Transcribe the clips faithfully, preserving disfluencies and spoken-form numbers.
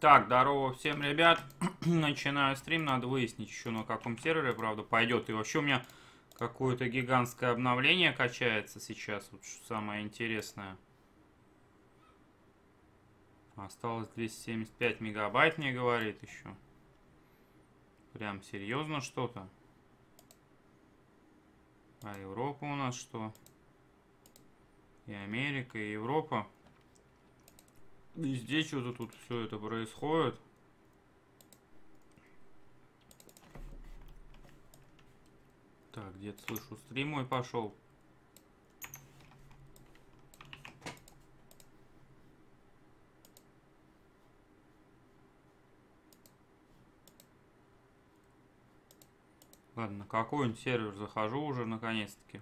Так, здорово всем, ребят. Начинаю стрим, надо выяснить еще на каком сервере, правда, пойдет. И вообще у меня какое-то гигантское обновление качается сейчас, вот что самое интересное. Осталось двести семьдесят пять мегабайт, мне говорит еще. Прям серьезно что-то. А Европа у нас что? И Америка, и Европа. Везде что-то тут все это происходит. Так, где-то слышу, стрим мой пошел. Ладно, на какой-нибудь сервер захожу уже наконец-таки.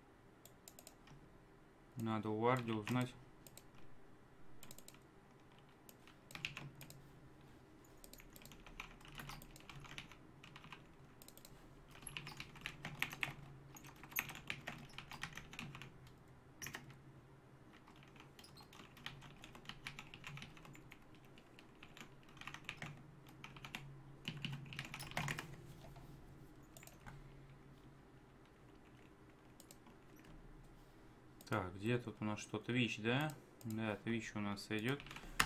Надо у Варди узнать. Так, где тут у нас что-то? Twitch, да? Да, Twitch у нас идет.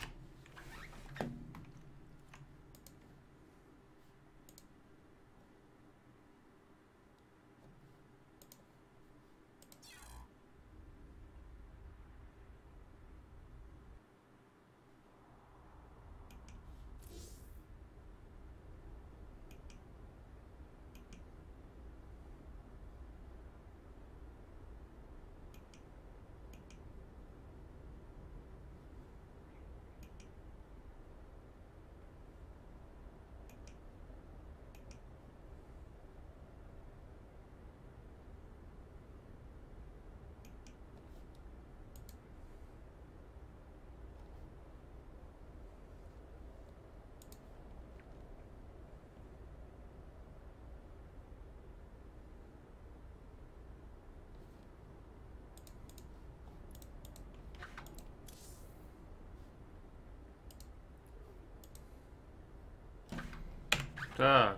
Так.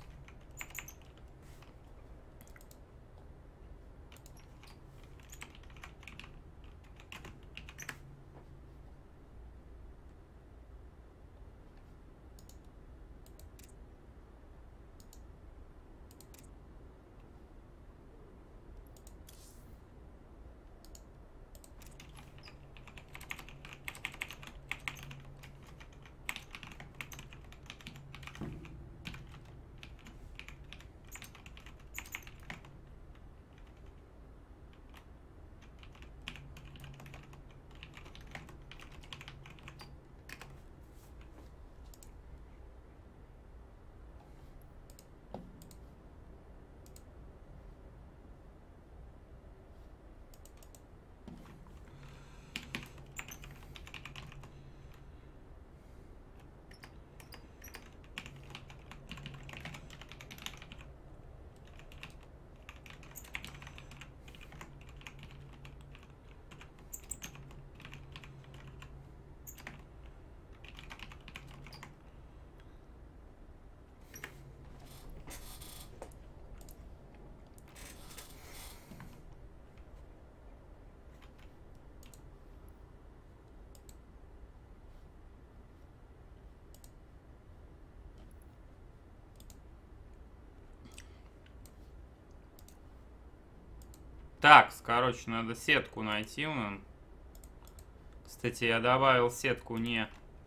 Так, короче, надо сетку найти. Кстати, я добавил сетку не...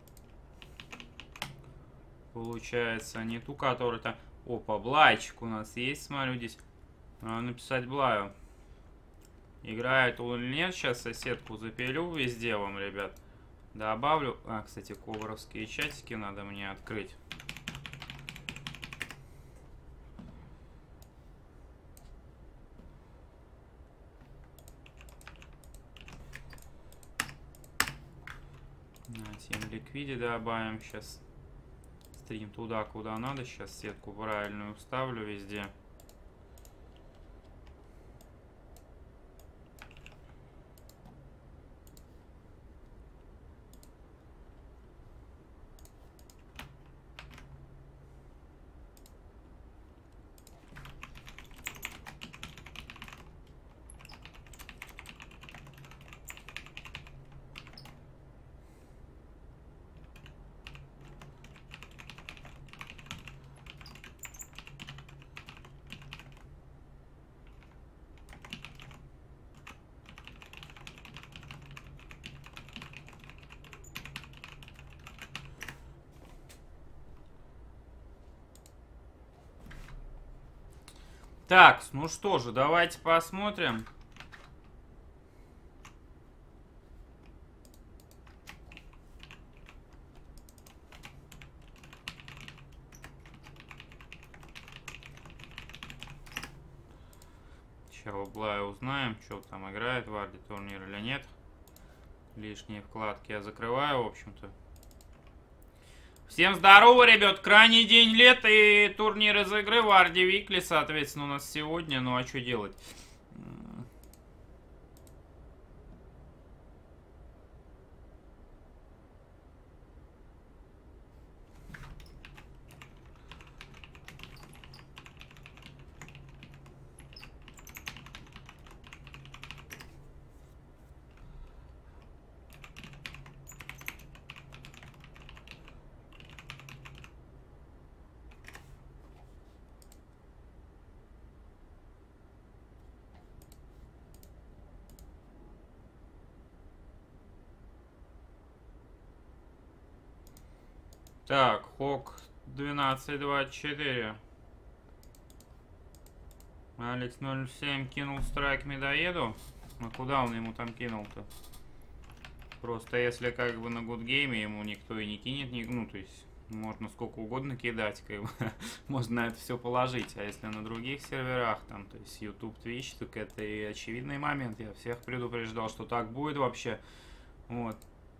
Получается, не ту, которая-то... Опа, Блайчик у нас есть, смотрю, здесь. Надо написать Блаю. Играет он или нет, сейчас я сетку запилю везде вам, ребят. Добавлю... А, кстати, кобровские чатики надо мне открыть. На Team Liquid добавим сейчас. Стрим туда, куда надо. Сейчас сетку правильную вставлю везде. Так, ну что же, давайте посмотрим. Сейчас у Блая узнаем, что там играет, Варди турнир или нет. Лишние вкладки я закрываю, в общем-то. Всем здорово, ребят! Крайний день лета и турнир из игры Варди Викли, соответственно, у нас сегодня. Ну а что делать? Так, Хок двенадцать двадцать четыре. Алекс ноль семь кинул страйк медоеду. А куда он ему там кинул-то? Просто если как бы на гудгейме ему никто и не кинет, не, ну то есть можно сколько угодно кидать, как бы, можно на это все положить. А если на других серверах, там, то есть YouTube, Twitch, так это и очевидный момент. Я всех предупреждал, что так будет вообще. Вот.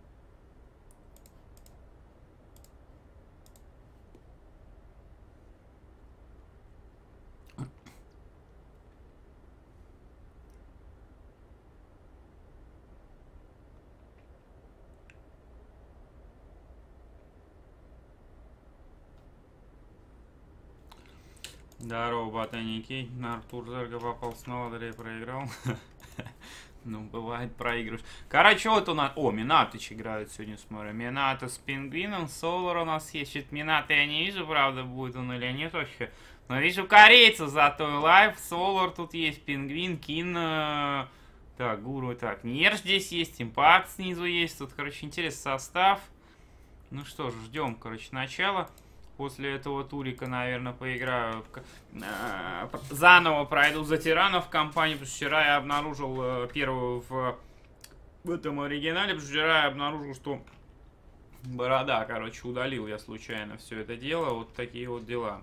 Здорово, ботаники. На Артур Зерга попал снова, Дрей проиграл. Ну, бывает, проигрываешь. Короче, вот у нас... О, Минатыч играют сегодня, смотрю. Минато с Пингвином, Солар у нас есть. Чуть Минато я не вижу, правда, будет он или нет вообще. Но вижу корейца зато лайв. Солар тут есть, Пингвин, Кин... Так, Гуру, так, Нерж здесь есть, Импакт снизу есть. Тут, короче, интересный состав. Ну что ж, ждем, короче, начала. После этого турика, наверное, поиграю. В... Заново пройду за тиранов в компании. Потому что вчера я обнаружил первую в... в этом оригинале. Потому что вчера я обнаружил, что борода, короче, удалил я случайно все это дело. Вот такие вот дела.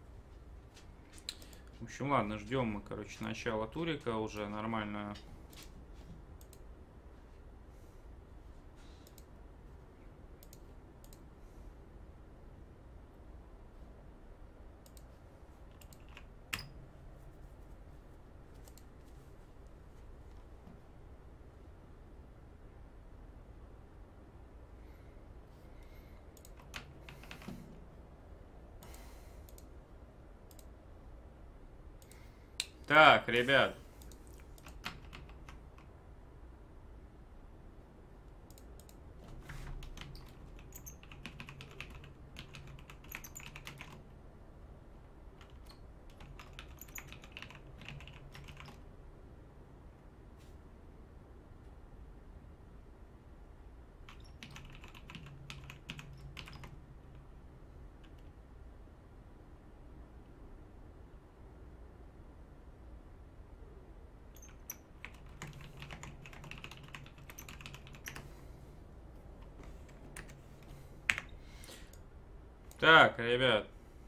В общем, ладно, ждем мы, короче, начала турика уже нормально. Так, ребят. Так, ребят.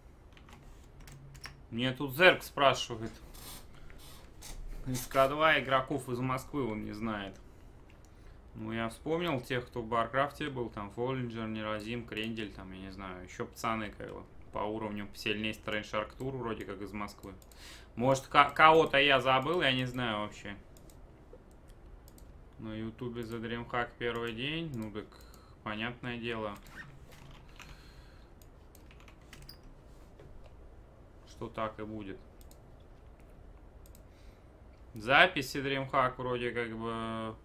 Мне тут Зерк спрашивает. Из ка два игроков из Москвы он не знает. Ну, я вспомнил тех, кто в Баркрафте был. Там Фоллинджер, Неразим, Крендель, там, я не знаю. Еще пацаны, как бы, по уровню посильнее Стрэнж Арктур, вроде как из Москвы. Может, кого-то я забыл, я не знаю вообще. На Ютубе за DreamHack первый день. Ну, так, понятное дело. Что так и будет. Записи DreamHack вроде как бы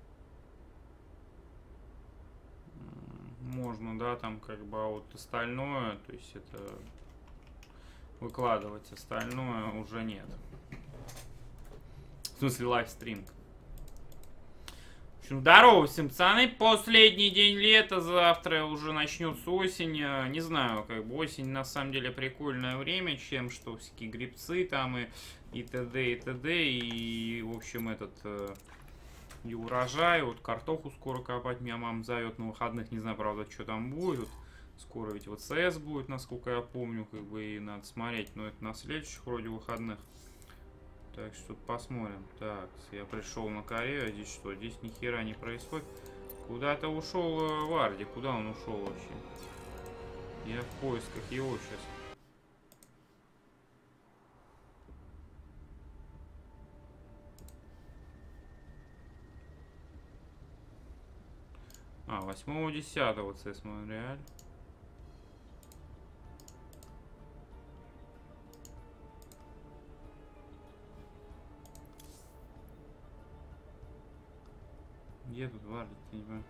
можно, да, там как бы, а вот остальное, то есть это выкладывать остальное уже нет. В смысле лайвстрим. В общем, здорово всем, пацаны. Последний день лета, завтра уже начнется осень. Не знаю, как бы осень на самом деле прикольное время, чем что всякие грибцы там и, и т.д. и т.д. И, в общем, этот... И урожай. Вот картоху скоро копать меня мама зовет на выходных. Не знаю, правда, что там будет. Скоро ведь вот ЦС будет, насколько я помню, как бы и надо смотреть. Но это на следующих вроде выходных. Так что посмотрим. Так, я пришел на Корею, а здесь что? Здесь ни хера не происходит. Куда-то ушел э, Варди. Куда он ушел вообще? Я в поисках его сейчас. А, восьмого десятого ЦС Монреаль. Где тут Варди? Не понимаю.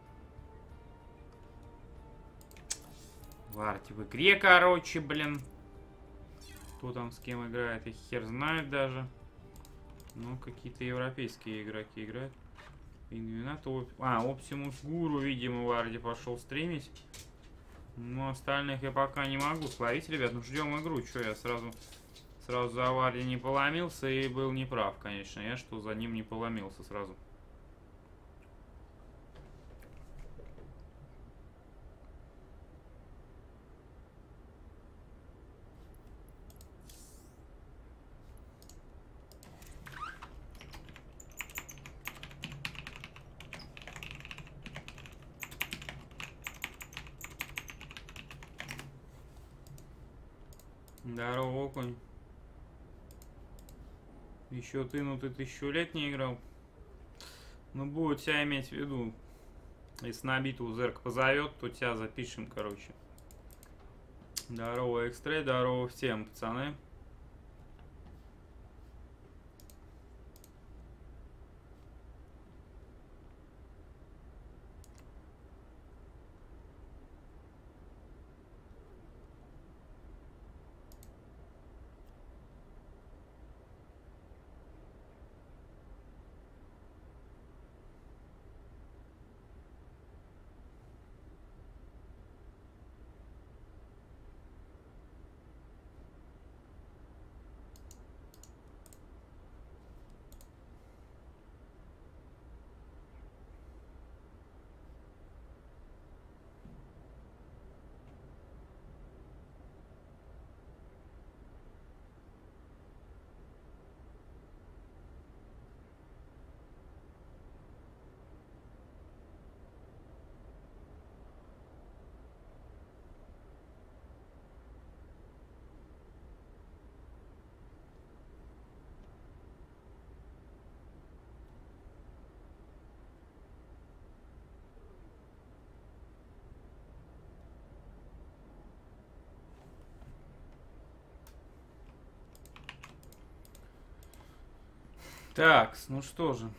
Варди в игре, короче, блин. Кто там с кем играет, я хер знает даже. Ну, какие-то европейские игроки играют. Инвинатор. А, Оптимус Гуру, видимо, Варди пошел стримить. Но остальных я пока не могу словить, ребят. Ну, ждем игру. Че, я сразу, сразу за Варди не поломился и был неправ, конечно. Я что за ним не поломился сразу. Здорово, окунь. Еще ты, ну ты тысячу лет не играл. Ну, будет тебя иметь в виду. Если на битву Зерк позовет, то тебя запишем, короче. Здорово, Экстрей, здорово всем, пацаны. Так, ну что же.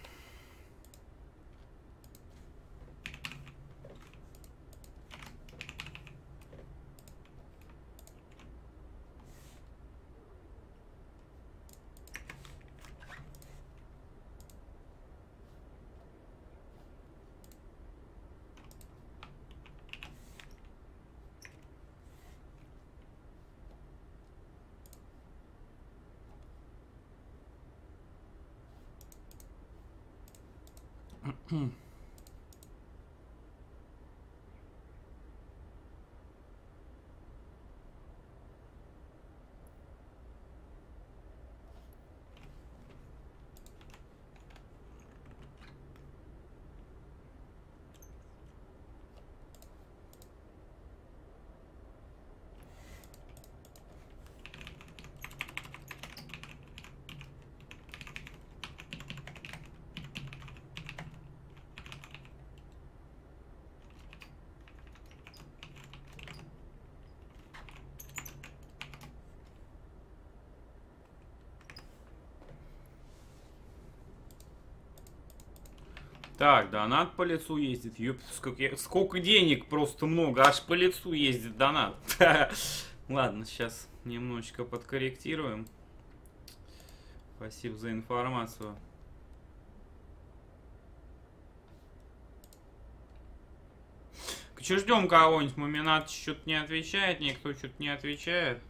Так, донат по лицу ездит. Ёп, сколько, сколько денег, просто много. Аж по лицу ездит донат. Ладно, сейчас немножечко подкорректируем. Спасибо за информацию. Че, ждем кого-нибудь? Муминат что-то не отвечает, никто что-то не отвечает.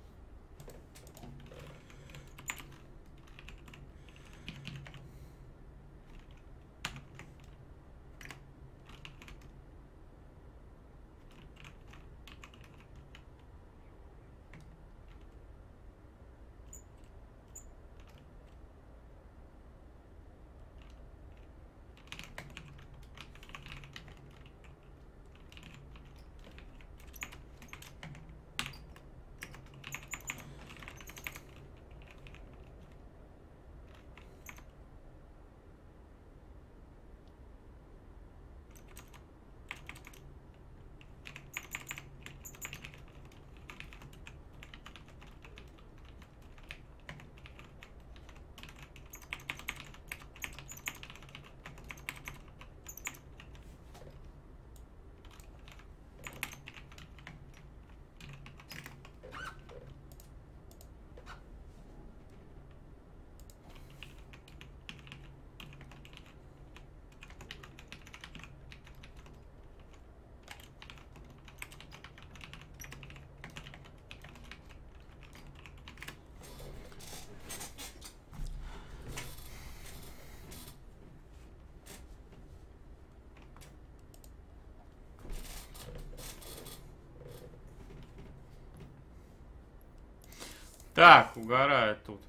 Так, угорает тут.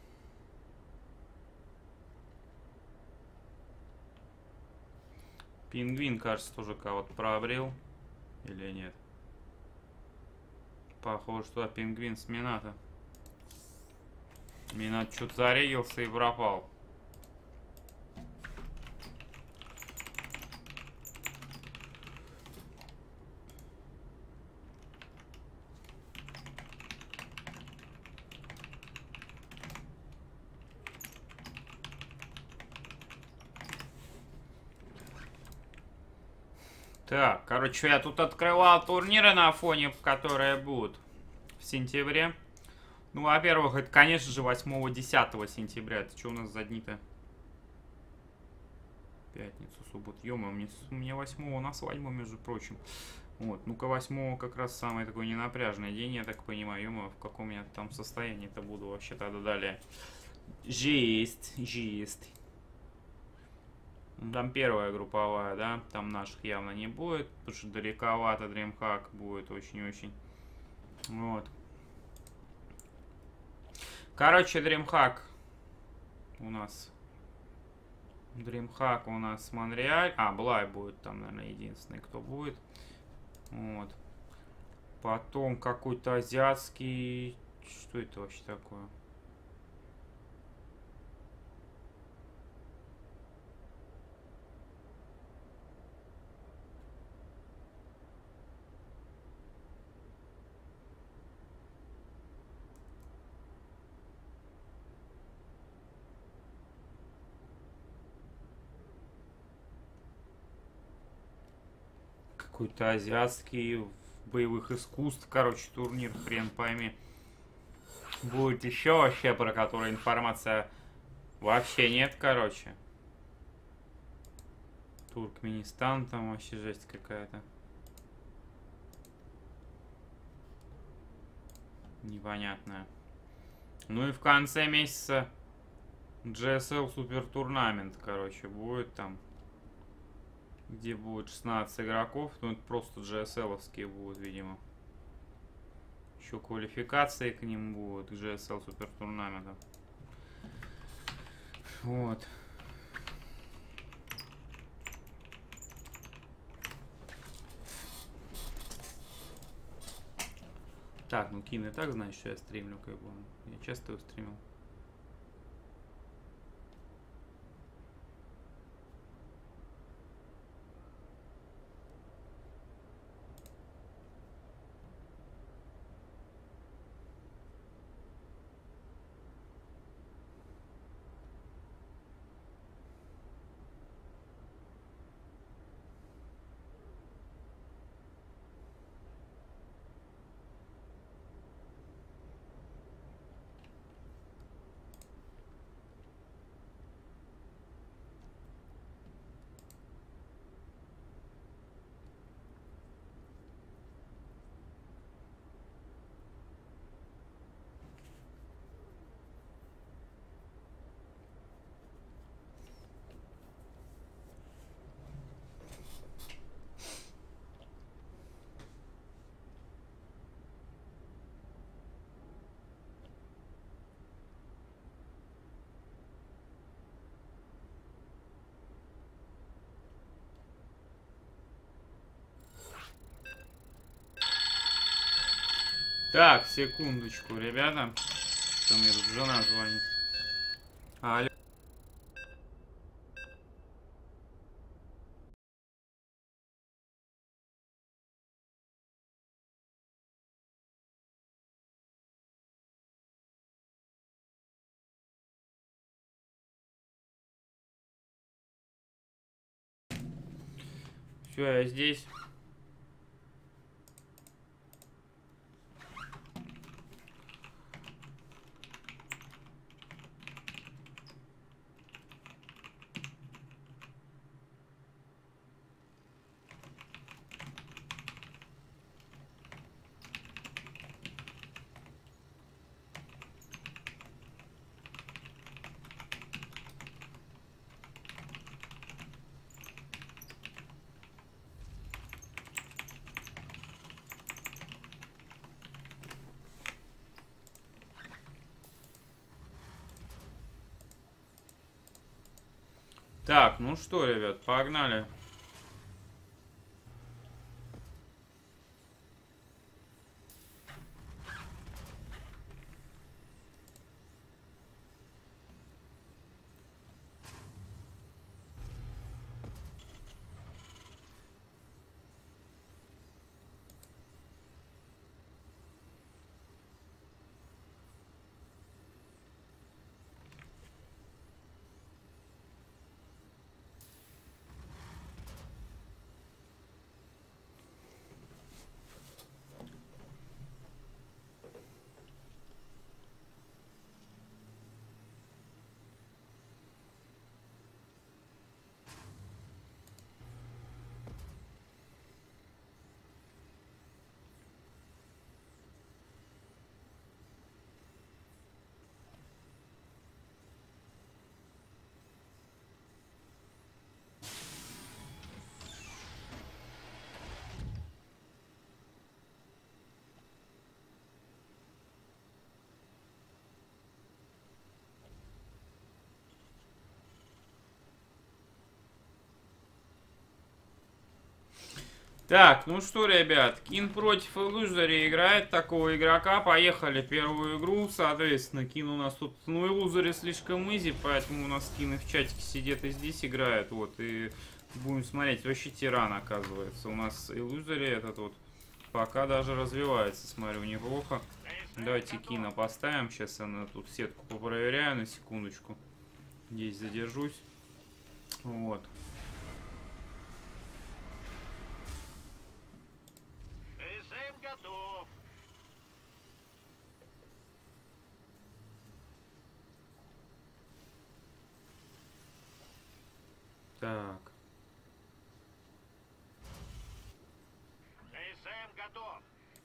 Пингвин, кажется, тоже кого-то пробрел. Или нет? Похоже, что пингвин с Минато. Минато что-то зарегился и пропал. Так, короче, я тут открывал турниры на фоне, которые будут в сентябре. Ну, во-первых, это, конечно же, восьмого-десятого сентября. Это что у нас за дни-то? Пятницу, субботу. Ё-моё, мне, мне восьмого на свадьбу, между прочим. Вот, ну-ка, восьмого как раз самый такой ненапряжный день, я так понимаю. Ё-моё, в каком я там состоянии-то буду вообще тогда далее. Жесть, жесть. Там первая групповая, да, там наших явно не будет, потому что далековато DreamHack будет очень-очень. Вот. Короче, DreamHack у нас. DreamHack у нас Монреаль. А, Блай будет там, наверное, единственный, кто будет. Вот. Потом какой-то азиатский... Что это вообще такое? Какой-то азиатский боевых искусств, короче, турнир, хрен пойми. Будет еще вообще, про который информация вообще нет, короче. Туркменистан, там вообще жесть какая-то. Непонятная. Ну и в конце месяца джи эс эл Супер Турнамент, короче, будет там. Где будет шестнадцать игроков. Ну, это просто джи эс эл-овские будут, видимо. Еще квалификации к ним будут, к джи эс эл Супер Турнаменту. Вот. Так, ну Кин и так знает, что я стримлю, как бы. Я часто его стримил. Так, секундочку, ребята. Что мне тут жена звонит. Алло. Все, я здесь. Так, ну что, ребят, погнали. Так, ну что, ребят, Кин против Иллюзори играет такого игрока. Поехали первую игру. Соответственно, Кин у нас тут... Ну, Иллюзори слишком изи, поэтому у нас Кин и в чатике сидит и здесь играет. Вот, и будем смотреть. Вообще тиран, оказывается. У нас Иллюзори этот вот пока даже развивается, смотрю, неплохо. Давайте Кина поставим. Сейчас я тут сетку попроверяю на секундочку. Здесь задержусь. Вот. Так. КСМ готов.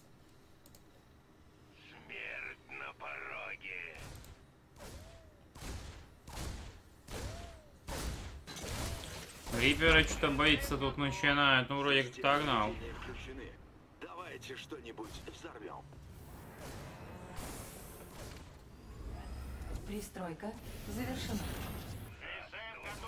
Смерть на пороге. Рипера что-то боится тут начинает, ну вроде как догнал. Давайте что-нибудь взорвем. Пристройка завершена. КСМ готов.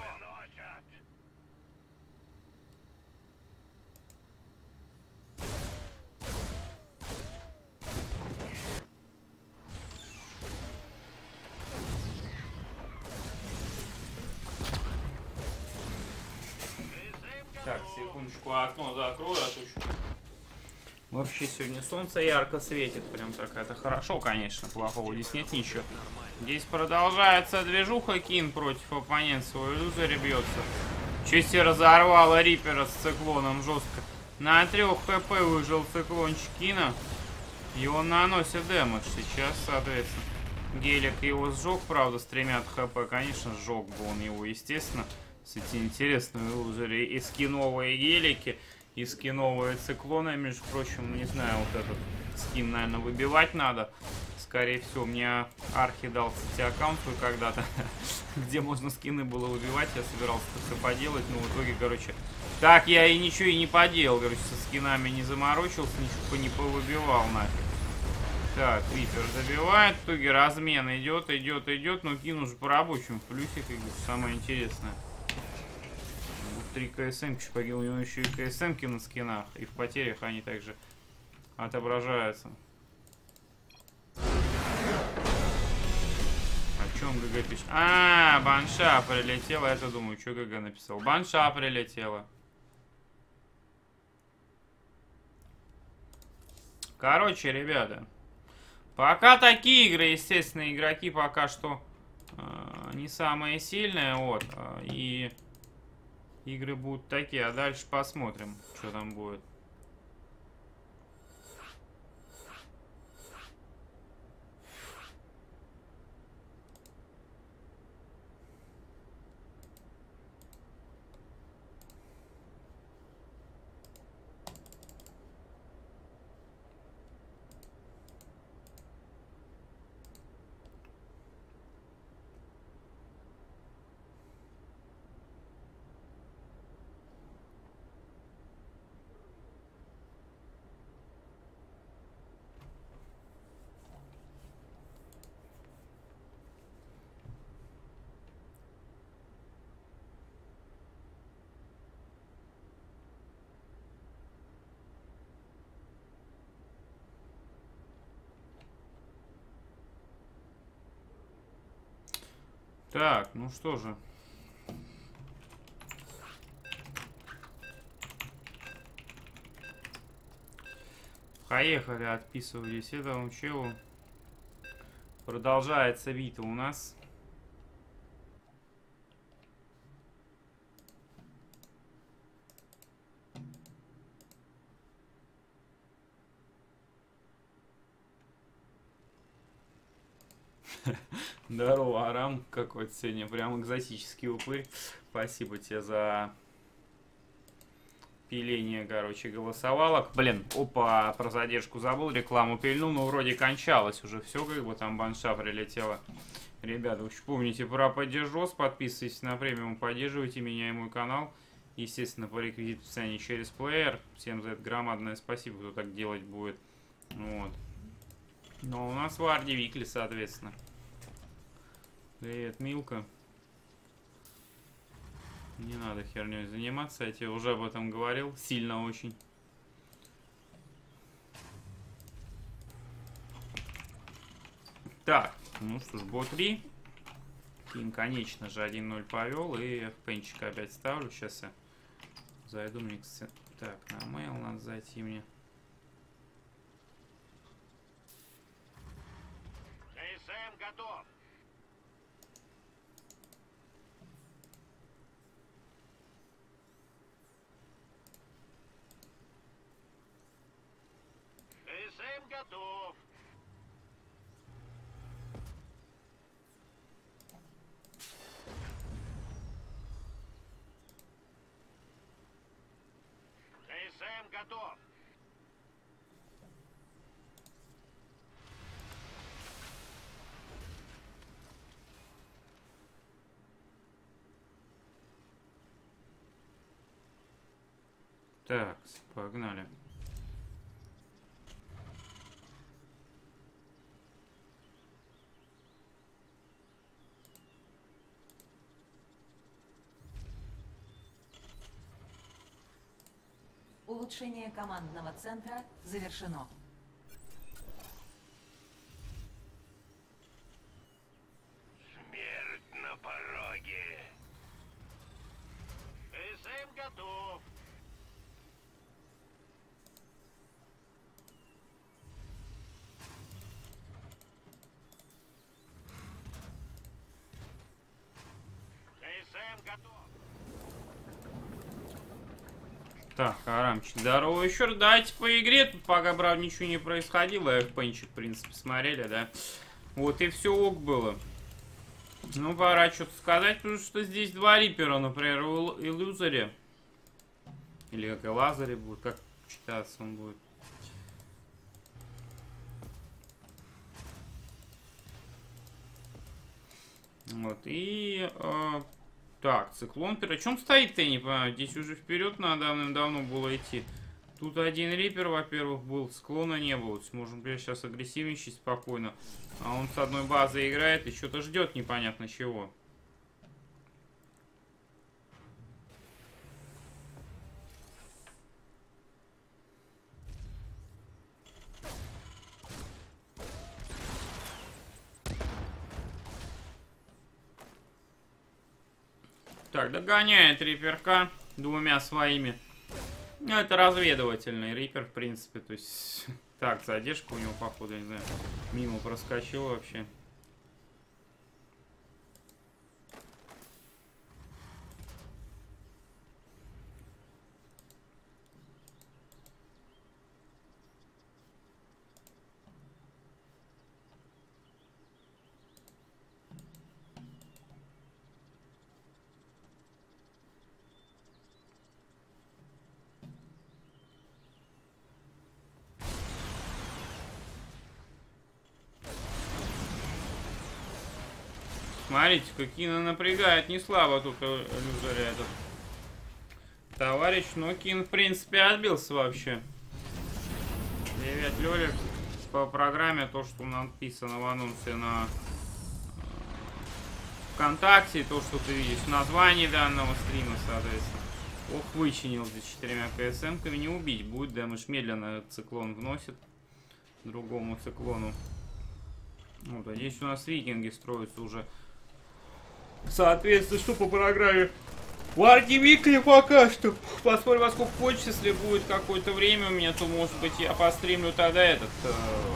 Так, секундочку, окно закрою, а то еще... Вообще сегодня солнце ярко светит, прям так, это хорошо, конечно, плохого здесь нет ничего. Здесь продолжается движуха, Кин против оппонента своего Иллюзори бьется. Чуть себе разорвало Рипера с циклоном жестко. На трех хп выжил циклончик Кина. И он наносит дэмэдж сейчас, соответственно. Гелик его сжег, правда, с тремя хп, конечно, сжег бы он его, естественно. С эти интересные Иллюзори и скиновые гелики. И скиновые циклоны, между прочим, не знаю, вот этот скин, наверное, выбивать надо. Скорее всего, мне Архи дал, кстати, аккаунт свой когда-то, где можно скины было выбивать. Я собирался это все поделать, но в итоге, короче, так я и ничего и не поделал. Короче, со скинами не заморочился, ничего не повыбивал нафиг. Так, Рипер забивает, в итоге размен идет, идет, идет, но Кин уже по рабочему плюсе, как бы, самое интересное. Три КСМ-ки, у него еще и КСМ-ки на скинах, и в потерях они также отображаются. Че он ГГ пишет? А, банша прилетела. Я-то думаю, что ГГ написал. Банша прилетела. Короче, ребята. Пока такие игры, естественно, игроки пока что э, не самые сильные. Вот. Э, и игры будут такие. А дальше посмотрим, что там будет. Так, ну что же. Поехали, отписывались этому челу. Продолжается битва у нас. Здорово, Арам. Какой-то сегодня прям экзотический упырь. Спасибо тебе за пиление, короче, голосовалок. Блин, опа, про задержку забыл, рекламу пильнул, но вроде кончалось уже все, как бы там банша прилетела. Ребята, вы помните про поддержос, подписывайтесь на премиум, поддерживайте меня и мой канал. Естественно, по реквизиту в описании через плеер. Всем за это громадное спасибо, кто так делать будет. Вот. Но у нас Варди Викли, соответственно. Привет, Милка. Не надо херней заниматься, я тебе уже об этом говорил. Сильно очень. Так, ну что ж, бот три. Ким, конечно же, один ноль повел. И пенчик опять ставлю. Сейчас я зайду мне, кстати. Так, на мейл надо зайти мне. КСМ готов. КСМ готов. КСМ готов. Так, погнали. Улучшение командного центра завершено. Смерть на пороге. КСМ готов. КСМ готов. Так, Арамчик, здорово еще раз. Давайте по игре. Тут пока, правда, ничего не происходило. эф пи-нчик, в принципе, смотрели, да. Вот и все ок было. Ну, пора что-то сказать, потому что здесь два рипера, например, в Иллюзоре. Или как и Лазаре будет, как читаться он будет. Вот, и... Э, так, циклон. О чем стоит-то, я не понимаю. Здесь уже вперед надо давным-давно было идти. Тут один рипер, во-первых, был, циклона не было. Можем, блядь, сейчас агрессивничать спокойно. А он с одной базы играет и что-то ждет непонятно чего. Так, догоняет Риперка двумя своими. Ну, это разведывательный Рипер, в принципе. То есть, так, задержка у него, походу, не знаю, мимо проскочила вообще. Смотрите, Кина напрягает, не слабо тут люзеря этот товарищ, но Кин, в принципе, отбился вообще. девять лёлик по программе, то, что написано в анонсе на ВКонтакте, то, что ты видишь в названии данного стрима, соответственно. Ох, вычинил за четырьмя КСМ-ками, не убить будет, дэмэдж медленно циклон вносит другому циклону. Вот, а здесь у нас викинги строятся уже. Соответственно, что по программе Варки Викли пока что. Посмотрим, во сколько хочется. Если будет какое-то время у меня, то, может быть, я постримлю тогда этот... Э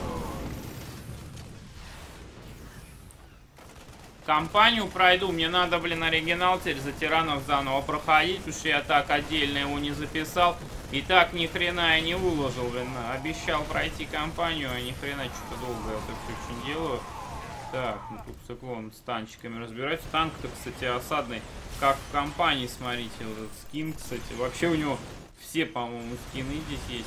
компанию пройду. Мне надо, блин, оригинал теперь за тиранов заново проходить, потому что я так отдельно его не записал. И так ни хрена я не выложил, блин. Обещал пройти компанию, а ни хрена что-то долго это все очень делаю. Так, ну тут циклон с танчиками разбирается. Танк-то, кстати, осадный, как в компании, смотрите, вот этот скин, кстати. Вообще у него все, по-моему, скины здесь есть.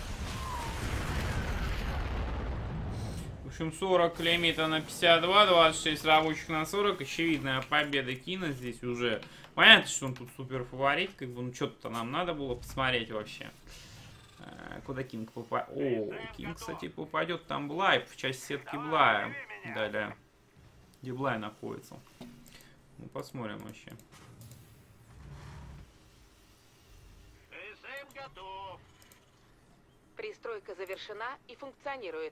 В общем, сорок лимита на пятьдесят два, двадцать шесть рабочих на сорок. Очевидная победа Кина здесь уже. Понятно, что он тут супер фаворит, как бы, ну что-то нам надо было посмотреть вообще. Куда Кинг попадет? О, Кинг, кстати, попадет там Блай, в часть сетки Блая. Да-да. Где Блай находится. Ну, посмотрим вообще. КСМ готов. Пристройка завершена и функционирует.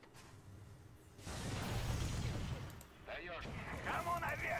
Даешь. Кому навешать?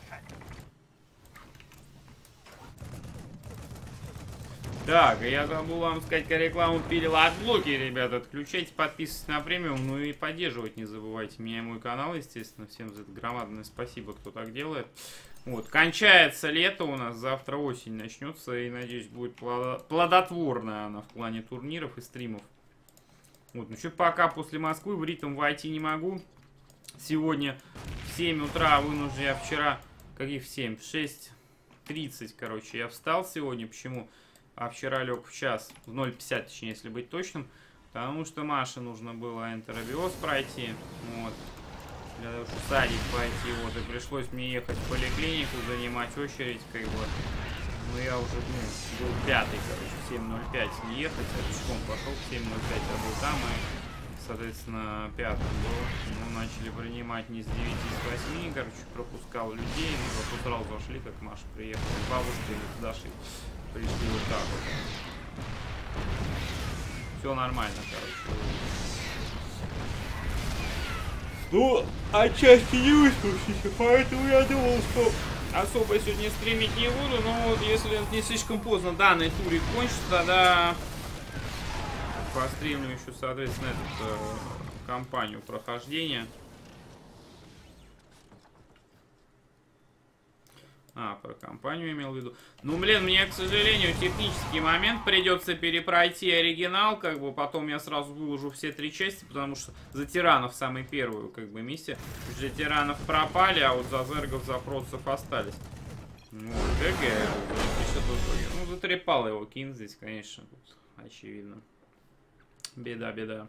Так, я забыл вам сказать, как рекламу пилил от блоки, ребята. Отключайте, подписывайтесь на премиум, ну и поддерживать не забывайте меня и мой канал, естественно. Всем за это громадное спасибо, кто так делает. Вот, кончается лето у нас, завтра осень начнется, и, надеюсь, будет плодотворная она в плане турниров и стримов. Вот, ну что, пока после Москвы в ритм войти не могу. Сегодня в семь утра вынужден, я вчера, каких в семь, в шесть тридцать, короче, я встал сегодня. Почему? А вчера лег в час, в ноль пятьдесят, точнее, если быть точным. Потому что Маше нужно было энтеробиоз пройти. Вот. Для того, чтобы в садик пойти. Вот. И пришлось мне ехать в поликлинику, занимать очередь, как бы. Ну, я уже, ну, был пятый, короче, в семь ноль пять не ехать. А пешком пошел в семь ноль пять, я был там. И, соответственно, пятым был. Ну, начали принимать не с девяти, с восьми. Короче, пропускал людей. Ну, зато сразу зашли, как Маша приехала. Бабушка или Дашей. Пришли вот так вот. Все нормально, короче. Ну, отчасти не выспавшийся, поэтому я думал, что особо сегодня стримить не буду, но вот если не слишком поздно данный турик кончится, тогда постримлю еще, соответственно, эту э, кампанию прохождения. А, про компанию имел в виду. Ну, блин, мне, к сожалению, технический момент придется перепройти оригинал, как бы, потом я сразу выложу все три части, потому что за тиранов самый первую, как бы, миссия. Для тиранов пропали, а вот за зергов запросов остались. Ну, ГГ, ну, затрепал его Кин здесь, конечно, тут, очевидно. Беда, беда.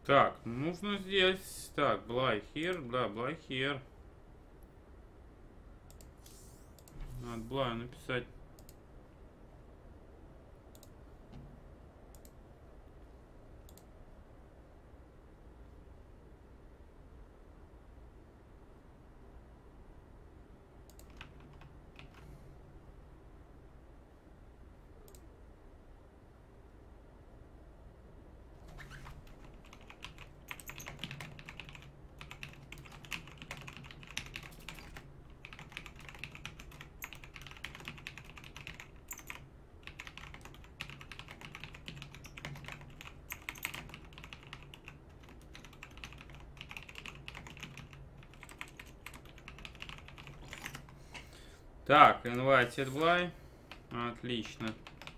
Так, нужно здесь... Так, Блайхер, да, Блайхер. Надо Блаю написать. Так, invited Блай. Отлично.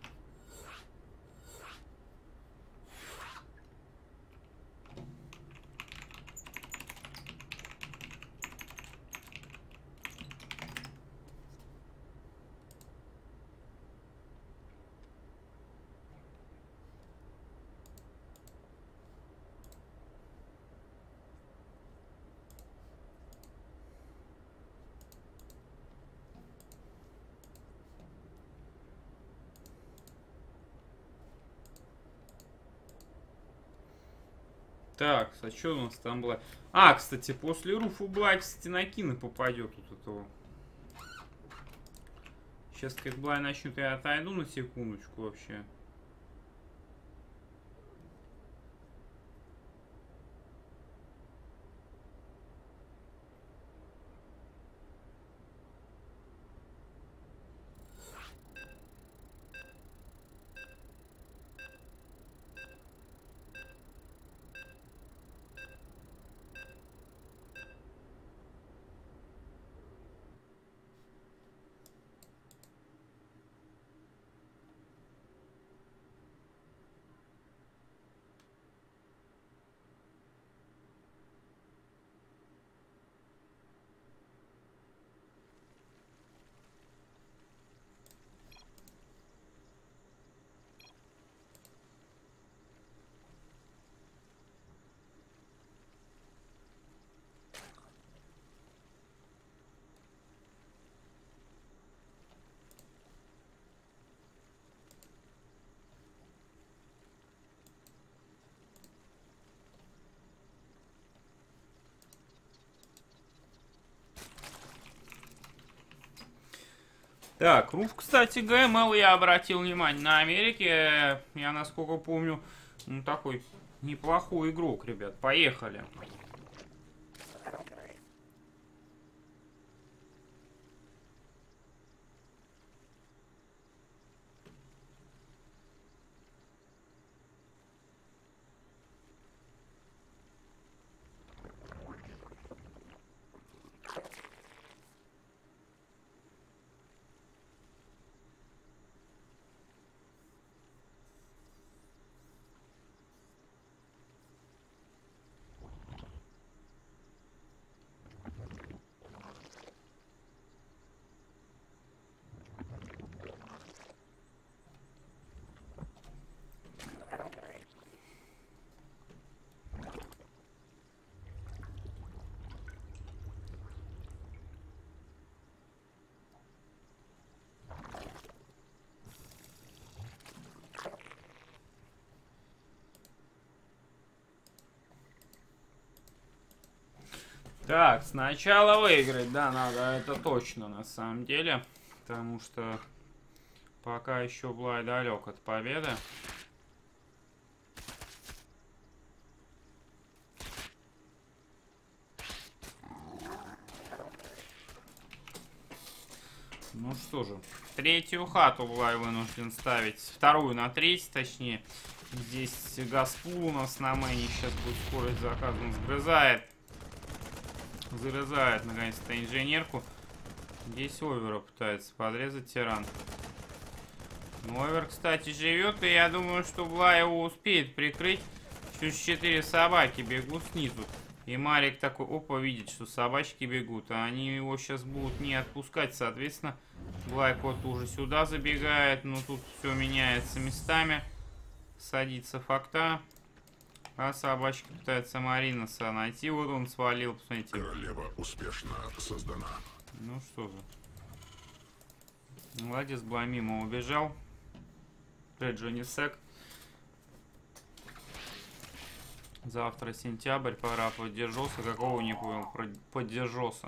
Так, а что у нас там было? А, кстати, после Руфу Блай, кстати, на Кина попадет вот этого. Сейчас, как Блай начнет, я отойду на секундочку вообще. Так, Руф, кстати, ГМЛ я обратил внимание на Америке. Я, насколько помню, ну, такой неплохой игрок, ребят. Поехали. Так, сначала выиграть, да, надо, это точно на самом деле. Потому что пока еще Блай далек от победы. Ну что же, третью хату Блай вынужден ставить. Вторую на треть, точнее. Здесь Гаспул у нас на мэне сейчас будет скорость заказа. Он сгрызает. Зарезает наконец-то инженерку. Здесь Овера пытается подрезать тиран. Но Овер, кстати, живет. И я думаю, что Блай его успеет прикрыть. Чуть четыре собаки бегут снизу. И Марик такой, опа, видит, что собачки бегут. А они его сейчас будут не отпускать. Соответственно, Блай вот уже сюда забегает. Но тут все меняется местами. Садится факта. А собачка пытается Мариноса найти. Вот он свалил, посмотрите. Королева успешно создана. Ну что же. Молодец, Блай мимо убежал. Джонисек. Завтра сентябрь, пора поддержоса. Какого не понял? Поддержоса.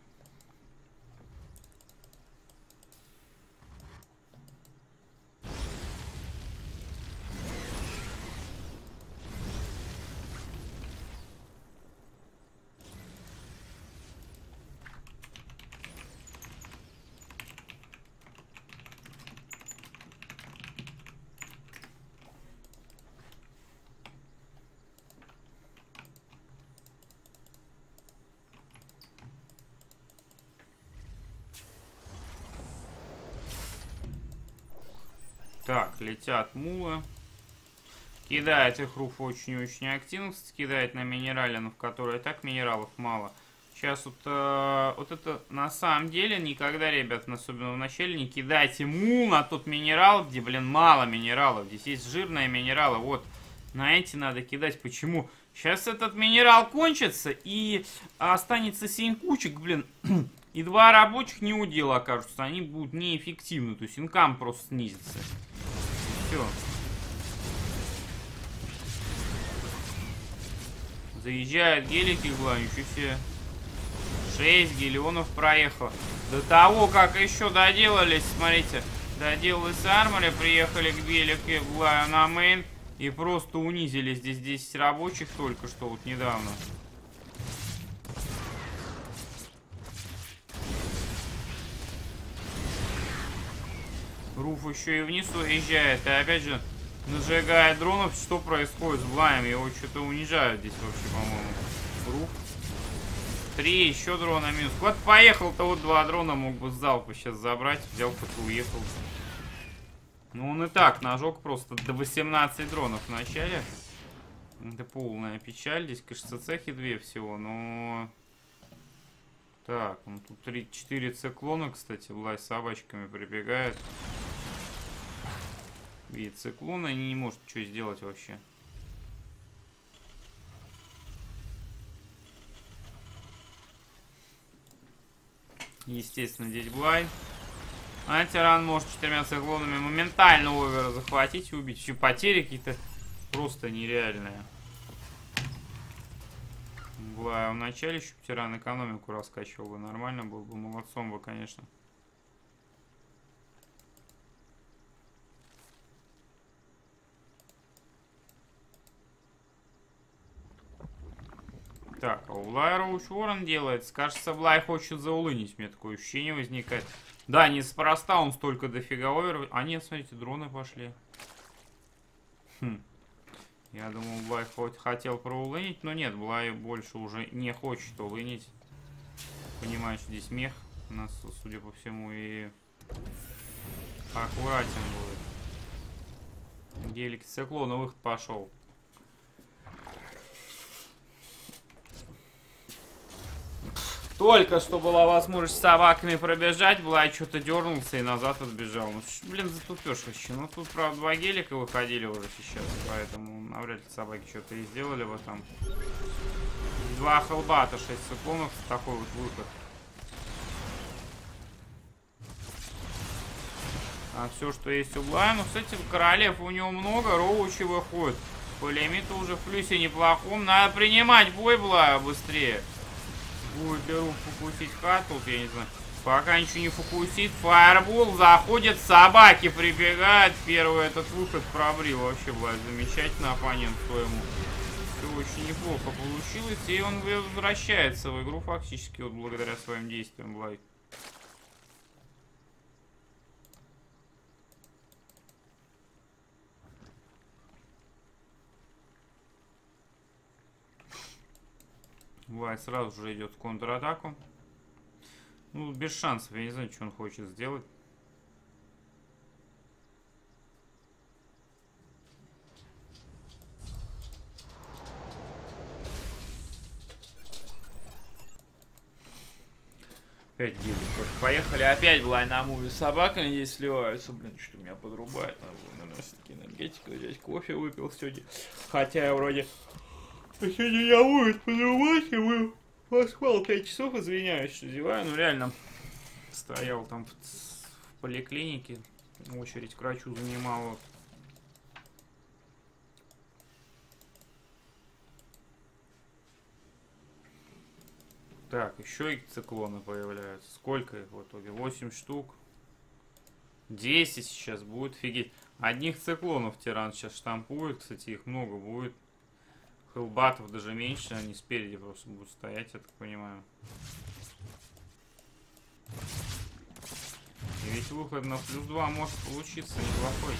Так, летят мулы. Кидает их Руф очень-очень активно. Кидает на минералинов, которые так минералов мало. Сейчас вот, э, вот это на самом деле никогда, ребят, особенно в начале, не кидайте мул на тот минерал, где, блин, мало минералов. Здесь есть жирные минералы. Вот, на эти надо кидать. Почему? Сейчас этот минерал кончится и останется семь кучек, блин. И два рабочих не у дела окажутся. Они будут неэффективны. То есть инкам просто снизится. Все. Заезжают гелики, главное, ничего себе. шесть гелионов проехало. До того, как еще доделались, смотрите, доделались армори, приехали к гелике, главное, на мейн. И просто унизили здесь десять рабочих только что, вот недавно. Руф еще и вниз уезжает. И опять же, нажигает дронов. Что происходит с Блаем? Его что-то унижают здесь вообще, по-моему. Руф. Три, еще дрона минус. Куда поехал-то? Вот два дрона мог бы с залпа сейчас забрать. Взял, так и уехал. Ну, он и так нажег просто до восемнадцати дронов в начале. Это полная печаль. Здесь, конечно, цехи две всего, но... Так, ну тут три-четыре циклона, кстати, Блай с собачками прибегает. Видит циклона и не может ничего сделать вообще. Естественно, здесь Блай. А тиран может четырьмя циклонами моментально овера захватить и убить. Еще потери какие-то просто нереальные. Блай в начале еще тиран экономику раскачивал бы. Нормально был бы. Молодцом бы, конечно. Так, а у Блая Роуч Уоррен делается. Кажется, Блай хочет заулынить. Мне такое ощущение возникает. Да, неспроста он столько дофига овер. А нет, смотрите, дроны пошли. Хм. Я думал, Блай хоть хотел проулынить, но нет, Блай больше уже не хочет улынить. Понимаю, что здесь мех у нас, судя по всему, и аккуратен будет. Гелик циклона, выход пошел. Только что была возможность с собаками пробежать, Блай что-то дернулся и назад отбежал. Ну, блин, затупешь вообще. Ну, тут, правда, два гелика выходили уже сейчас, поэтому навряд ли собаки что-то и сделали бы там. Два хелбата, шесть циклонов, такой вот выход. А все, что есть у Блая, ну, кстати, королев у него много, роучи выходит. По лимиту уже в плюсе неплохом. Надо принимать бой Блая быстрее. Будет беру фокусить хату, я не знаю. Пока ничего не фокусит. Фаербол заходит, собаки прибегают. Первый этот выход пробрил. Вообще, Блай, замечательно оппонент своему. Все очень неплохо получилось. И он возвращается в игру фактически, вот благодаря своим действиям, Блай. Блай сразу же идет в контратаку. Ну, без шансов. Я не знаю, что он хочет сделать. Опять гели. Поехали опять в лайнамуве с собаками здесь сливаются. Блин, что меня подрубает. Надо было все-таки энергетика взять. Кофе выпил сегодня. Хотя я вроде... Сегодня я будет подрубать, и вы... Поспал пять часов, извиняюсь, что зеваю. Ну реально, стоял там в, в поликлинике. Очередь к врачу занимал. Так, еще и циклоны появляются. Сколько их в итоге? восемь штук. десять сейчас будет. Офигеть. Одних циклонов тиран сейчас штампует. Кстати, их много будет. Хелбатов даже меньше. Они спереди просто будут стоять, я так понимаю. И ведь выход на плюс два может получиться неплохой.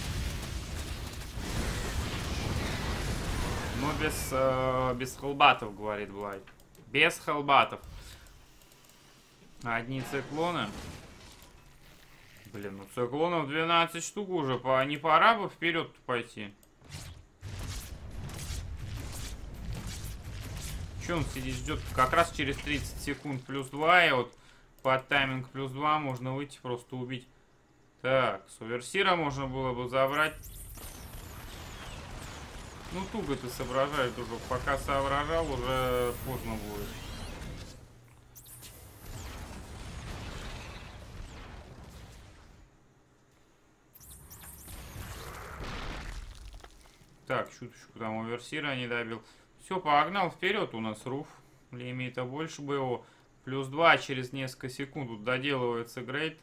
Но без, э, без хелбатов, говорит Блайд. Без хелбатов. Одни циклоны. Блин, ну циклонов двенадцать штук уже. По, не пора бы вперед пойти. Че он сидит, ждет? Как раз через тридцать секунд плюс два. И вот под тайминг плюс два можно выйти, просто убить. Так, Суверсира можно было бы забрать. Ну, туго ты соображаешь, дружок. Пока соображал, уже поздно будет. Так, чуточку там Оверсира не добил. Все, погнал вперед у нас Руф. Лимита больше бы его. Плюс два через несколько секунд. Тут доделывается грейд.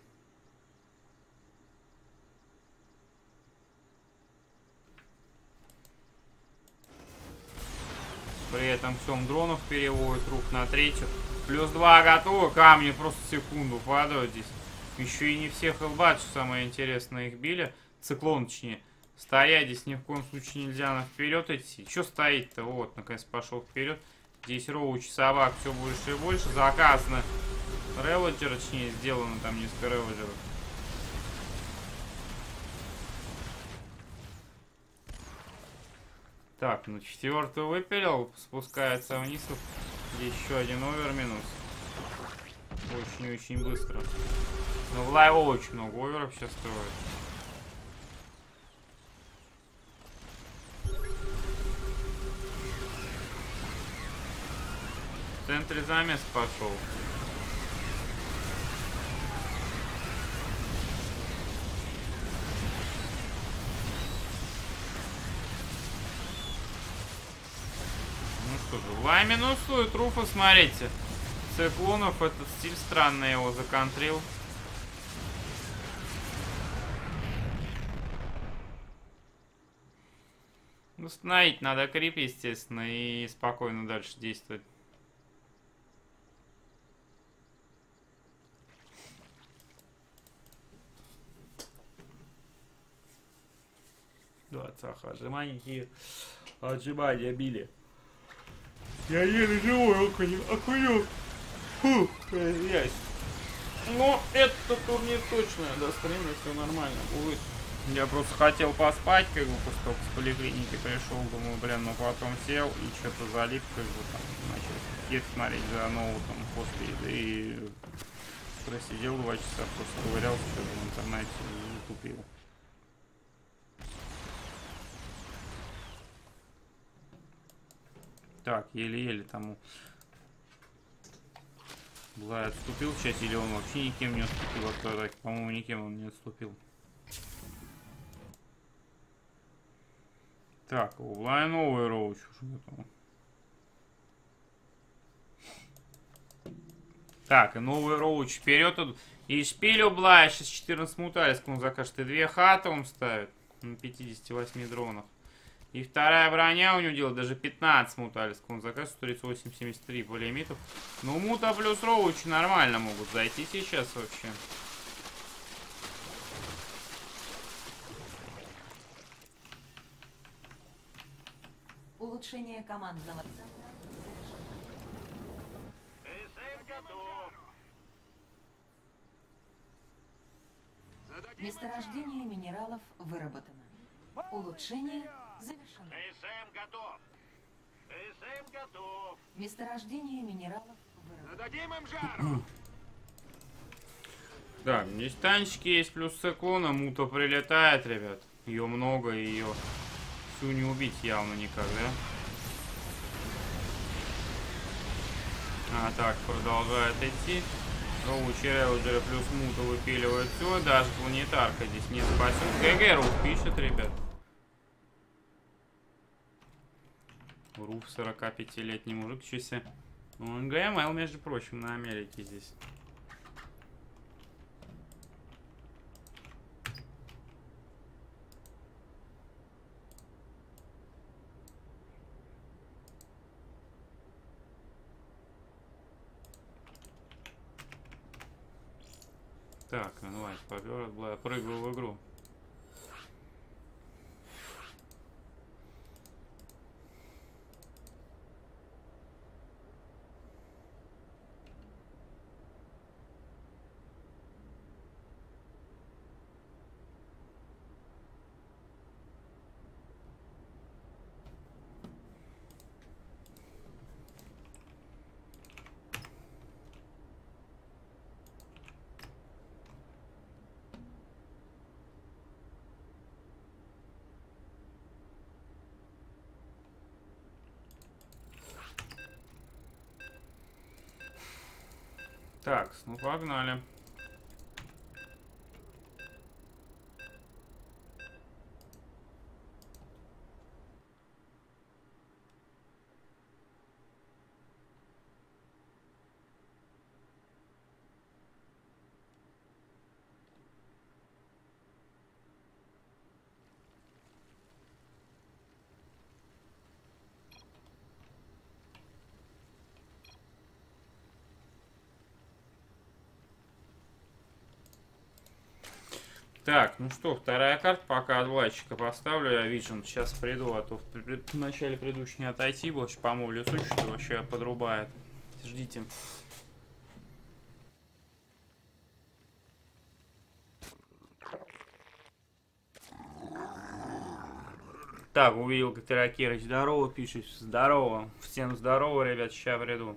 При этом всем дронов переводит Руф на третью. Плюс два готово. Камни просто секунду падают здесь. Еще и не все хелбат, что самое интересное, их били. Циклон, точнее. Стоять здесь ни в коем случае нельзя на вперед идти. Че стоит-то? Вот, наконец пошел вперед. Здесь роуч собак все больше и больше. Заказано реводжер, точнее сделано там несколько реводжеров. Так, ну четвертую выпилил. Спускается вниз. Здесь еще один овер-минус. Очень-очень быстро. Но в лайве очень много оверов сейчас строит. В центре замес пошел. Ну что же, лай минусует Руфа, смотрите. Циклонов, этот стиль странный, его законтрил. Установить надо крип, естественно, и спокойно дальше действовать. двадцать отжиманий, отжимания били. Я еле живой, окуню. Фух, извиняюсь. Но этот турнир точно до стрима все нормально будет. Я просто хотел поспать, как бы, после того, с поликлиники пришел, думаю, блин, ну потом сел и что-то залип, как бы, там, начал кит смотреть за ноутом после еды и просидел два часа, просто ковырялся что-то в интернете и купил. Так, еле-еле тому Блай отступил сейчас, или он вообще никем не отступил от атаки? По-моему, никем он не отступил. Так, у Блая новый роуч уже готов. Так, и новый роуч вперед. И шпиль у Блая сейчас четырнадцать муталиск он закажет. И две хаты он ставит на пятидесяти восьми дронах. И вторая броня у него делает даже пятнадцать муталиск. Он заказывает тридцать восемь семьдесят три по лимиту. Ну, мута плюс роуч нормально могут зайти сейчас вообще. Улучшение командного центра. СМ готов. Месторождение минералов выработано. Улучшение завершено. СМ готов. СМ готов. Месторождение минералов выработано. Нададим им жару. Да, здесь танчики есть, плюс циклона, мута прилетает, ребят. Ее много, и ее всю не убить явно никак, да? А так, продолжает идти. Роу Челленджеры плюс мута выпиливают все. Даже планетарка здесь не спасет. ГГ Руф пишет, ребят. Руф сорокапятилетний мужик. Что себе? Ну, ГМЛ, между прочим, на Америке здесь. Так, ну давай, попёр, прыгаю в игру. Так, ну погнали. Так, ну что, вторая карта, пока от Владчика поставлю, я Vision сейчас приду, а то в, в, в начале предыдущей не отойти, больше помолю существо, вообще подрубает. Ждите. Так, увидел, как Теракерыч, здорово, пишет, здорово, всем здорово, ребят, сейчас приду.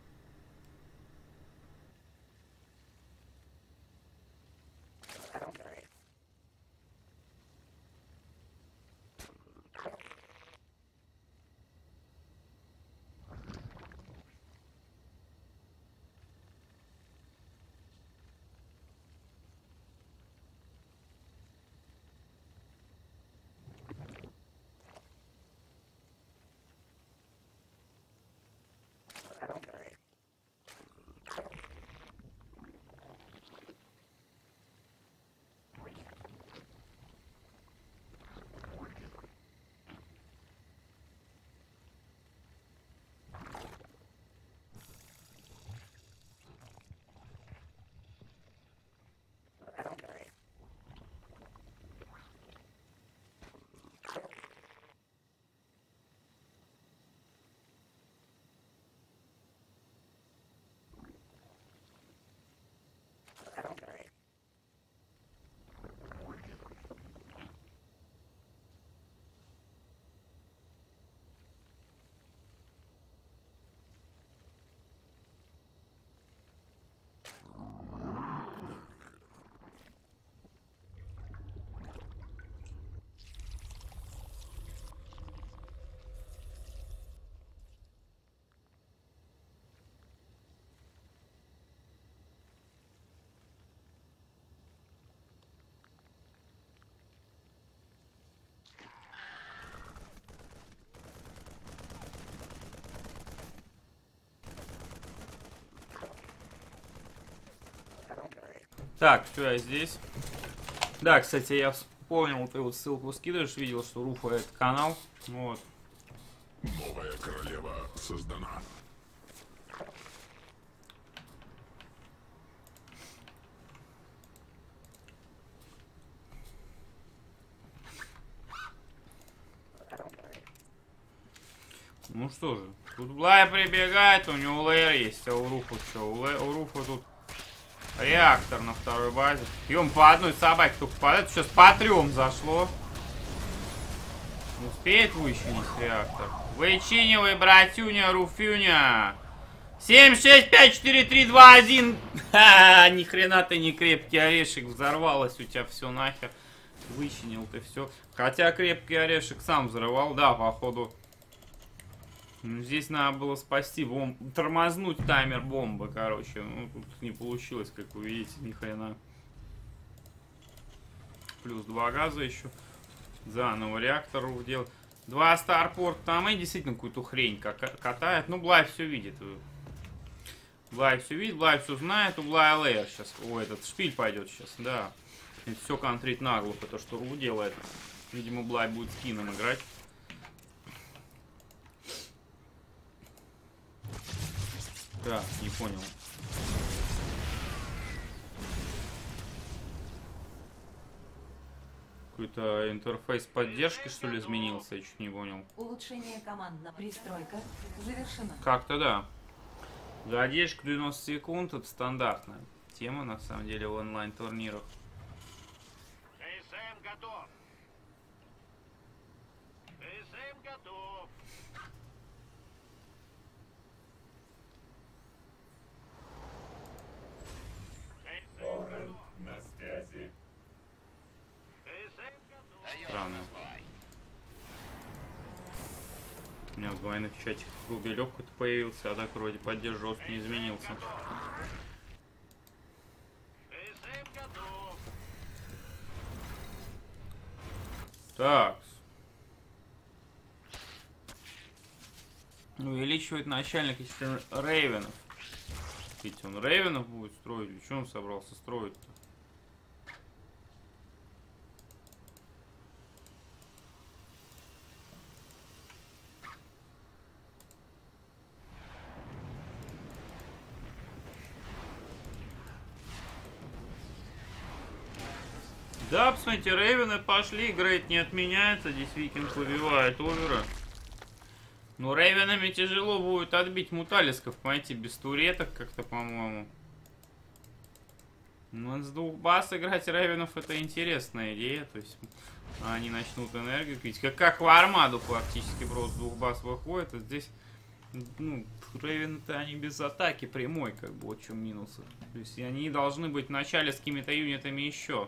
Так, что я здесь? Да, кстати, я вспомнил, ты вот ссылку скидываешь, видел, что Руфа это канал. Вот. Новая королева создана. Ну что же, тут Блай прибегает, у него лэйр есть, а у Руфа что? У, Лэ... у Руфа тут реактор на второй базе. И он по одной собаке только падает. Сейчас по трем зашло. Успеет вычинить реактор? Вычинивай, братюня, Руфюня. семь, шесть, пять, четыре, три, два, один. Ха, ни хрена ты не крепкий орешек. Взорвалось у тебя все нахер. Вычинил ты все. Хотя крепкий орешек сам взрывал, да, походу. Ну, здесь надо было спасти бомб... Тормознуть таймер бомбы, короче. Ну, тут не получилось, как вы видите, ни хрена. Плюс два газа еще. Заново реактор вдел. Два старпорт. Там и действительно какую-то хрень катает. Ну, Блай все видит. Блай все видит, Блай все знает. У Блая лейер сейчас. О, этот шпиль пойдет сейчас, да. Это все контрить наглухо, то, что Ру делает. Видимо, Блай будет скином играть. Так, не понял. Какой-то интерфейс поддержки, что ли, изменился? Я чуть не понял. Улучшение командного. Пристройка завершена. Как-то да. Задержка девяносто секунд, это стандартная тема, на самом деле, в онлайн-турнирах. КСМ готов. КСМ готов. На связи. КСМ готов. Странно. У меня в двойных чатиках рубелек какой-то появился, а так вроде поддержка жестко не изменился. КСМ готов. Так. Увеличивает начальник Рейвенов. Видите, он Рейвенов будет строить. Или что он собрался строить-то? Да, посмотрите, Рейвены пошли, Грейт не отменяется, здесь Викинг выбивает овера. Но Рейвенами тяжело будет отбить муталисков, понимаете, без туреток как-то, по-моему. Ну, с двух бас играть Рейвенов это интересная идея, то есть они начнут энергию пить. Как, как в Армаду фактически просто с двух бас выходит, а здесь, ну, Рейвены-то они без атаки прямой, как бы, вот в чем минусы. То есть они должны быть в начале с какими-то юнитами еще.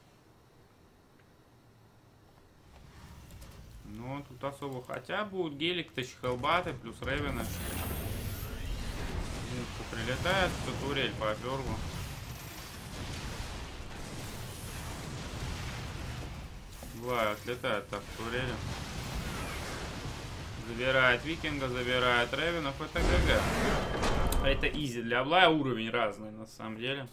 Ну, тут особо. Хотя будут гелик, тачхелбаты, плюс Рейвены. Мушка прилетает, кто турель поперло. Блай отлетает так турели. Забирает Викинга, забирает Рейвенов. Это ГГ. Это изи для Блая. Уровень разный на самом деле.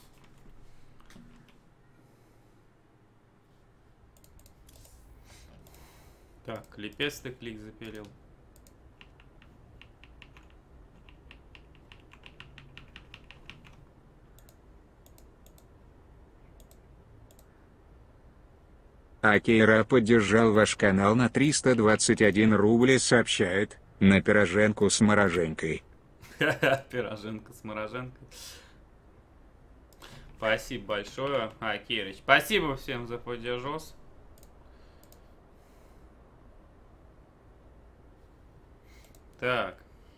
Так, лепестый клик запилил. Акира поддержал ваш канал на триста двадцать один рубля, сообщает, на пироженку с мороженкой. Пироженка с мороженкой. Спасибо большое, Акирыч. Спасибо всем за поддержос. Так.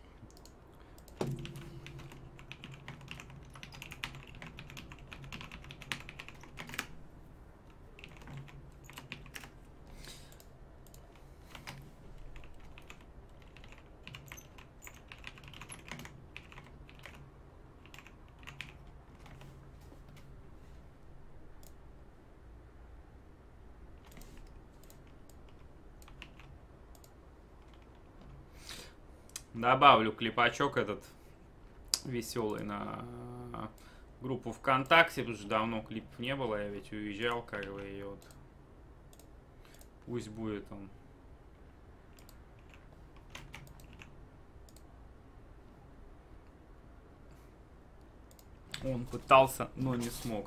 Добавлю клипачок этот веселый на группу ВКонтакте, потому что давно клипов не было, я ведь уезжал, как бы, и вот пусть будет он. Он пытался, но не смог.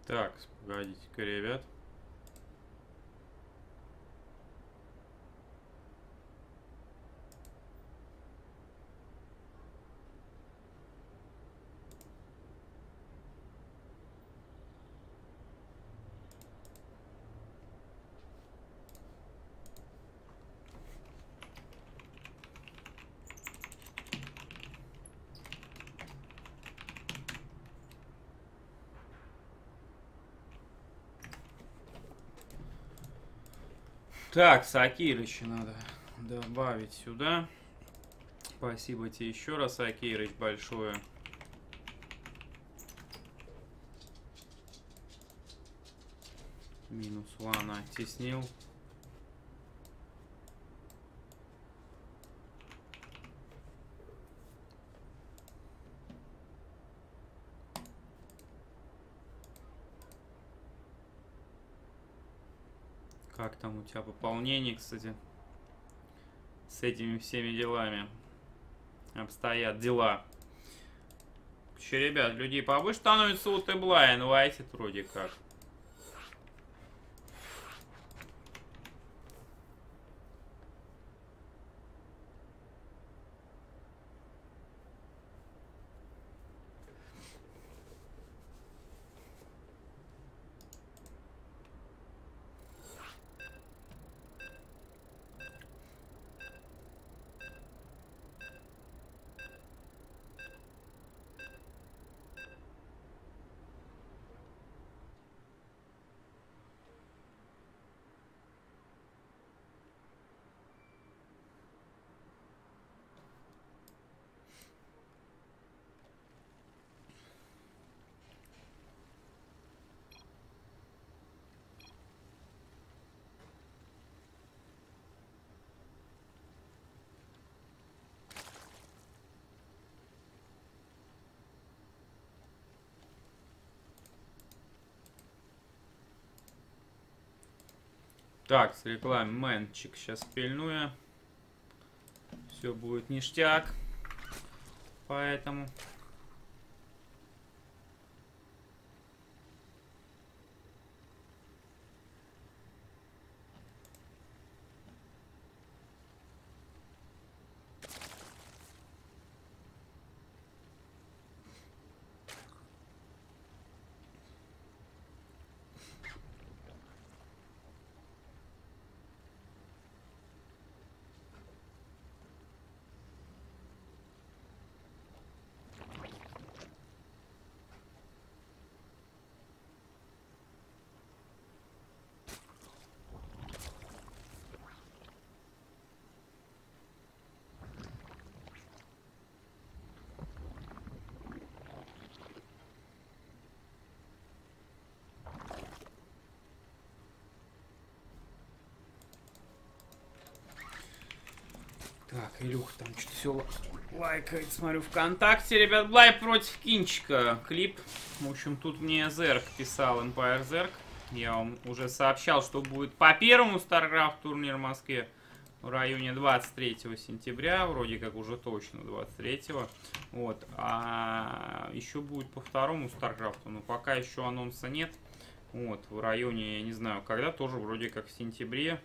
Так, погодите-ка, ребят. Так, Сакирыча надо добавить сюда. Спасибо тебе еще раз, Акирыч, большое. Минус вана оттеснил. Как там у тебя пополнение, кстати? С этими всеми делами обстоят дела. Еще, ребят, людей побольше становится у Тебла, инвайтит вроде как. Так, с рекламой мэнчик сейчас пильную. Все будет ништяк. Поэтому... Так, Илюха там что-то все лайкает, смотрю, ВКонтакте. Ребят, Блай против Кинчика. Клип. В общем, тут мне Зерк писал, Empire Зерк. Я вам уже сообщал, что будет по первому StarCraft турнир в Москве в районе двадцать третьего сентября. Вроде как уже точно двадцать третьего. Вот. А еще будет по второму StarCraft. Но пока еще анонса нет. Вот. В районе, я не знаю, когда, тоже вроде как в сентябре.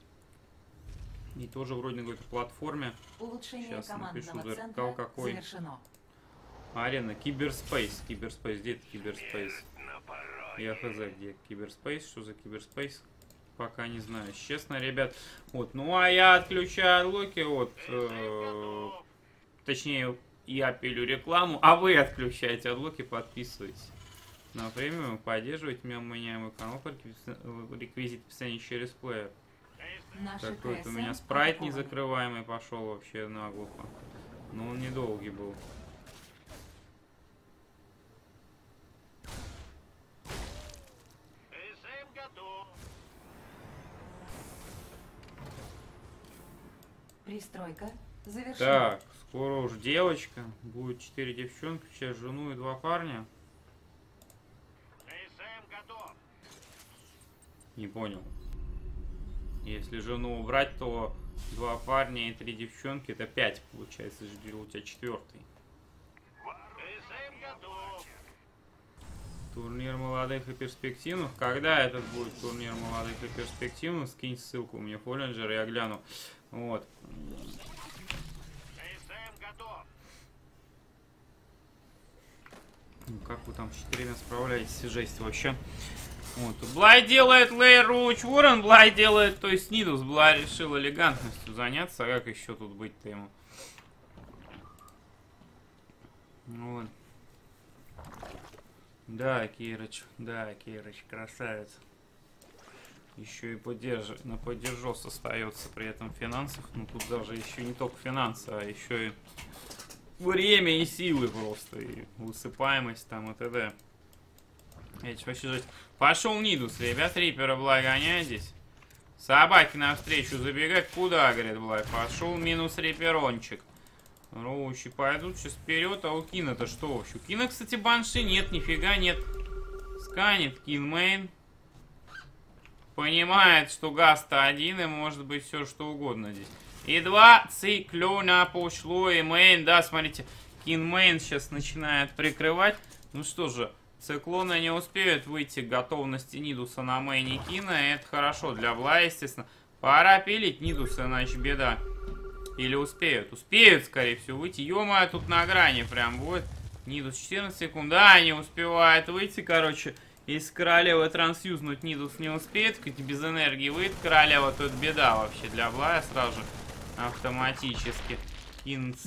И тоже вроде на какой-то платформе. Улучшение Сейчас напишу, командного зеркал центра какой. завершено. Арена. Киберспейс. Киберспейс. Где это Киберспейс? Я хз, где Киберспейс? Что за Киберспейс? Пока не знаю. Честно, ребят. Вот. Ну, а я отключаю локи. Вот. Э, точнее, я пилю рекламу. А вы отключаете отлоки, подписывайтесь на премиум. Поддерживайте меня, у меня мой канал. Реквизит описания через плеер. Какой-то у меня спрайт незакрываемый пошел вообще наглухо. Но он недолгий был. СМ готов. Пристройка завершена. Так, скоро уж девочка. Будет четыре девчонки, сейчас жену и два парня. СМ готов. Не понял. Если жену убрать, то два парня и три девчонки, это пять получается. Жди, у тебя четвертый. СМ готов. Турнир молодых и перспективных. Когда этот будет турнир молодых и перспективных? Скинь ссылку мне, Фоллинджер, я гляну. Вот. КСМ готов. Ну, как вы там с четырьмя справляетесь? Жесть вообще. Вот. Блай делает Лейр Роуч Уоррен, Блай делает, то есть Нидус. Блай решил элегантностью заняться, а как еще тут быть-то ему? Вот. Да, Кирыч, да, Кирыч, красавец. Еще и поддерж... на поддержос остается при этом в финансах. Ну тут даже еще не только финансы, а еще и время и силы просто. И высыпаемость там и т.д. Эти вообще жесть. Пошел Нидус, ребят, Рипера Блай гоняйтесь. Собаки навстречу забегать. Куда, говорит Блай? Пошел минус Риперончик. Роучи пойдут сейчас вперед, а у Кина-то что вообще? У Кина, кстати, банши нет, нифига нет. Сканет Кин мейн. Понимает, что газ-то один, и может быть все что угодно здесь. И два циклона пошло, и мейн, да, смотрите, Кин мейн сейчас начинает прикрывать. Ну что же, циклоны не успеют выйти к готовности Нидуса на мейне Кина, и это хорошо для Бла, естественно. Пора пилить Нидуса, иначе беда. Или успеют? Успеют, скорее всего, выйти. Ё-моё, тут на грани прям будет. Нидус четырнадцать секунд. Да, не успевает выйти, короче. Если королева трансюзнуть Нидус не успеет, хоть без энергии выйдет королева, то это беда вообще для Блая сразу же. Автоматически. Инс.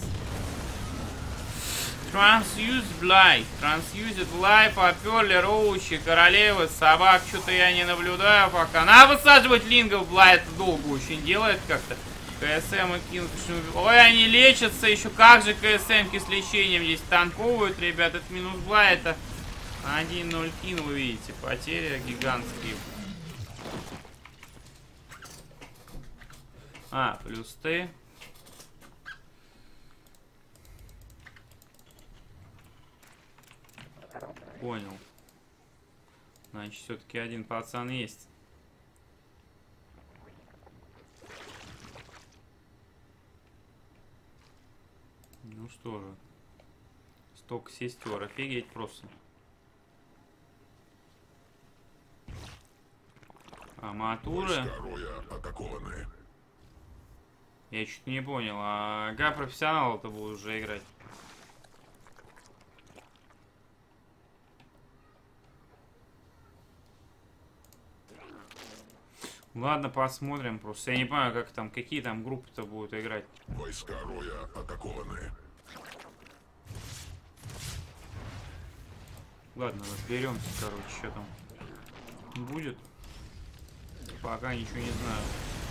Трансюз Блай. Трансюзит Блай, поперли роучи, королевы, собак. Что-то я не наблюдаю пока. Надо высаживать лингов. Блай это долго очень делает как-то. КСМ и Кинг. Ой, они лечатся еще. Как же КСМки с лечением здесь танковывают, ребят. Это минус Блай, это один ноль Кин, вы видите. Потери гигантские. А, плюс Т. Понял. Значит, все-таки один пацан есть. Ну что же. Столько сестер. Офигеть просто. Аматуры. Я чуть не понял. А как профессионал-то будет уже играть? Ладно, посмотрим. Просто я не понимаю, как там, какие там группы-то будут играть. Войска Роя атакованы. Ладно, разберемся, короче, что там будет. Пока ничего не знаю.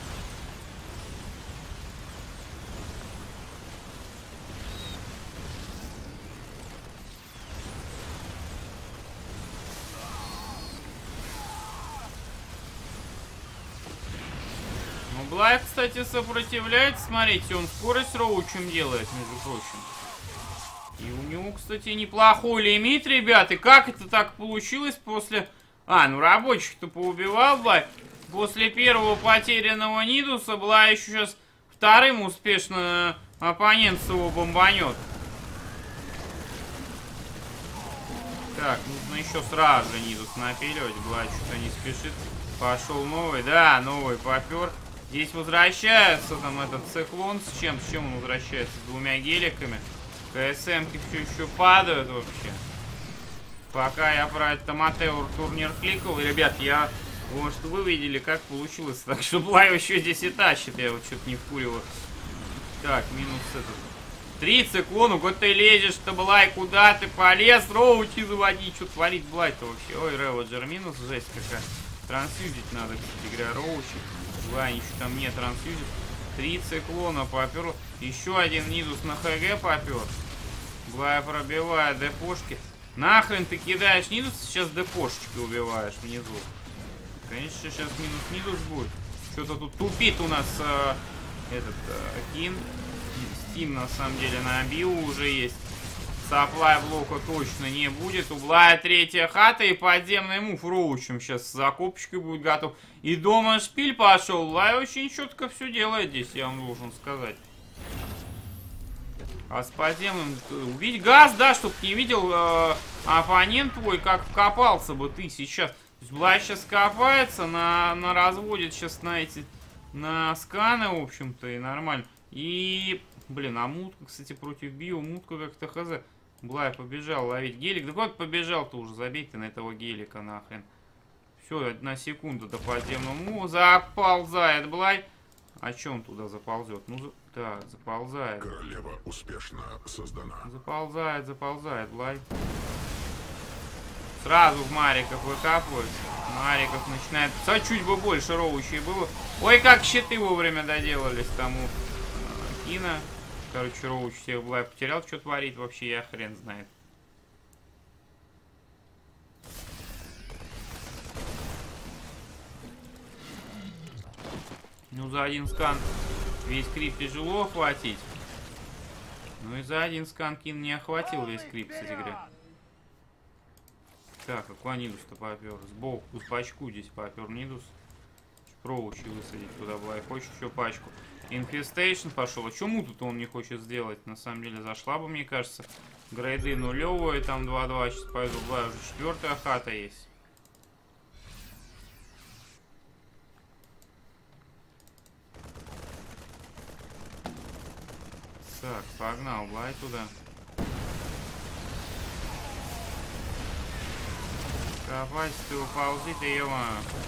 Ну, Блай, кстати, сопротивляется. Смотрите, он скорость роучем делает, между прочим. И у него, кстати, неплохой лимит, ребят. И как это так получилось после... А, ну рабочих-то поубивал Блай. После первого потерянного Нидуса Блай еще сейчас вторым успешно оппонент своего бомбанет. Так, нужно еще сразу же Нидус напиливать. Блай что-то не спешит. Пошел новый. Да, новый попер. Здесь возвращается там этот циклон. С чем? С чем он возвращается? С двумя геликами. КСМки все еще падают вообще. Пока я про этот Аматеур турнир кликал. И, ребят, я... Может, вы видели, как получилось. Так что Блай еще здесь и тащит. Я вот что-то не вкуриваю. Так, минус этот. Три циклону. Куда ты лезешь-то, Блай? Куда ты полез? Роучи заводить. Что творит Блай-то вообще? Ой, Реводжер минус. Жесть какая. Трансюзить надо, кстати говоря, роучи. Блай ничего там не трансюзит. Три циклона попер. Еще один Нидус на ХГ попер. Блай пробивает депошки. Нахрен ты кидаешь Нидус, сейчас депошечки убиваешь внизу. Конечно, сейчас минус Нидус будет. Что-то тут тупит у нас э, этот э, Кин. Стим на самом деле на био уже есть. Саплай блока точно не будет. У Блая третья хата и подземный мув роучем. Сейчас с закупочкой будет готов. И дома шпиль пошел. Блай очень четко все делает здесь, я вам должен сказать. А с подземным... Увидеть газ, да, чтоб не видел э, оппонент твой, как вкопался бы ты сейчас. То есть Блай сейчас копается, на, на разводит сейчас на эти... На сканы, в общем-то, и нормально. И... Блин, а мутка, кстати, против био, мутка как-то хз. Блай побежал ловить гелик. Да куда ты побежал-то уже? Забей ты на этого гелика нахрен. Все, одна секунда до подземного. Ну, заползает Блай. А че он туда заползет? Ну, за... так, заползает. Королева успешно создана. Заползает, заползает Блай. Сразу в Мариков выкапывается. Мариков начинает... Кстати, чуть бы больше роучей было. Ой, как щиты вовремя доделались тому э, Кина. Короче, роуч всех Блай потерял. Что творит вообще, я хрен знает. Ну, за один скан весь крип тяжело охватить. Ну и за один скан Кин не охватил весь крип, кстати говоря. Так, Акванидус-то попер. Сбоку, с пачку здесь попер Нидус. Проучи высадить туда Блай. Хочет еще пачку. Инфестейшн пошел. А чему тут он не хочет сделать? На самом деле зашла бы, мне кажется. Грейды нулевые, там два-два. Сейчас пойду Блай. Уже четвертая хата есть. Так, погнал Блай туда. Копать, ты уползи, ты ема.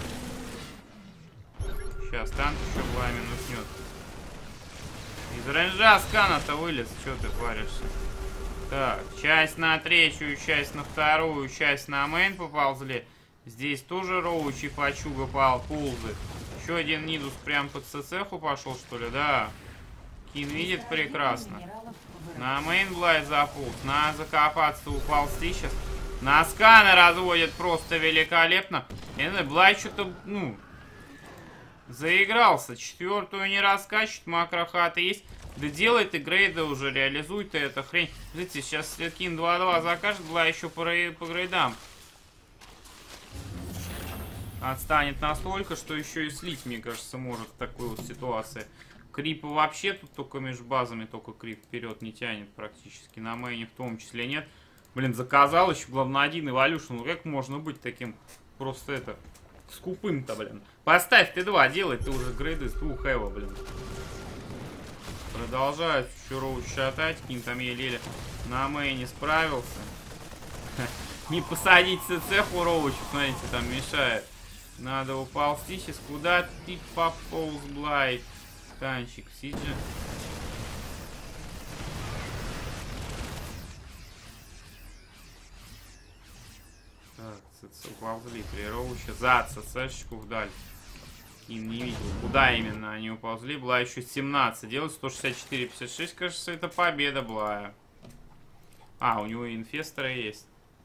Сейчас танк еще Блай минуснет. Из рейнджа скана-то вылез, что ты паришься? Так, часть на третью, часть на вторую, часть на мейн поползли. Здесь тоже роучи пачуга пал, ползает. Еще один Нидус прям под ЦЦху пошел, что ли, да? Кин видит прекрасно. На мейн Блай заполз, на закопаться уползти сейчас. На сканы разводят просто великолепно. Я не знаю, Блай что-то, ну, заигрался. Четвертую не раскачивает, макрохата есть. Да делай ты грейда уже, реализуй ты эту хрень. Видите, сейчас Кин два-два закажет, Блай еще по, по грейдам отстанет настолько, что еще и слить, мне кажется, может в такой вот ситуации. Крипа вообще тут только между базами, только крип вперед не тянет практически. На мейне в том числе нет. Блин, заказал еще, главное, один эволюшн. Ну как можно быть таким просто это скупым-то, блин. Поставь Т два, делай ты уже грейды с двух эво, блин. Продолжает еще роуч шатать. Кин там еле-еле на мейне справился. Не посадить ЦЦху роуч, смотрите, там мешает. Надо уползти сейчас. Куда ты пополз, Блай? Танчик, Сиджи. Так, ЦЦ уползли при роуче. За ЦЦшечку вдаль. Кин не видел, куда именно они уползли. Была еще семнадцать. Делать сто шестьдесят четыре пятьдесят шесть, кажется, это победа Блая. А, у него инфесторы есть.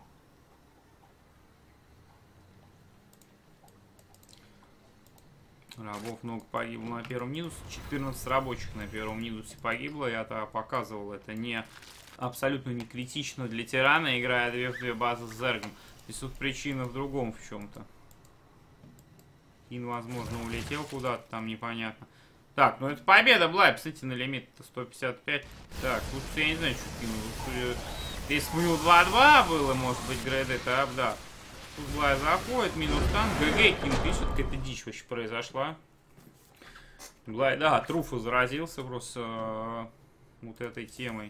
Рабов много погибло на первом Нидусе. четырнадцать рабочих на первом Нидусе погибло. Я-то показывал, это не абсолютно не критично для тирана, играя две в две базы с Зергом. Здесь тут причина в другом в чем-то. Кин, возможно, улетел куда-то, там непонятно. Так, ну это победа, Блай, посмотрите на лимит сто пятьдесят пять. Так, тут я не знаю, что кинул. Если бы у него два-два было, может быть, грейды, то да. Тут Блай заходит, минус танк. ГГ Кин пишет, какая-то дичь вообще произошла. Блай, да, Труфу заразился просто э, вот этой темой.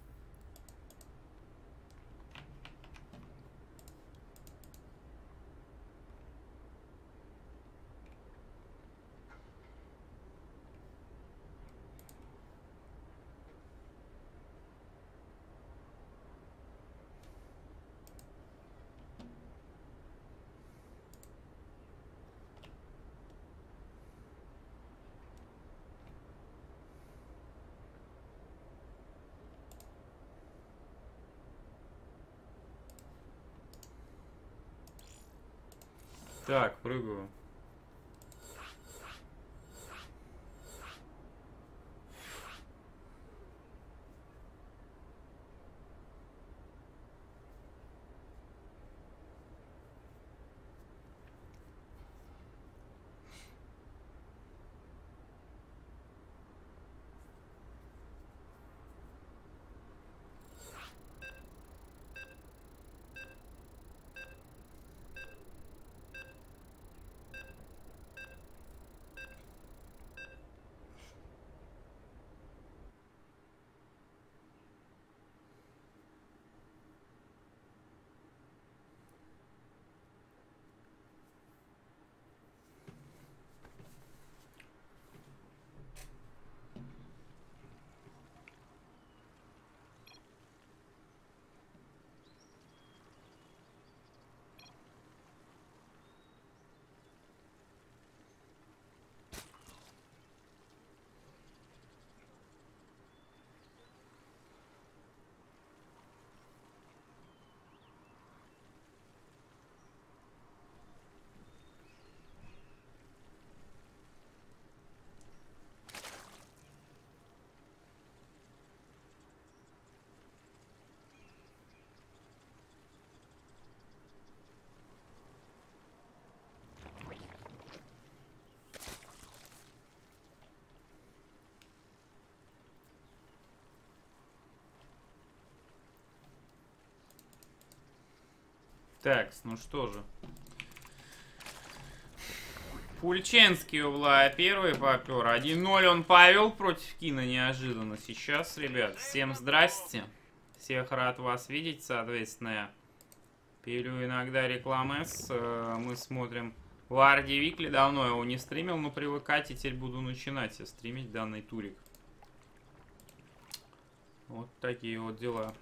Так, прыгаю. Так, ну что же. Пульченский у Влая первый попер. один ноль он повел против Кина неожиданно. Сейчас, ребят, всем здрасте. Всех рад вас видеть, соответственно. Я пилю иногда рекламы. Мы смотрим Варди Викли. Давно его не стримил, но привыкать и теперь буду начинать стримить данный турик. Вот такие вот дела.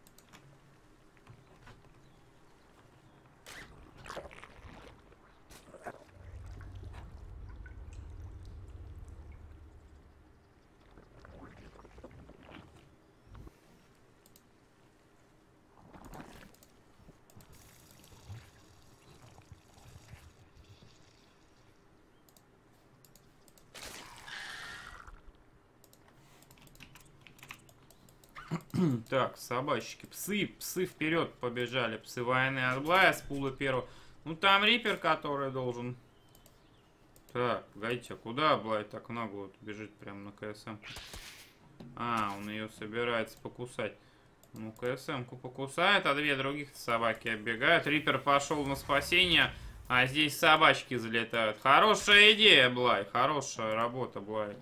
Так, собачки. Псы, псы вперед побежали. Псы войны от Блая с пула первого. Ну там Риппер, который должен... Так, погодите, а куда Блай так нагло бежит прямо на КСМ? А, он ее собирается покусать. Ну, КСМ-ку покусает, а две других собаки оббегают. Риппер пошел на спасение, а здесь собачки залетают. Хорошая идея, Блай. Хорошая работа, Блай.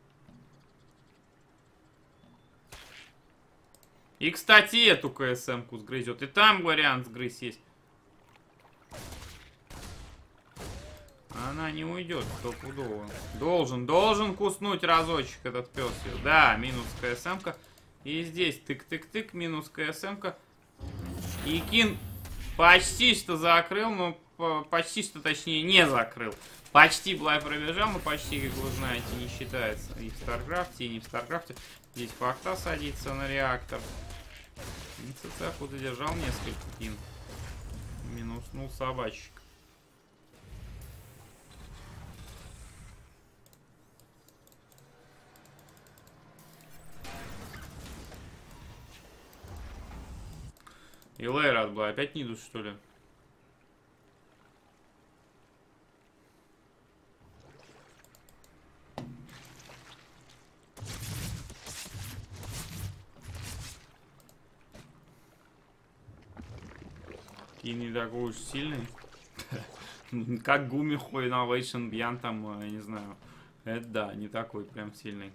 И, кстати, эту КСМ-ку сгрызет. И там вариант сгрызть есть. Она не уйдет стопудово. Должен, должен куснуть разочек этот пес. Да, минус КСМ-ка. И здесь тык-тык-тык, минус КСМ-ка. И Кин почти что закрыл, но почти что, точнее, не закрыл. Почти Блай пробежал, но почти, как вы знаете, не считается. И в Старкрафте, и не в Старкрафте. Здесь факта садится на реактор. ЦЦ задержал несколько Кин. Минуснул собачек. И Лейр отбыл. Опять Нидус, что ли? И не такой уж сильный. Как Гумихо Innovation Бьян там, я не знаю. Это да, не такой прям сильный.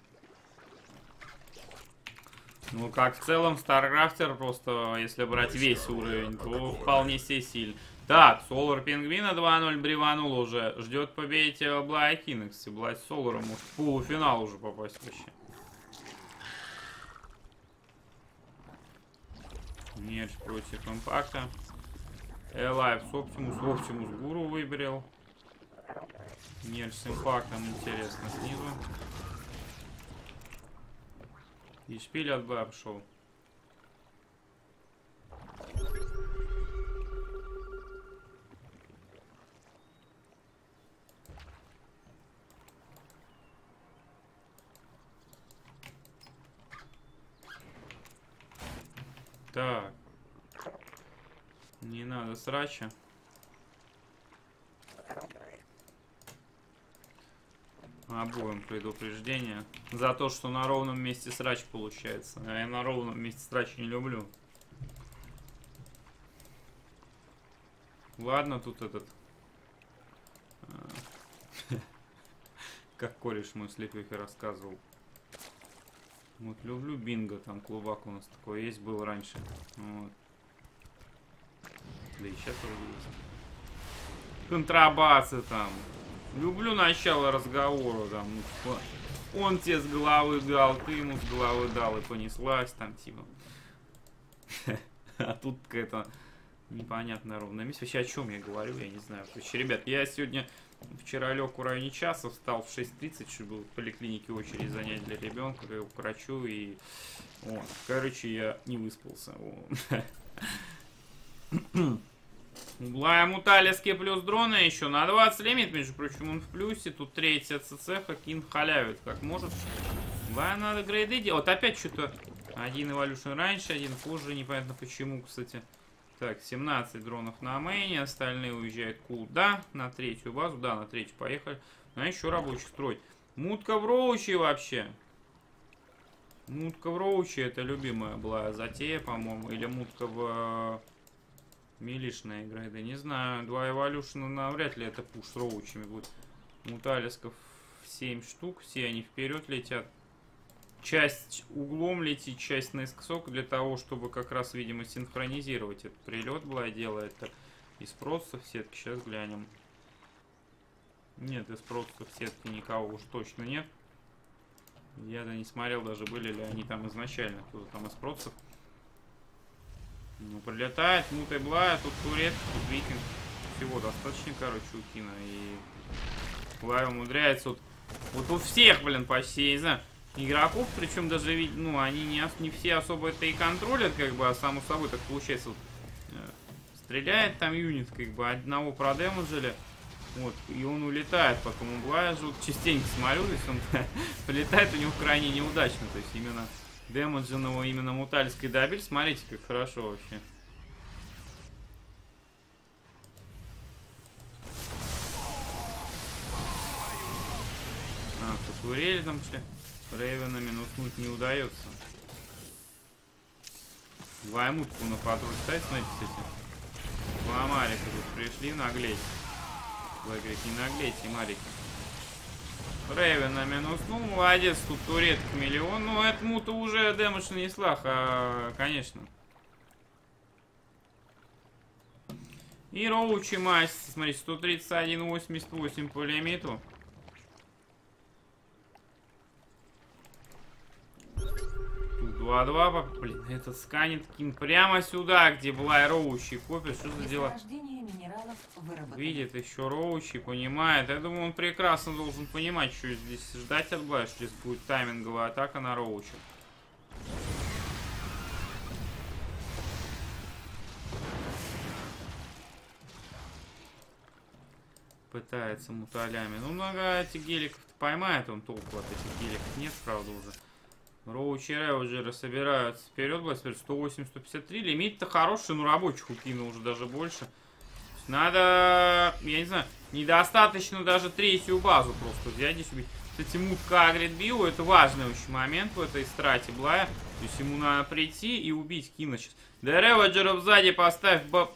Ну, как в целом, Старкрафтер, просто если брать весь уровень, то вполне себе сильный. Так, Солар Пингвина два ноль бриванул уже. Ждет победить Блая Кинекс. Блай с Соларом может в полуфинал уже попасть вообще. Мерч против Импакта. Элайв с Оптимус. Оптимус Гуру выбрал. Мерч с Импактом, интересно, снизу. И шпиль от Блая пошел. Так. Не надо срача. Обоим предупреждение. За то, что на ровном месте срач получается. А я на ровном месте срач не люблю. Ладно, тут этот... Как кореш мой слепюхи рассказывал. Вот люблю бинго, там клубак у нас такой есть, был раньше. Вот. Да и сейчас тоже есть. Контрабасы там. Люблю начало разговора там. Ну, он тебе с головы дал, ты ему с головы дал, и понеслась там типа. А тут какая-то непонятная ровная миссия. Вообще о чем я говорю, я не знаю. Короче, ребят, я сегодня вчера лег в районе часа, встал в шесть тридцать, чтобы в поликлинике очередь занять для ребенка, я его к врачу, и вот. Короче, я не выспался. Блая Муталиски плюс дрона еще на двадцать лимит, между прочим, он в плюсе. Тут третья ЦЦХ, Кин халявит как может. Блая надо грейды делать. Опять что-то один эволюшн раньше, один позже, непонятно почему, кстати. Так, семнадцать дронов на мейне, остальные уезжают куда? На третью базу, да, на третью поехали. А еще рабочих строить. Мутка в роуче вообще. Мутка в роуче, это любимая была затея, по-моему. Или мутка в... Милишная игра, да не знаю. Два эволюшена навряд ли это пуш с роучами будет. Муталисков семь штук, все они вперед летят. Часть углом летит, часть наискосок, для того, чтобы как раз, видимо, синхронизировать этот прилет. Блай делает так. Из процессов сетки, сейчас глянем. Нет, из процессов сетки никого уж точно нет. Я-то не смотрел даже, были ли они там изначально. Кто-то там из процессов. Ну, прилетает, мутай Блая, тут турет, тут викинг. Всего достаточно, короче, у Кина. И Блай умудряется. Вот, вот у всех, блин, почти, я не знаю, игроков, причем даже, ну, они не, не все особо это и контролят, как бы, а само собой так получается. Вот, э, стреляет там юнит, как бы, одного продемажили. Вот, и он улетает, потом у Блая же вот, частенько смотрю, то есть он полетает у него крайне неудачно, то есть именно демедженного именно мутальской добили, смотрите, как хорошо вообще. А, тут турели там что Рейвена минуснуть не удается. Два мутку на патруль ставить, смотрите, кстати. Два Марика тут пришли наглеть. Вы говорите, не наглейте, Марики. Рейвен на минус, ну молодец, тут туретка миллион. Ну этому-то уже дэмэдж нанесла, а, конечно. И роучи мастер, смотрите, сто тридцать один восемьдесят восемь по лимиту. Тут два-два, блин, этот сканет Кин прямо сюда, где была и роучи копия, что за дела? Видит еще роучи, понимает. Я думаю, он прекрасно должен понимать, что здесь ждать от Блая, что здесь будет тайминговая атака на роучи. Пытается муталями. Ну, много этих геликов-то поймает он толку от этих геликов. Нет, правда, уже. Роучи и Реводжеры собираются вперед, Блай, сто восемь сто пятьдесят три. Лимит-то хороший, но рабочих у Кина уже даже больше. Надо, я не знаю, недостаточно даже третью базу просто взять здесь убить. Кстати, мутка агрит Био, это важный очень момент в этой страте Блая. То есть ему надо прийти и убить Кина сейчас. Да Реводжеров сзади поставь, баб...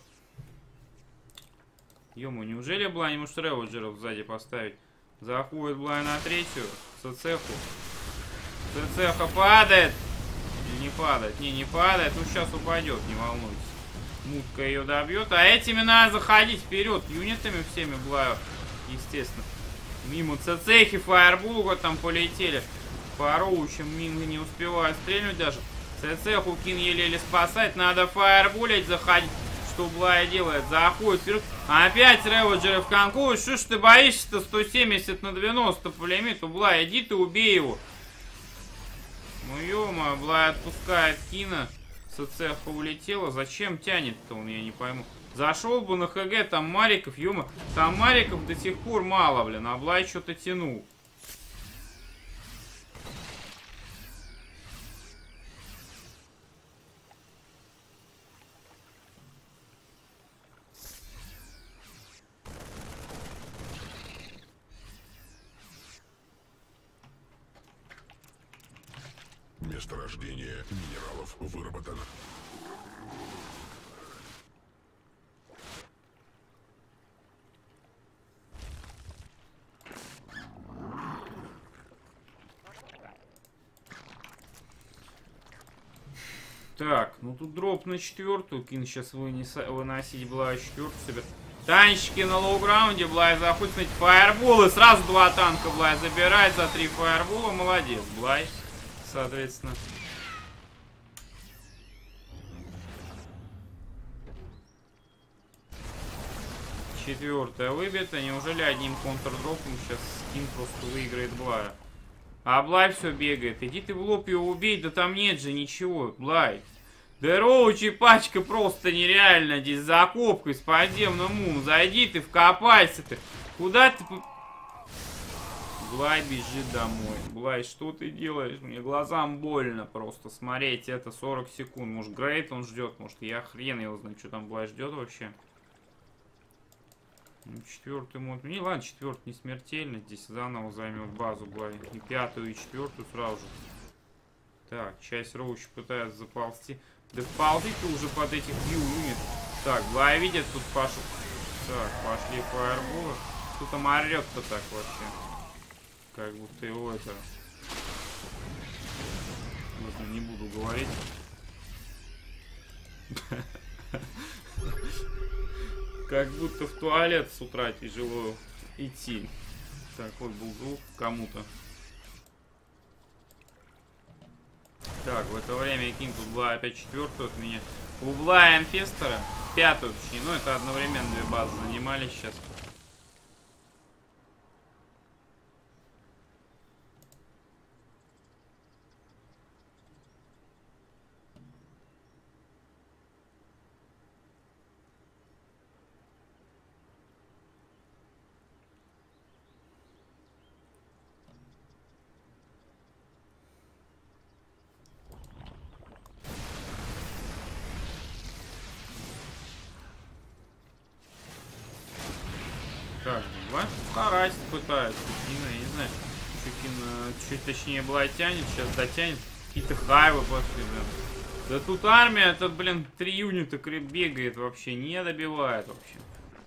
Ё-моё, неужели Блай не может Реводжеров сзади поставить? Заходит Блай на третью, ЦЦху. ЦЦха падает. Или не падает? Не, не падает, ну сейчас упадет, не волнуйтесь. Мутка ее добьет. А этими надо заходить вперед. Юнитами всеми Блаю. Естественно. Мимо цецехи, фаербулга там полетели. По роучам Минга не успевает стрельнуть даже. Цецеху Кин еле-еле спасать. Надо фаербулить, заходить. Что Блая делает? Заходит вперед. Опять Реводжеры в конку. Что ж ты боишься-то? сто семьдесят на девяносто по лимиту. Блай, иди ты убей его. Ну ё-моё, Блай отпускает Кина. ЦЦХ улетела. Зачем тянет-то он, я не пойму. Зашел бы на ХГ, там Мариков, ё-моё. Там Мариков до сих пор мало, блин. А Блай что-то тянул. Месторождение минералов выработано. Так, ну тут дроп на четвертую. Кин сейчас вынес, выносить Блай четвертую себе. Танчики на лоу-граунде. Блай заходит, смотрите, фаерболы. Сразу два танка Блай забирает за три фаербола. Молодец, Блай. Соответственно. Четвертая выбита. Неужели одним контрдропом сейчас Скин просто выиграет Блая? А Блай все бегает. Иди ты в лоб его убей. Да там нет же ничего. Блай. Да роучи пачка просто нереально. Здесь за окопкой с подземным мум. Зайди ты, вкопайся ты. Куда ты... Блай бежит домой. Блай, что ты делаешь? Мне глазам больно просто смотреть это сорок секунд. Может, Грейт он ждет. Может, я хрен его знаю, что там Блай ждет вообще. Ну, четвертый мод. Не, ладно, четвертый не смертельно. Здесь заново займет базу Блай. И пятую, и четвертую сразу же. Так, часть роучи пытается заползти. Да вползи ты уже под этих вью юнит. Так, Блай видит, тут пошел. Так, пошли фаерболы. Кто там орёт-то так вообще? Как будто его это... Вот, не буду говорить. Как будто в туалет с утра тяжело идти. Такой был звук кому-то. Так, в это время Кин тут была опять четвертую от меня. У Блая Инфестора пятую, точнее. Ну, это одновременно две базы занимались сейчас. Так, Блай старается, пытается. Кина, я не знаю, что Кина чуть точнее Блай тянет, сейчас дотянет. Какие-то хайвы пошли, блин. Да тут армия, это, блин, три юнита бегает вообще, не добивает вообще.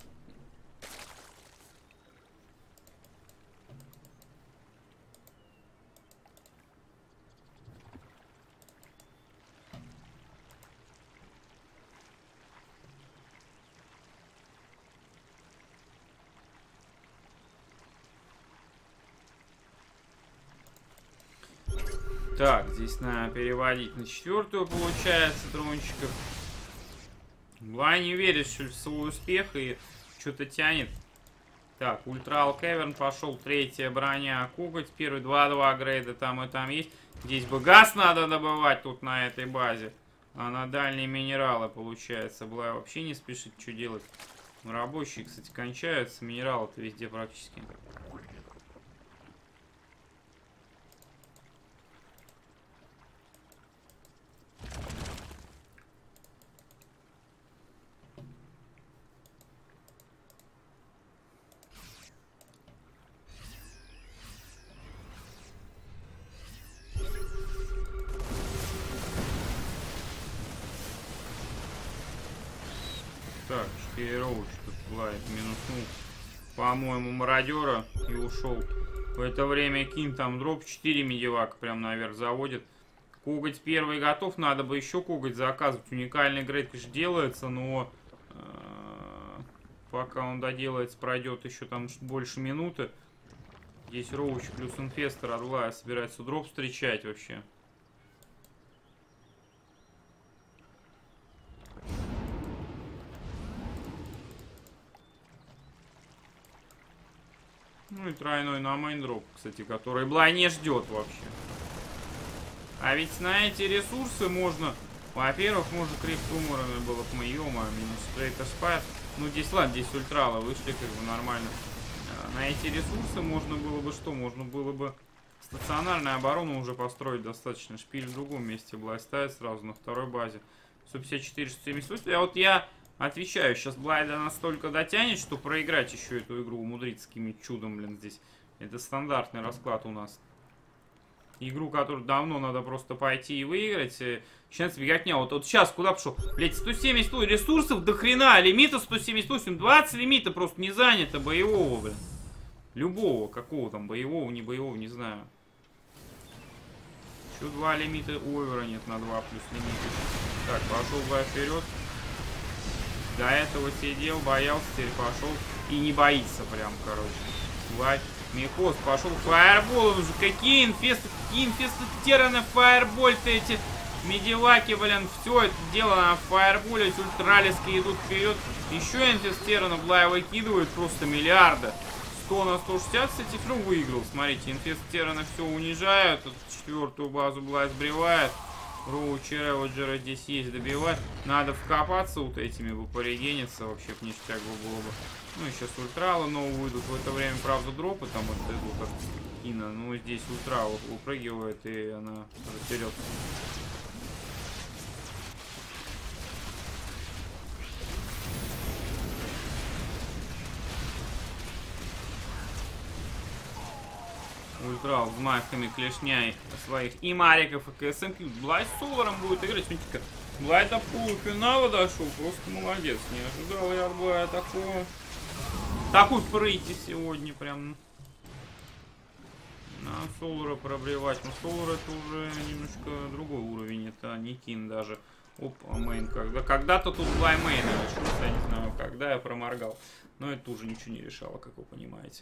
Так, здесь надо переводить на четвертую, получается, дрончиков. Блай не верит в свой успех и что-то тянет. Так, Ультрал Кеверн пошел, третья броня, Коготь, первый два-два грейда там и там есть. Здесь бы газ надо добывать тут на этой базе. А на дальние минералы, получается, Блай вообще не спешит, что делать. Рабочие, кстати, кончаются, минералы-то везде практически. Так, четыре роуча тут Блайт минуснул, по-моему, мародера и ушел. В это время Кин там дроп, четыре медивака прям наверх заводит. Коготь первый готов, надо бы еще коготь заказывать. Уникальный грейд, конечно, делается, но э, пока он доделается, пройдет еще там больше минуты. Здесь роуч плюс инфестор от Блая собирается дроп встречать вообще. Ну и тройной на мейндроп, кстати, который Блай не ждет вообще. А ведь на эти ресурсы можно... Во-первых, можно криптуморами было бы ё-моё, минус трейдер спайт. Ну здесь ладно, здесь ультралы вышли как бы нормально. На эти ресурсы можно было бы что? Можно было бы стационарную оборону уже построить достаточно. Шпиль в другом месте Блай ставит сразу на второй базе. сто пятьдесят четыре, сто семьдесят восемь. А вот я... Отвечаю, сейчас Блайда настолько дотянет, что проиграть еще эту игру умудриться каким-нибудь чудом, блин, здесь. Это стандартный расклад у нас. Игру, которую давно надо просто пойти и выиграть. Сейчас беготня. Вот, вот сейчас куда пошел? Блять, сто семьдесят восемь ресурсов до хрена. Лимита сто семьдесят восемь. двадцать лимита просто не занято боевого, блин. Любого, какого там, боевого, не боевого, не знаю. Еще два лимита овера нет на два плюс лимита. Так, пошел Блай вперед. До этого сидел, боялся, теперь пошел и не боится прям, короче. Блай, Мехос пошел, фаербол, уже какие инфесты, какие инфесты тераны, фаерболь-то эти медиваки, блин, все это дело на фаерболе, ультралиски идут вперед. Еще инфестерана Блай выкидывают просто миллиарда. сто на сто шестьдесят, кстати, фру выиграл, смотрите, инфестераны все унижают, тут четвертую базу Блай сбривает. Роучи Реводжера здесь есть, добивать. Надо вкопаться вот этими бы, порегениться. Вообще в ништяк было бы. Ну и сейчас ультралы новые выйдут. В это время, правда, дропы там вот идут от Кина. Ну здесь ультра упрыгивает и она вперед. Ультрал с масками, клешня своих и мариков, и КСМ. Блай с Соларом будет играть. Смотрите-ка, Блай до полуфинала дошел, просто молодец. Не ожидал я от Блая такого. Такой прыти сегодня прям. На Солара пробивать. Но Солар это уже немножко другой уровень. Это не Кин даже. Оп, мейн. Когда, когда-то тут Блай мейн начался. Я не знаю, когда я проморгал. Но это уже ничего не решало, как вы понимаете.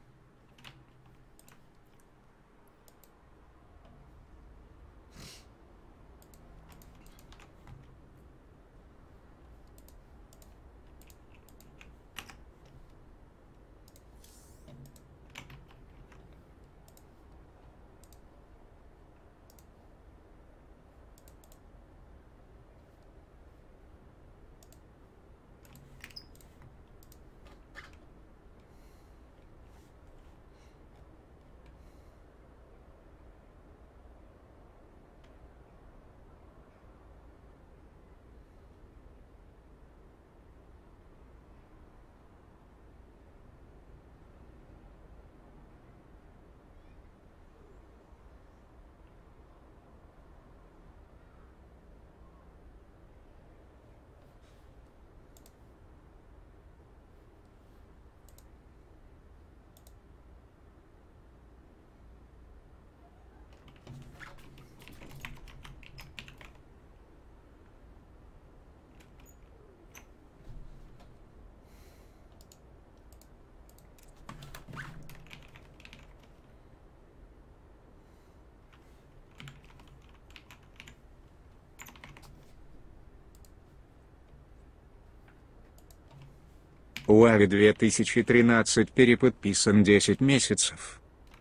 Уави две тысячи тринадцать переподписан десять месяцев.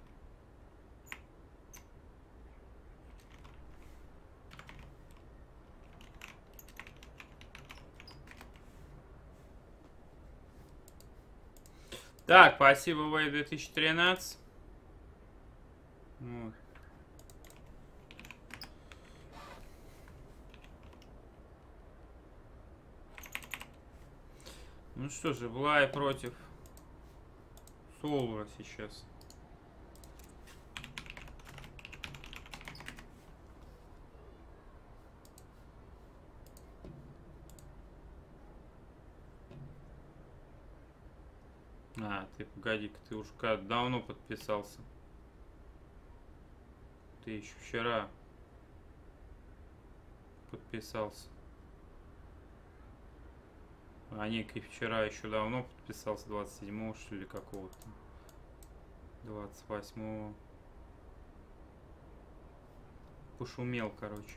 Так, спасибо, Вэй две тысячи тринадцать. Вот. Ну что же, Блай против Солара сейчас. А, ты погоди-ка, ты уж как давно подписался. Ты еще вчера подписался. А некий вчера еще давно подписался, двадцать седьмого что ли какого-то. двадцать восьмого. Пошумел, короче.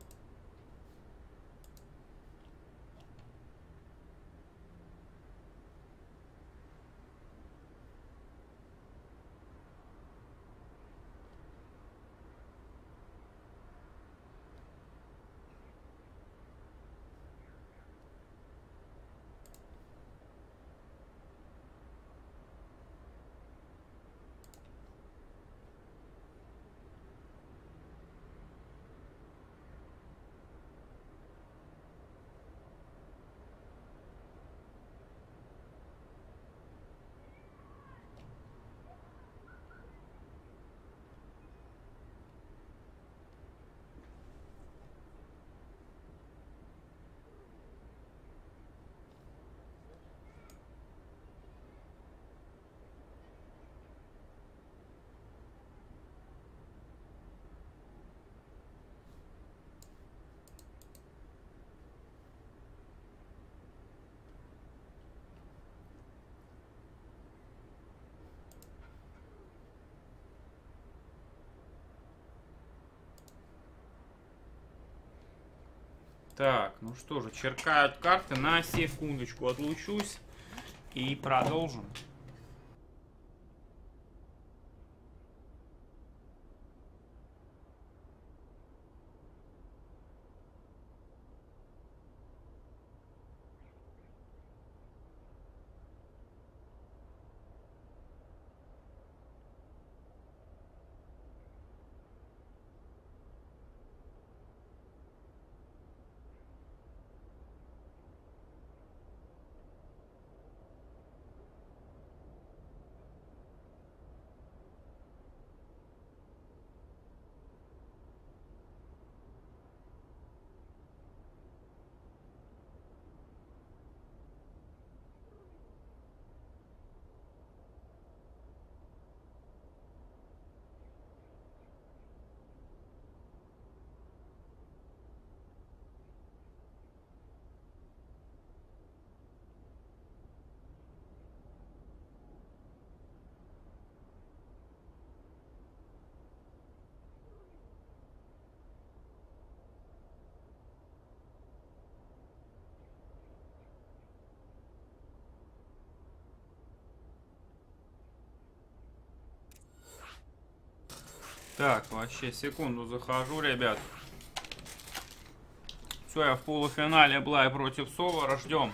Так, ну что же, черкают карты. На секундочку отлучусь и продолжим. Так, вообще секунду захожу, ребят. Все, я в полуфинале Блай против Солара. Ждем.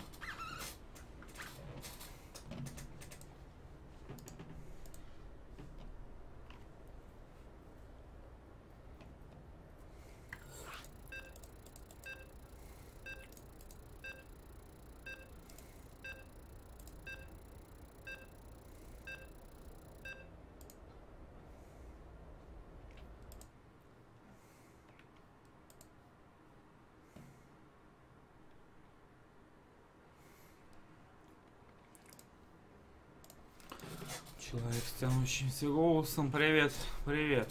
Человек с тянущимся голосом. Привет, привет.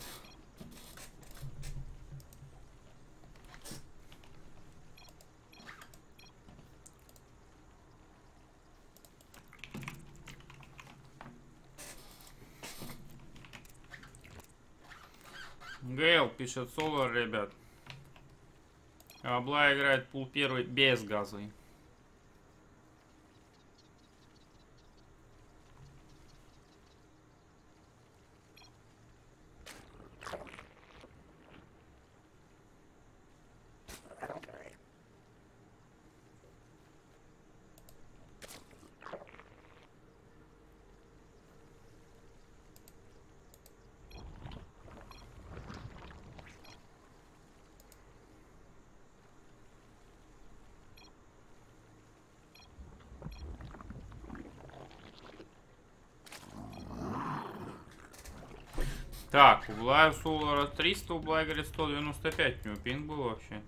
Гейл пишет Солар, ребят. А Блай играет пул первый без газовый. Так, у Блая у Солара триста, у Блая, говорит, сто девяносто пять. У него пинг был вообще.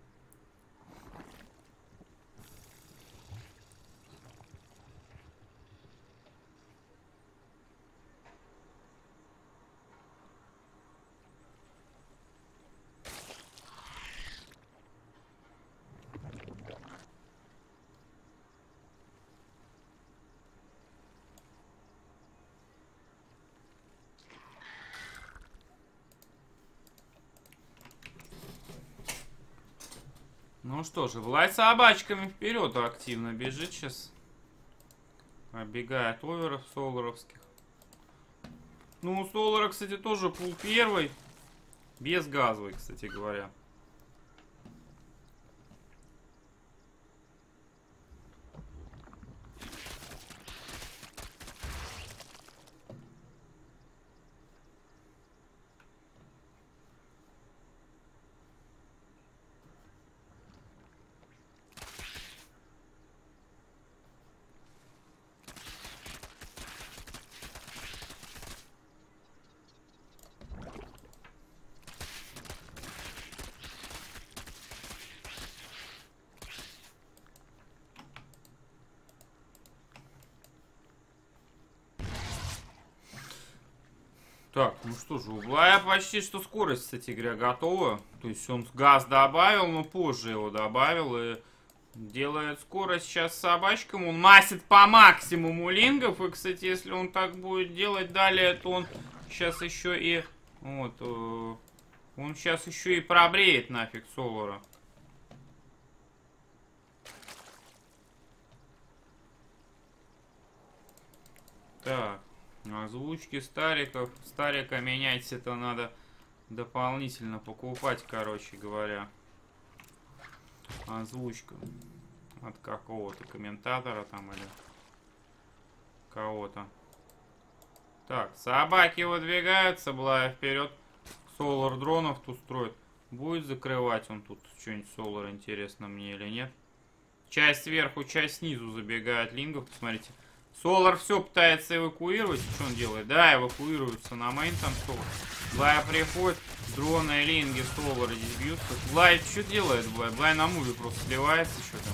Ну что же, Блай собачками вперед активно бежит сейчас. Оббегает оверов соларовских. Ну, у Солара, кстати, тоже пул первый. Без газовый, кстати говоря. Так, ну что же, у Блая почти что скорость, кстати говоря, готова. То есть он газ добавил, но позже его добавил и делает скорость сейчас собачкам. Он масит по максимуму лингов. И, кстати, если он так будет делать далее, то он сейчас еще и... Вот, э, он сейчас еще и пробреет нафиг Солара. Так. Озвучки стариков. Старика менять это надо дополнительно покупать, короче говоря. Озвучка от какого-то комментатора там или кого-то. Так, собаки выдвигаются, Блая вперед. Солар дронов тут строит. Будет закрывать он тут что-нибудь Солар, интересно мне или нет. Часть сверху, часть снизу забегает лингов, посмотрите. Солар все пытается эвакуировать. Что он делает? Да, эвакуируется на мейн там Солар. Блай приходит. Дроны, линги, Солар здесь бьются. Блай что делает, Блай? Блай на муве просто сливается что-то.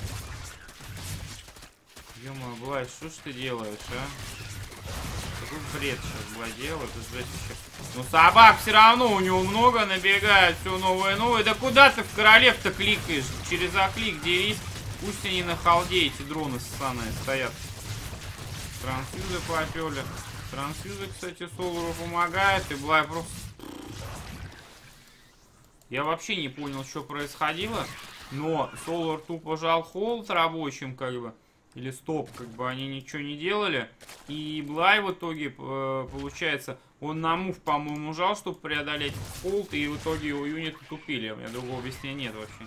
Ё-моё, Блай, что ж ты делаешь, а? Какой бред сейчас Блай делает? Ну собак все равно у него много набегает. Все новое новое. Да куда ты в королев-то кликаешь? Через оклик дерись. Пусть они на халде эти дроны ссаные стоят. Трансфьюзы поперли. Трансфьюзы, кстати, Солару помогает. И Блай просто... Я вообще не понял, что происходило. Но Солар тупо жал холд рабочим, как бы. Или стоп, как бы они ничего не делали. И Блай в итоге, получается, Он на мув, по-моему, жал, чтобы преодолеть пулт, и в итоге его юниты тупили. У меня другого объяснения нет вообще.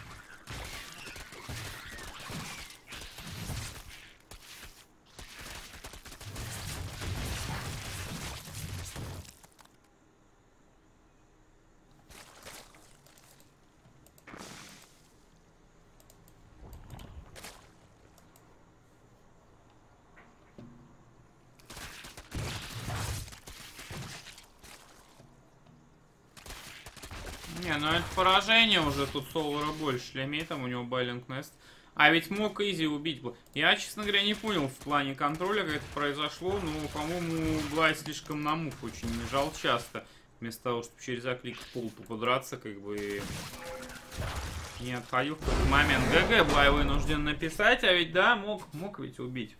Не, ну это поражение уже, тут Солара больше лимитом, у него Байлинг Нест. А ведь мог Изи убить бы. Я, честно говоря, не понял в плане контроля, как это произошло, но, по-моему, Блайт слишком на мув очень нажал часто. Вместо того, чтобы через оклик пулту подраться, как бы не отходил в тот момент. ГГ Блай вынужден написать, а ведь да, мог, мог ведь убить.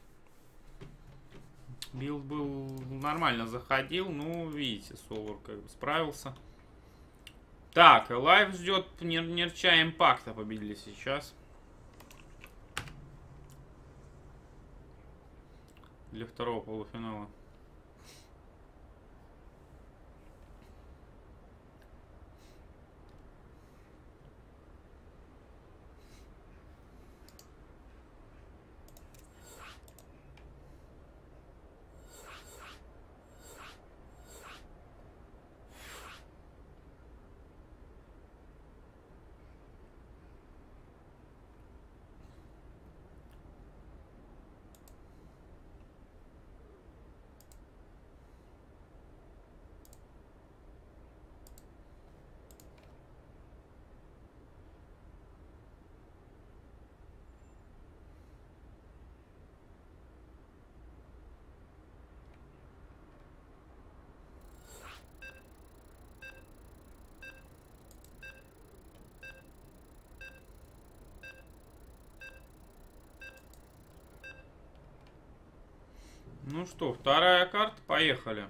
Билд был нормально заходил, ну, видите, Солар как бы справился. Так, Лайв ждет Нер Нерча Импакта, победили сейчас. Для второго полуфинала. Ну что, вторая карта, поехали.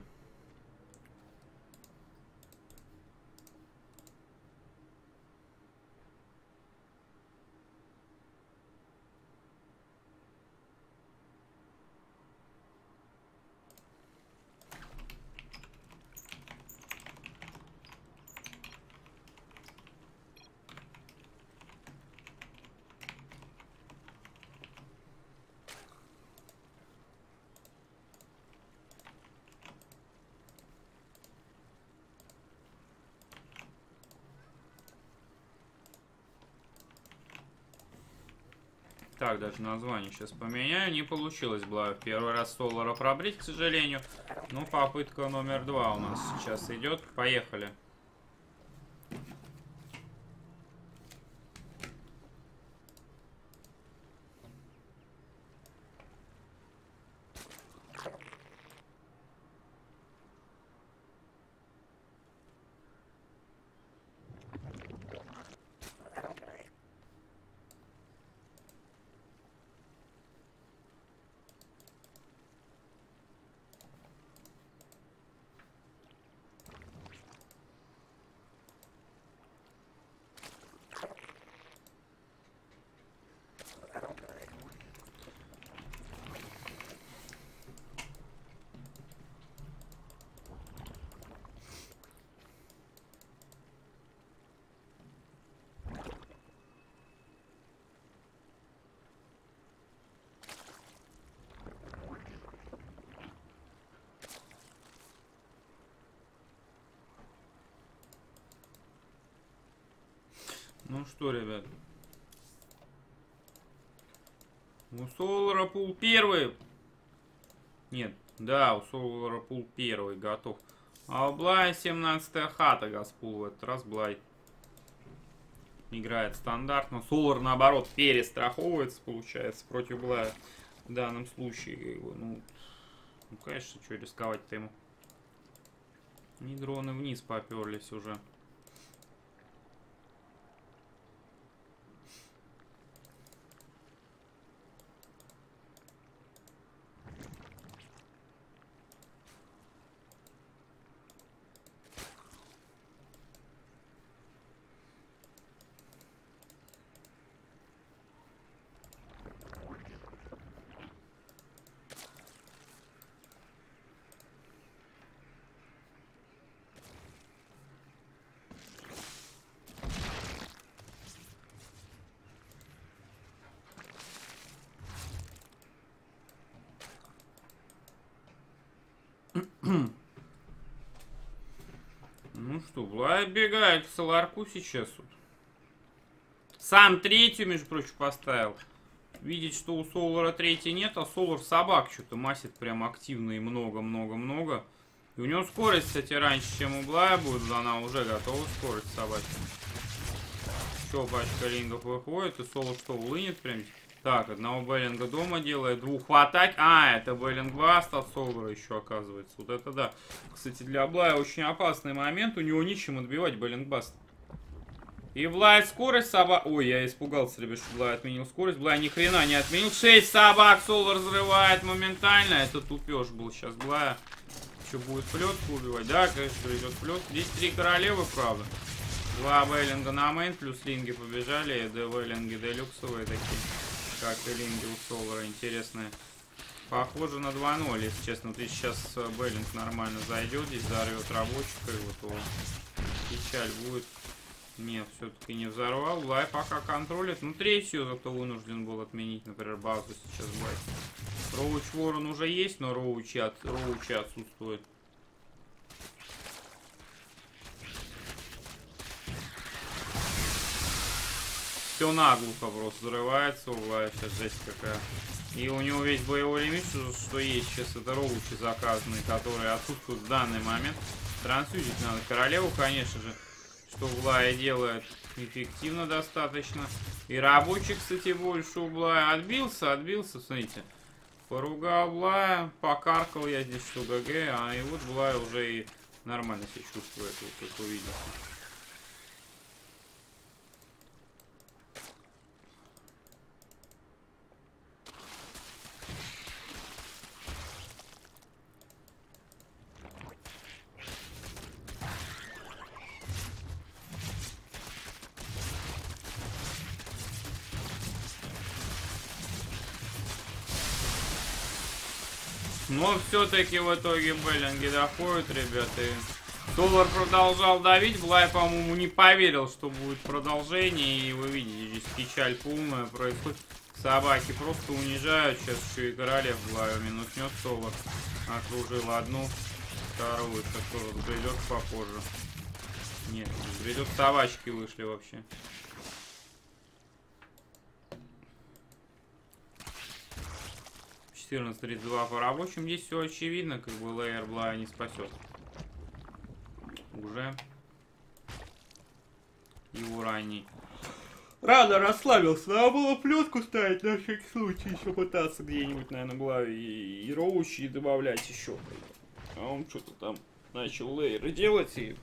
Так, даже название сейчас поменяю. Не получилось было в первый раз Солара пробрить, к сожалению. Но попытка номер два у нас сейчас идет. Поехали. Ну что, ребят. У Солара пул первый. Нет, да, у Солара пул первый готов. А у Блая семнадцатая хата Газпул в этот раз. Блай играет стандартно. Солар, наоборот, перестраховывается, получается, против Блая. В данном случае, ну, ну конечно, что рисковать-то ему. И дроны вниз поперлись уже. Ну что, Блай бегает в Соларку сейчас. Вот. Сам третью, между прочим, поставил. Видеть, что у Солара третьей нет, а Солар собак что-то масит прям активно и много-много-много. И у него скорость, кстати, раньше, чем у Блая будет. Она уже готова, скорость собачья. Еще пачка лингов выходит, и Солар что, улынет прям? Так, одного Беллинга дома делает, двух в атаке. А, это Беллинг Баст от Солара еще оказывается. Вот это да. Кстати, для Блая очень опасный момент. У него нечем отбивать Беллинг Баст. И Блай скорость собак... Ой, я испугался, ребят, что Блай отменил скорость. Блай ни хрена не отменил. шесть собак Солар разрывает моментально. Это тупеж был сейчас Блая. Что, будет плетку убивать? Да, конечно, придет плетку. Здесь три королевы, правда. Два Беллинга на мейн, плюс линги побежали. И Беллинги делюксовые такие. Как и линги у Солара, интересные. Похоже на два ноль, если честно. Вот если сейчас Беллинг нормально зайдет, здесь взорвет рабочих, и вот он. Печаль будет. Нет, все-таки не взорвал. Блай пока контролит. Ну, третью зато вынужден был отменить, например, базу сейчас Блай. Роуч Ворон уже есть, но Роучи, от... Роучи отсутствует. Все наглухо просто взрывается у Блая. Сейчас жесть какая. И у него весь боевой лимит, что есть сейчас, это Роучи заказанные, которые отсутствуют в данный момент. Трансфьюзить надо королеву, конечно же. Что Блая делает эффективно достаточно. И рабочий, кстати, больше у Блая. Отбился, отбился, смотрите. Поругал Блая, покаркал я здесь, что ГГ, а и вот Блай уже и нормально себя чувствует, вот как увидите. Но все-таки в итоге Беллинги доходят, ребята. Солар продолжал давить. Блай, по-моему, не поверил, что будет продолжение. И вы видите, здесь печаль полная происходит. Собаки просто унижают. Сейчас еще и королев Блаю минуснет. Солар окружил одну, вторую. Которую грядет попозже. Нет, грядет, собачки вышли вообще. четырнадцать тридцать два по рабочим. Здесь все очевидно, как бы лейер Блая не спасет. Уже его ранний. Рано расслабился. Надо было плетку ставить на всякий случай. Еще пытаться где-нибудь, наверное, Блаю и, и роучи добавлять еще. А он что-то там начал лейеры делать и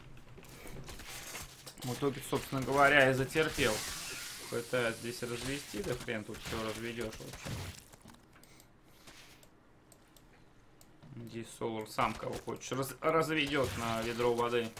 в итоге, собственно говоря, и затерпел. Пытается здесь развести, да хрен тут все разведешь вообще. Здесь Солар сам кого хочешь раз разведет на ведро воды.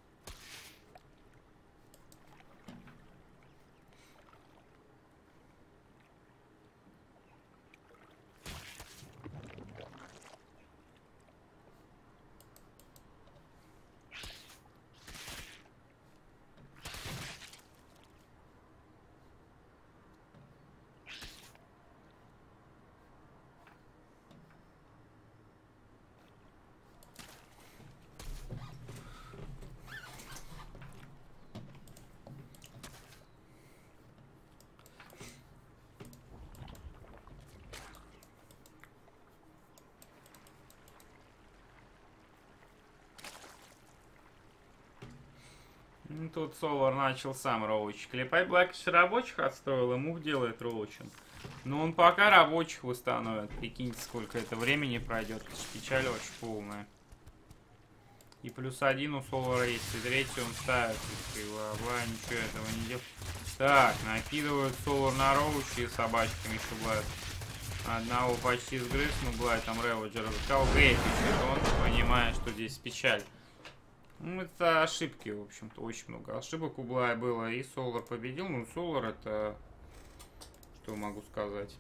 Тут Солар начал сам роуч клепать. Блэкиш рабочих отстроил, ему делает роучем. Но он пока рабочих восстановит. Прикиньте, сколько это времени пройдет. Печаль очень полная. И плюс один у Солара есть. И третий он ставит. И Блай ничего этого не делает. Так, накидывают Солар на роучи и собачками еще Блай. Одного почти сгрыз, но Блай там Реводжер разыскал. Грейфичит он, понимая, что здесь печаль. Ну, это ошибки, в общем-то, очень много ошибок у Блая было, и Солар победил. Ну, Солар это... Что могу сказать?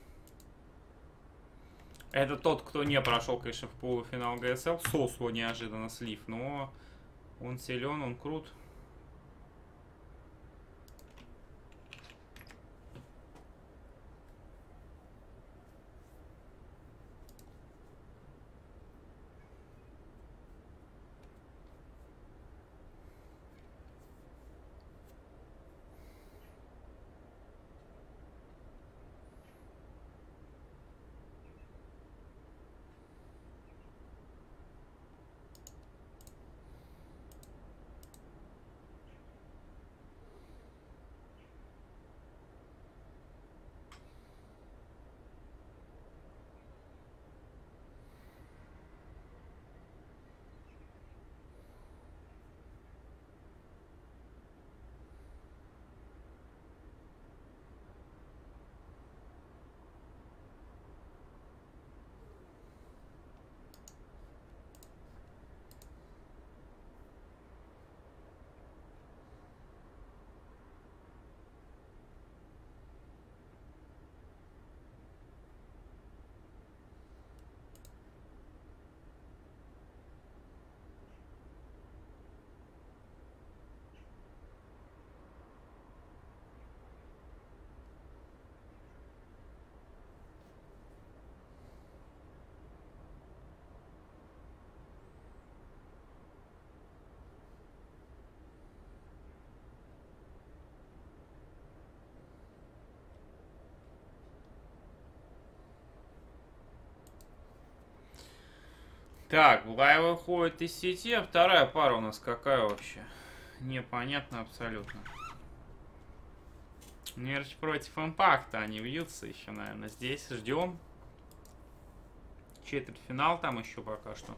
Это тот, кто не прошел, конечно, в полуфинал ГСЛ. Сосво неожиданно слив, но он силен, он крут. Так, Блай выходит из сети, а вторая пара у нас какая вообще? Непонятно абсолютно. Мерч против Импакта, они вьются еще, наверное, здесь. Ждем. Четвертьфинал там еще пока что.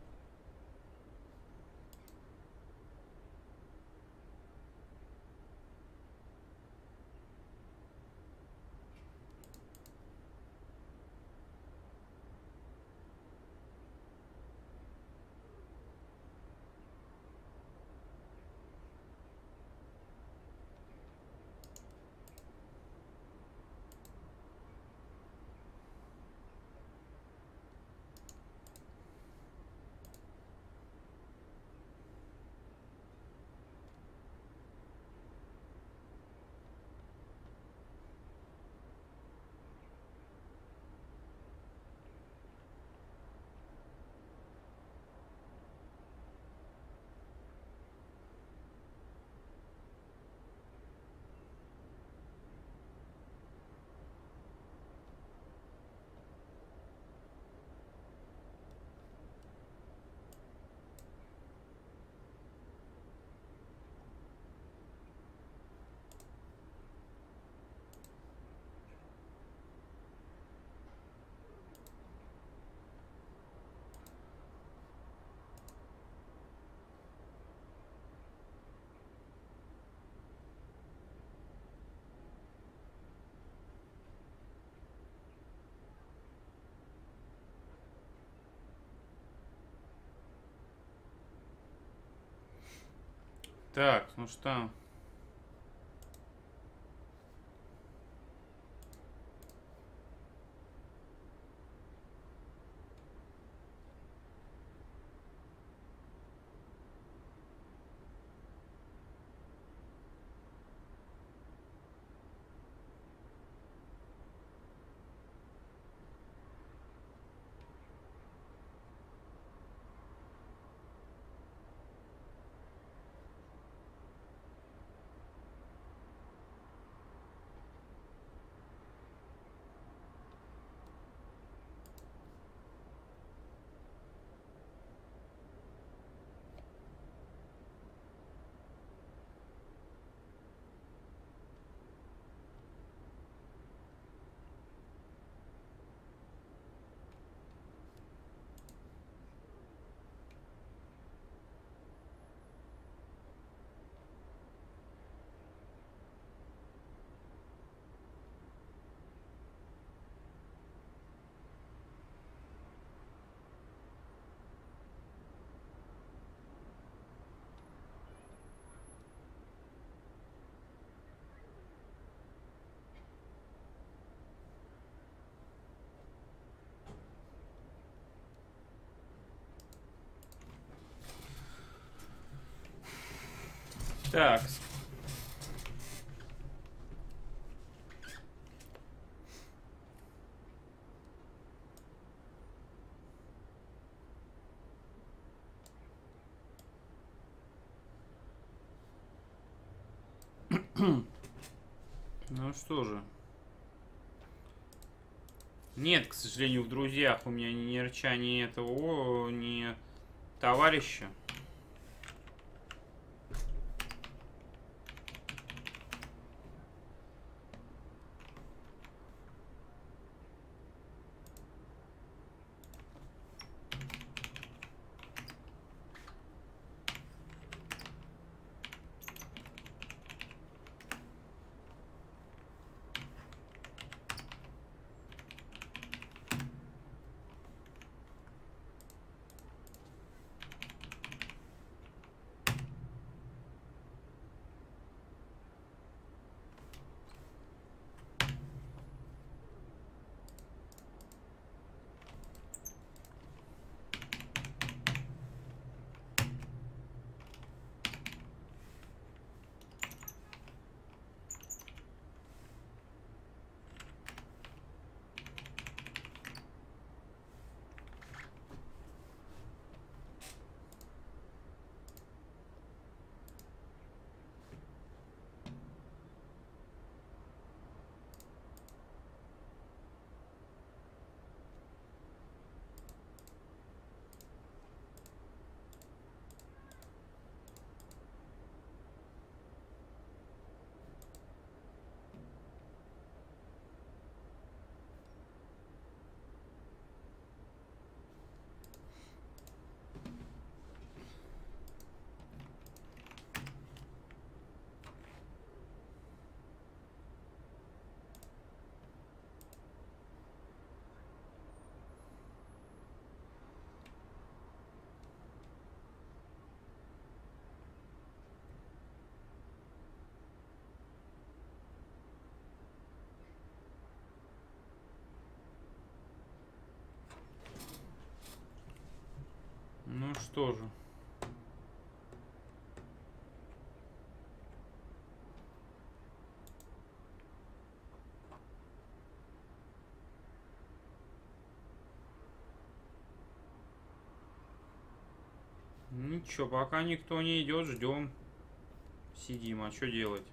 Так, ну что? Так. Ну что же. Нет, к сожалению, в друзьях у меня ни Нерча, ни этого, ни товарища. что же. Ничего, пока никто не идет, ждем. Сидим, а что делать?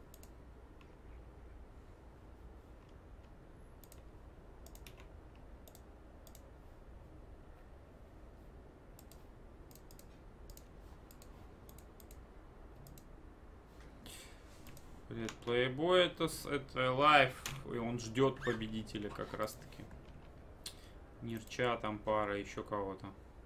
Привет, плейбой, это, это лайф, и он ждет победителя как раз таки. Нирча там пара, еще кого-то.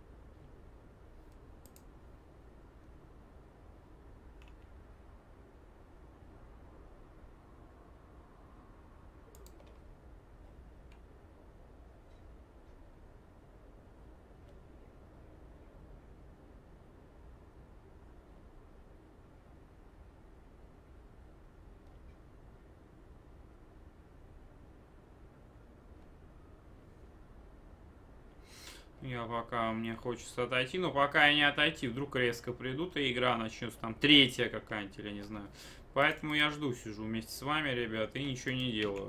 Я пока, мне хочется отойти, но пока я не отойти, вдруг резко придут, и игра начнется, там, третья какая-нибудь, или не знаю. Поэтому я жду, сижу вместе с вами, ребят, и ничего не делаю.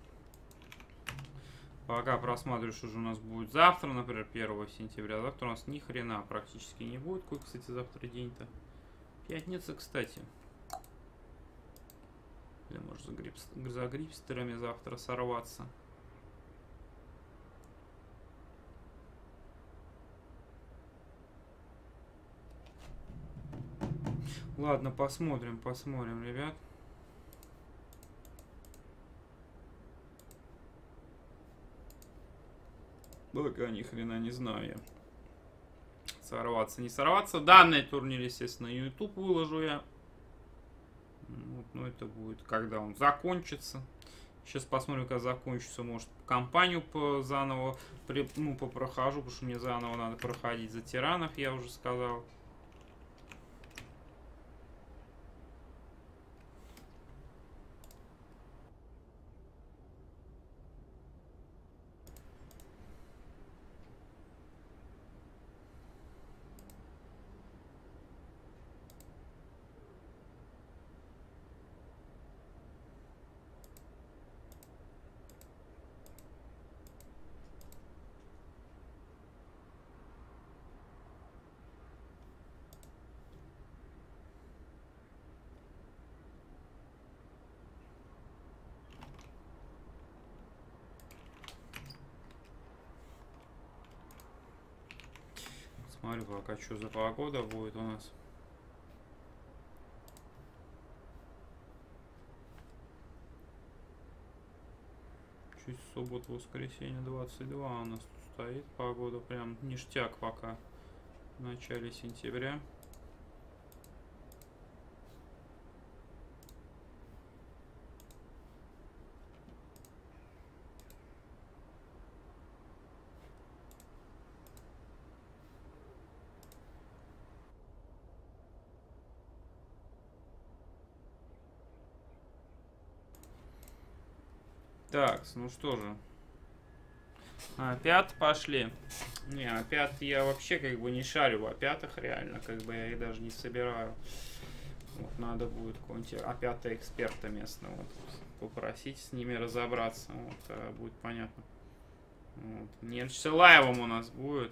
Пока просматриваю, что же у нас будет завтра, например, первого сентября. Завтра у нас ни хрена практически не будет. Какой, кстати, завтра день-то? Пятница, кстати. Или может за, грипс... за грипстерами завтра сорваться. Ладно, посмотрим, посмотрим, ребят. Пока ни хрена не знаю я. Сорваться, не сорваться. Данный турнир, естественно, YouTube выложу я. Вот, но это будет, когда он закончится. Сейчас посмотрим, когда закончится. Может, кампанию по заново при, ну, попрохожу, потому что мне заново надо проходить за тиранов, я уже сказал. Смотрю пока, что за погода будет у нас. Чуть суббота, воскресенье двадцать два у нас тут стоит. Погода прям ништяк пока в начале сентября. Так, ну что же. Опять пошли. Не, опять я вообще как бы не шарю в опятах реально. Как бы я их даже не собираю. Вот, надо будет какого-нибудь опята эксперта местного вот, попросить с ними разобраться. Вот, а будет понятно. Вот. Нерча лайвом у нас будет.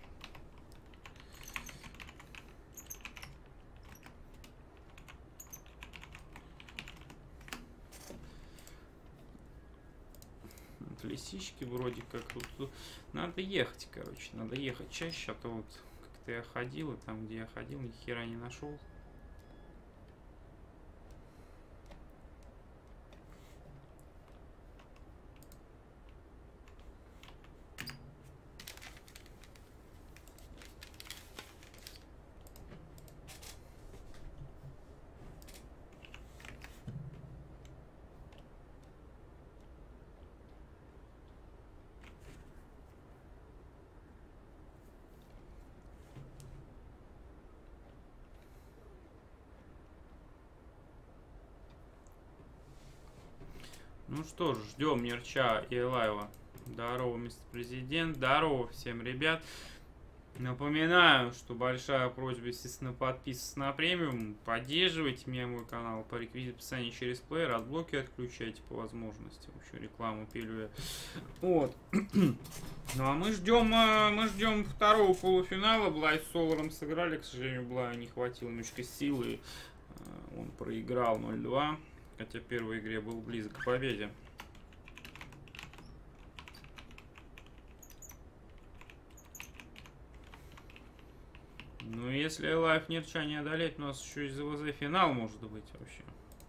Лисички вроде как тут, тут надо ехать, короче, надо ехать чаще, а то вот как-то я ходил, и там, где я ходил, ни хера не нашел. Ну что ж, ждем Нерча и Элайва. Здорово, мистер президент. Здорово всем, ребят. Напоминаю, что большая просьба, естественно, подписываться на премиум, поддерживайте меня, мой канал по реквизиту описания через плеер, отблоки отключайте по возможности, вообще рекламу пилю я. Вот. Ну а мы ждем, мы ждем второго полуфинала. Блай с Соларом сыграли, к сожалению, Блаю не хватило немножко силы, он проиграл ноль два, хотя в первой игре был близок к победе. Ну, если Лайф Нерча не одолеть, у нас еще из ЗВЗ финал может быть вообще.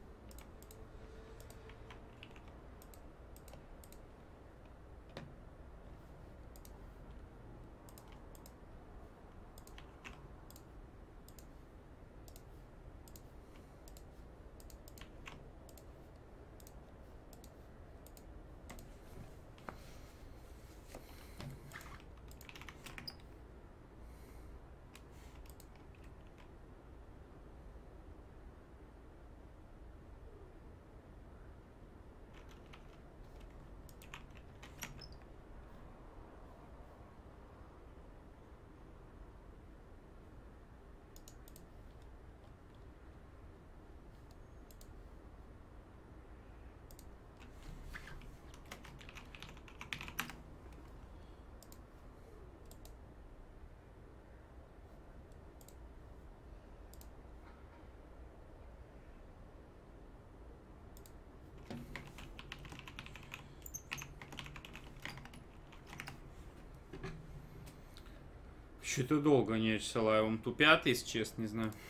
Что-то долго не с Лайвом тупят, если честно, не знаю.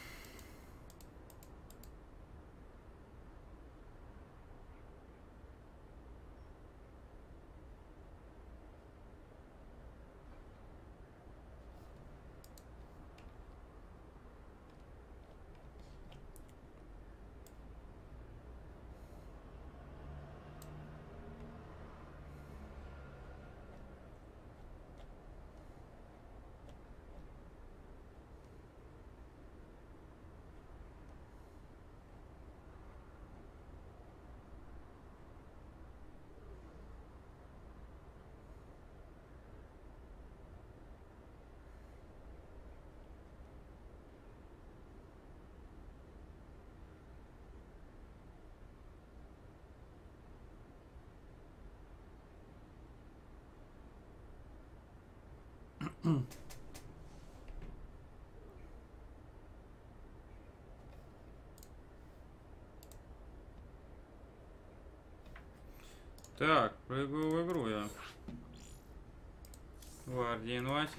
Так, прыгаю в игру я. Гвардия инвайт.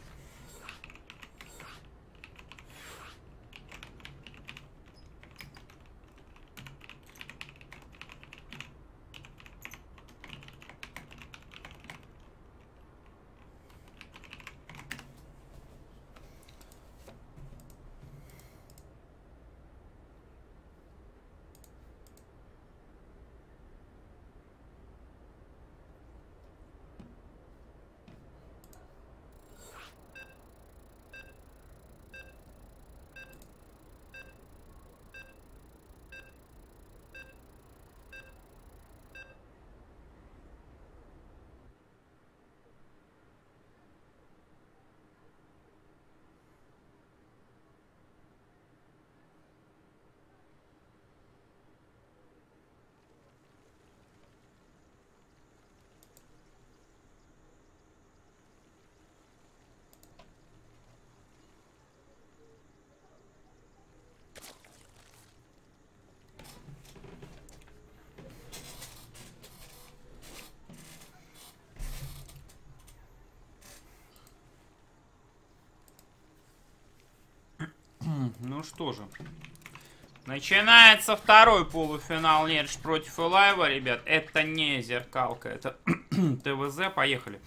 Ну что же. Начинается второй полуфинал Нерч против Элайва, ребят. Это не зеркалка, это ТВЗ. Поехали.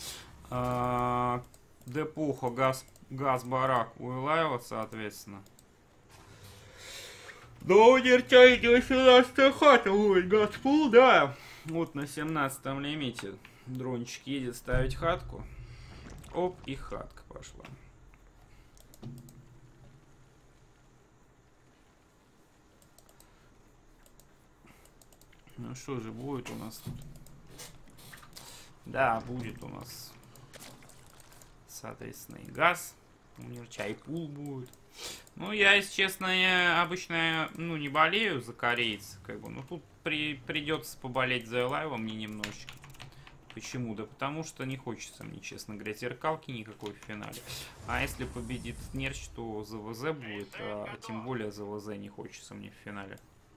Депуха, газ, газ барак у Элайва, соответственно. Да у Нерча идет семнадцатая хата, ой, газпул, да. Вот на семнадцатом лимите дрончик едет ставить хатку. Оп, и хатка пошла. Ну что же будет у нас тут? Да, будет у нас, соответственно, и газ. У него чайпул будет. Ну, я, если честно, я обычно, ну, не болею за корейцев, как бы. Но тут при, придется поболеть за Элайва мне немножечко. Почему? Да потому что не хочется мне, честно говоря, зеркалки никакой в финале. А если победит Нерч, то ЗВЗ будет, а тем более ЗВЗ не хочется мне в финале.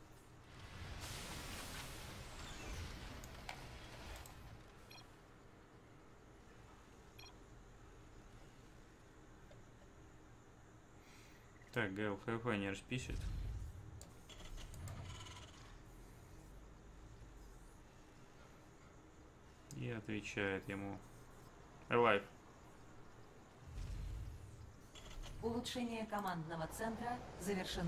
Так, ГЛФФ Нерч пишет. И отвечает ему Элайв. Улучшение командного центра завершено.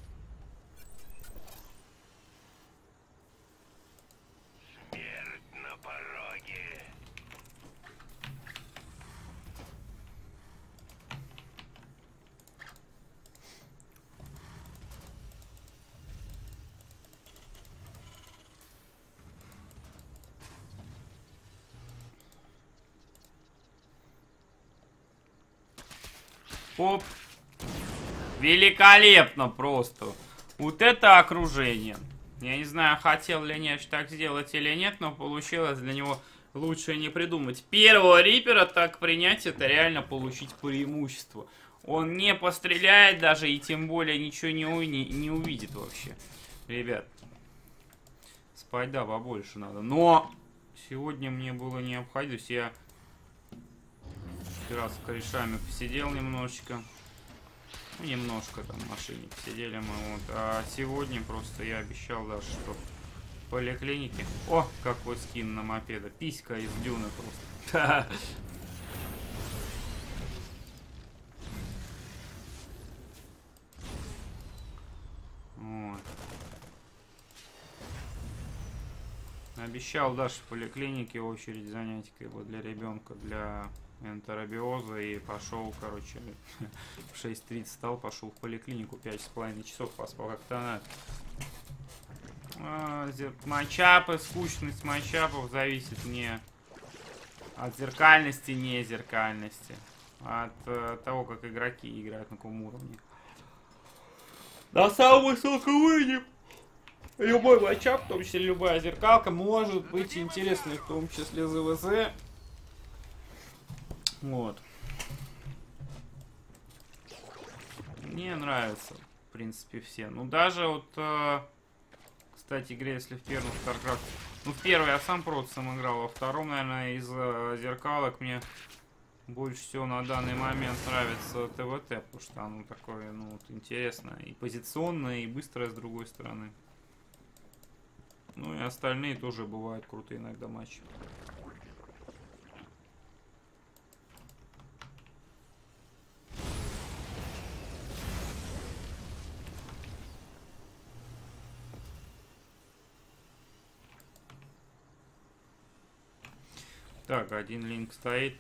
Смерть на пороге. Оп. Великолепно просто. Вот это окружение. Я не знаю, хотел ли Нерч так сделать или нет, но получилось для него лучше не придумать. Первого Рипера так принять, это реально получить преимущество. Он не постреляет даже и тем более ничего не, у, не, не увидит вообще. Ребят. Спать, да, побольше надо. Но сегодня мне было необходимо. Я раз с корешами посидел немножечко. Ну, немножко там в машине посидели мы. Вот. А сегодня просто я обещал даже, что в поликлинике... О, какой скин на мопеда. Писька из Дюны просто. Вот. Обещал даже в поликлинике очередь занять как бы для ребенка, для энтеробиоза, и пошел, короче, в шесть тридцать встал, пошел в поликлинику, пять с половиной часов поспал, как-то надо. А, матчапы, скучность матчапов зависит не от зеркальности, не зеркальности, а от э, того, как игроки играют на каком уровне. На самом высоком уровне любой матчап, в том числе любая зеркалка, может быть интересной, в том числе ЗВЗ. Вот. Мне нравятся, в принципе, все. Ну, даже вот, э, кстати говоря, если в первом StarCraft... Ну, в первый я сам просто сам играл, во втором, наверное, из э, зеркалок мне больше всего на данный момент нравится ТВТ, потому что оно такое, ну, вот, интересное. И позиционное, и быстрое, с другой стороны. Ну, и остальные тоже бывают крутые иногда матчи. Так, один линк стоит.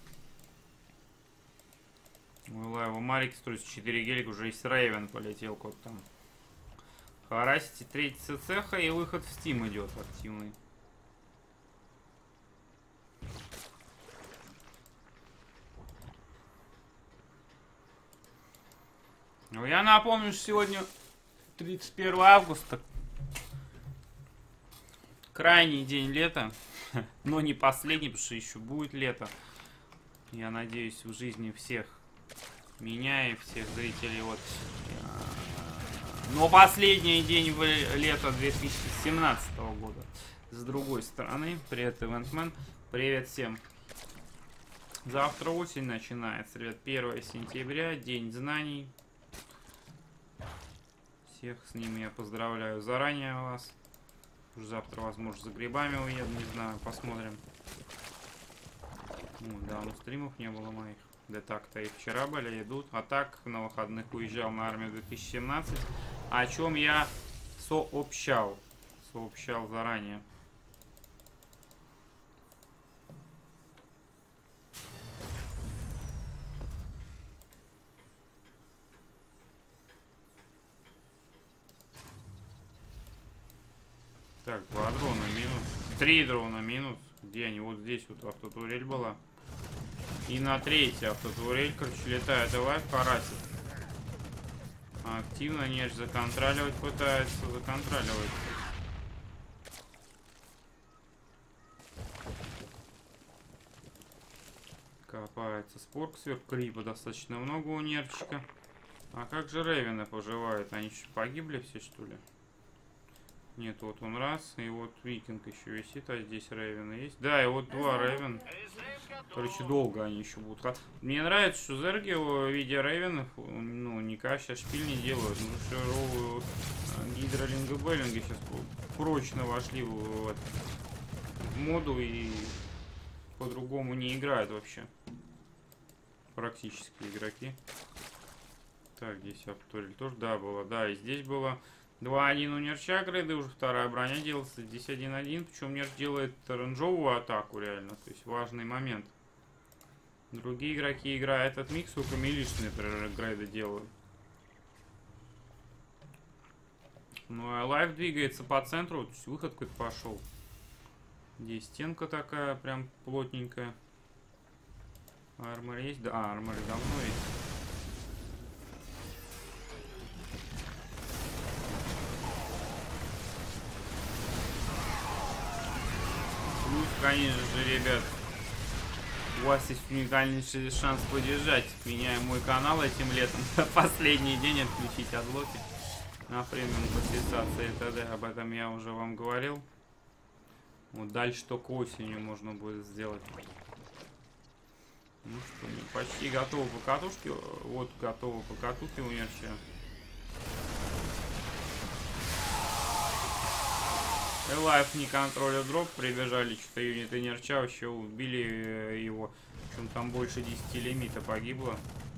У Элайва Марик строится четыре гелик, уже есть Рейвен полетел кот там. Харасити третий цеха, и выход в Steam идет активный. Ну, я напомню, что сегодня тридцать первое августа. Крайний день лета. Но не последний, потому что еще будет лето. Я надеюсь, в жизни всех меня и всех зрителей. Вот. Но последний день лета две тысячи семнадцатого года. С другой стороны, привет, Ивентмен. Привет всем. Завтра осень начинается, ребят. первое сентября, день знаний. Всех с ними я поздравляю заранее вас. Уже завтра, возможно, за грибами уеду, не знаю, посмотрим. Ну, давно стримов не было моих. Да так-то и вчера были, идут. А так, на выходных уезжал на армию две тысячи семнадцать. О чем я сообщал. Сообщал заранее. Так, два дрона минус. Три дрона минус. Где они? Вот здесь вот автотурель была. И на третий автотурель, короче, летает и лайф харасит. Активно нерч законтроливать пытается, законтроливать. Копается спорк, сверх крипа достаточно много у нерчика. А как же Рейвены поживают? Они что, погибли все, что ли? Нет, вот он раз, и вот Викинг еще висит, а здесь Рейвены есть. Да, и вот два Рейвен. Короче, долго они еще будут. Мне нравится, что зерги в виде Рейвенов, ну, никак сейчас шпиль не делают. Ну, что гидролинга Беллинга сейчас прочно вошли в, в, в моду и по-другому не играют вообще. Практически игроки. Так, здесь автотурель тоже, да, было. Да, и здесь было два один у нерча грейды, уже вторая броня делается. Здесь один один, причем нерч делает оранжевую атаку реально, то есть важный момент. Другие игроки играют от микс, только милишные грейды делают. Ну а лайф двигается по центру, то есть выход какой-то пошел. Здесь стенка такая, прям плотненькая. Армор есть? Да, армор давно есть. Плюс, конечно же, ребят, у вас есть уникальнейший шанс поддержать меня и мой канал этим летом. Последний день отключить отлоки на премиум подписаться и т.д. Об этом я уже вам говорил. Вот дальше только осенью можно будет сделать. Ну что, почти готовы по катушке. Вот готовы по катушке у нерча. Элайф не контролит дроп, прибежали что-то юниты нерча, вообще убили его. Причем там больше десяти лимита погибло.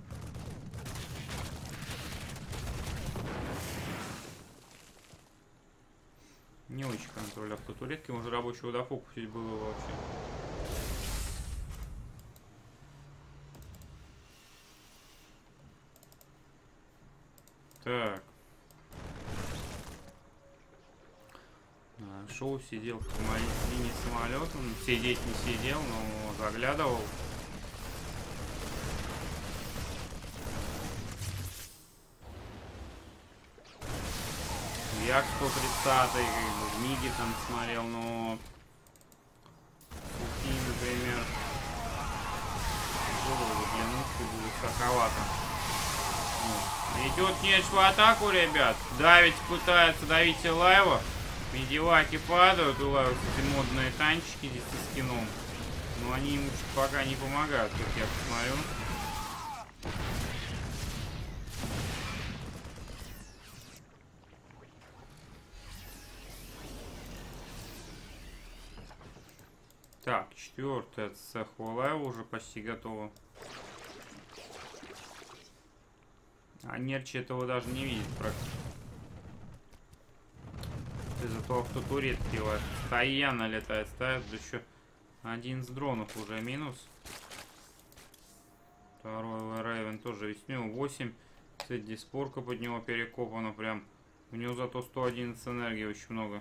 Не очень контроль автотуретки, уже рабочего дофокусить было вообще. Так. Шоу сидел в мини-самолетом. Сидеть не сидел, но заглядывал. Як сто тридцатый, в Миге там смотрел, но Сухие, например, заглянуть будет шоковато. Вот. Идет нечь в атаку, ребят. Давить пытается давить Элайва. Медиваки падают, у Лайва эти модные танчики здесь со скином. Но они ему пока не помогают, как я посмотрю. Так, четвертая цех у Лайва уже почти готова. А нерчи этого даже не видит практически. Зато автотуретки постоянно летает, ставит, да еще один с дронов уже минус. Второй Рейвен тоже весь. У него восемь. Кстати, диспорка под него перекопана прям. У него зато сто одиннадцать энергии очень много.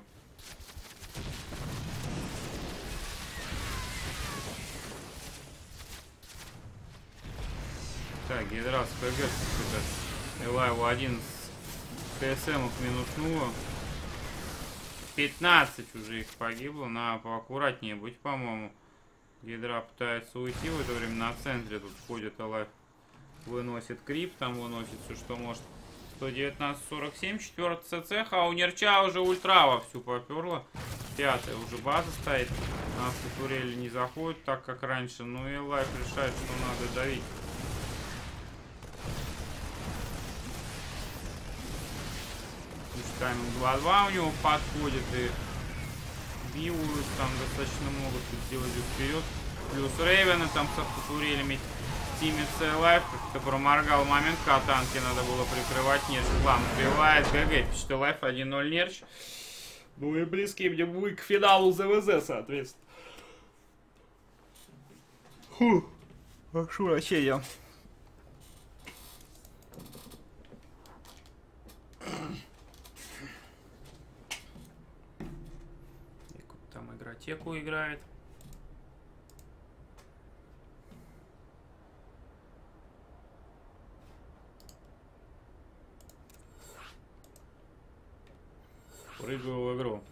Так, Гидрас КГ. Элайву одиннадцать КСМов минуснуло. пятнадцать уже их погибло. Надо поаккуратнее быть, по-моему. Гидра пытается уйти в это время. На центре тут ходит Элайв. Выносит крип, там выносит все, что может. сто девятнадцать сорок семь. Четвертый цех. А у нерча уже ультра вовсю поперла. Пятая уже база стоит. На автотурели не заходит так, как раньше. Ну и Элайв решает, что надо давить. Тайминг два-два у него подходит и бивают там достаточно много тут сделать вперед. Плюс Рейвены там с автотурелями тимится Элайв. Как-то проморгал момент, когда танки надо было прикрывать. Нерч план убивает. ГГ, пишет Элайв один ноль Нерч. Ну и близкие мне будут к финалу ЗВЗ, соответственно. Фу. Прошу прощения. Там игротеку играет. Прыгаю в игру.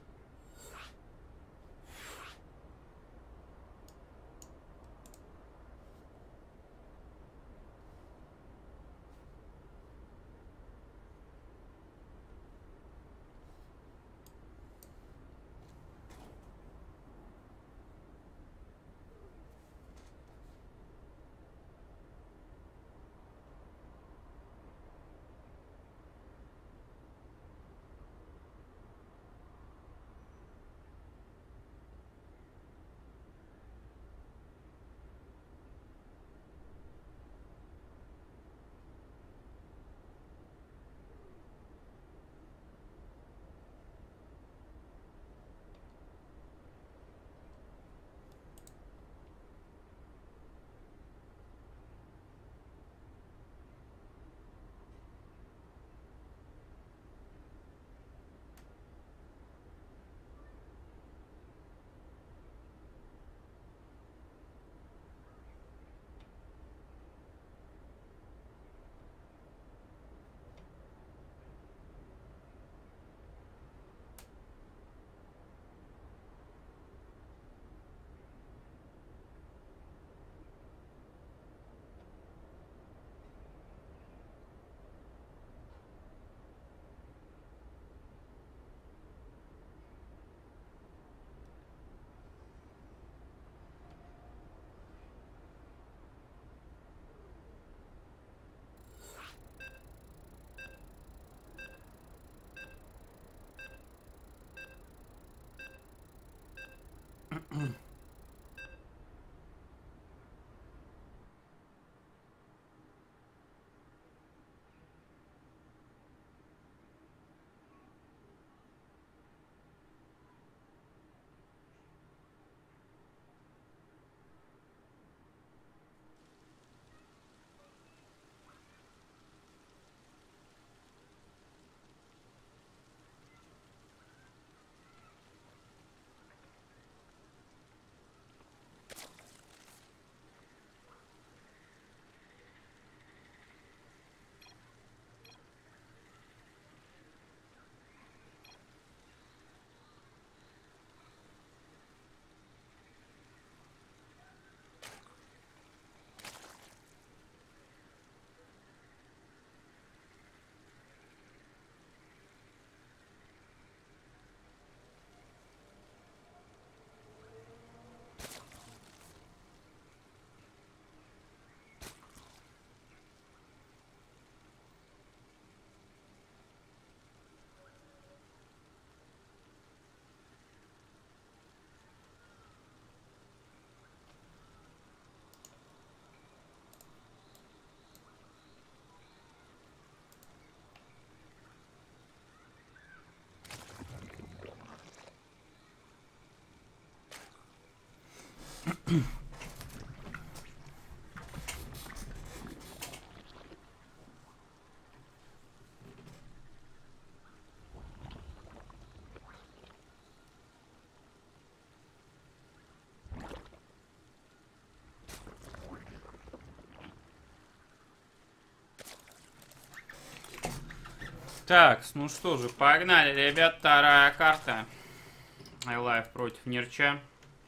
Так, ну что же, погнали, ребят, вторая карта. iLife против Нерча.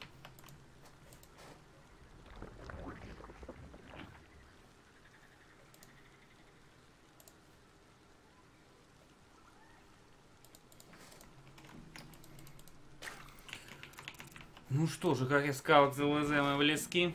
Ну что же, как я сказал, к ЗЛЗ мы близки.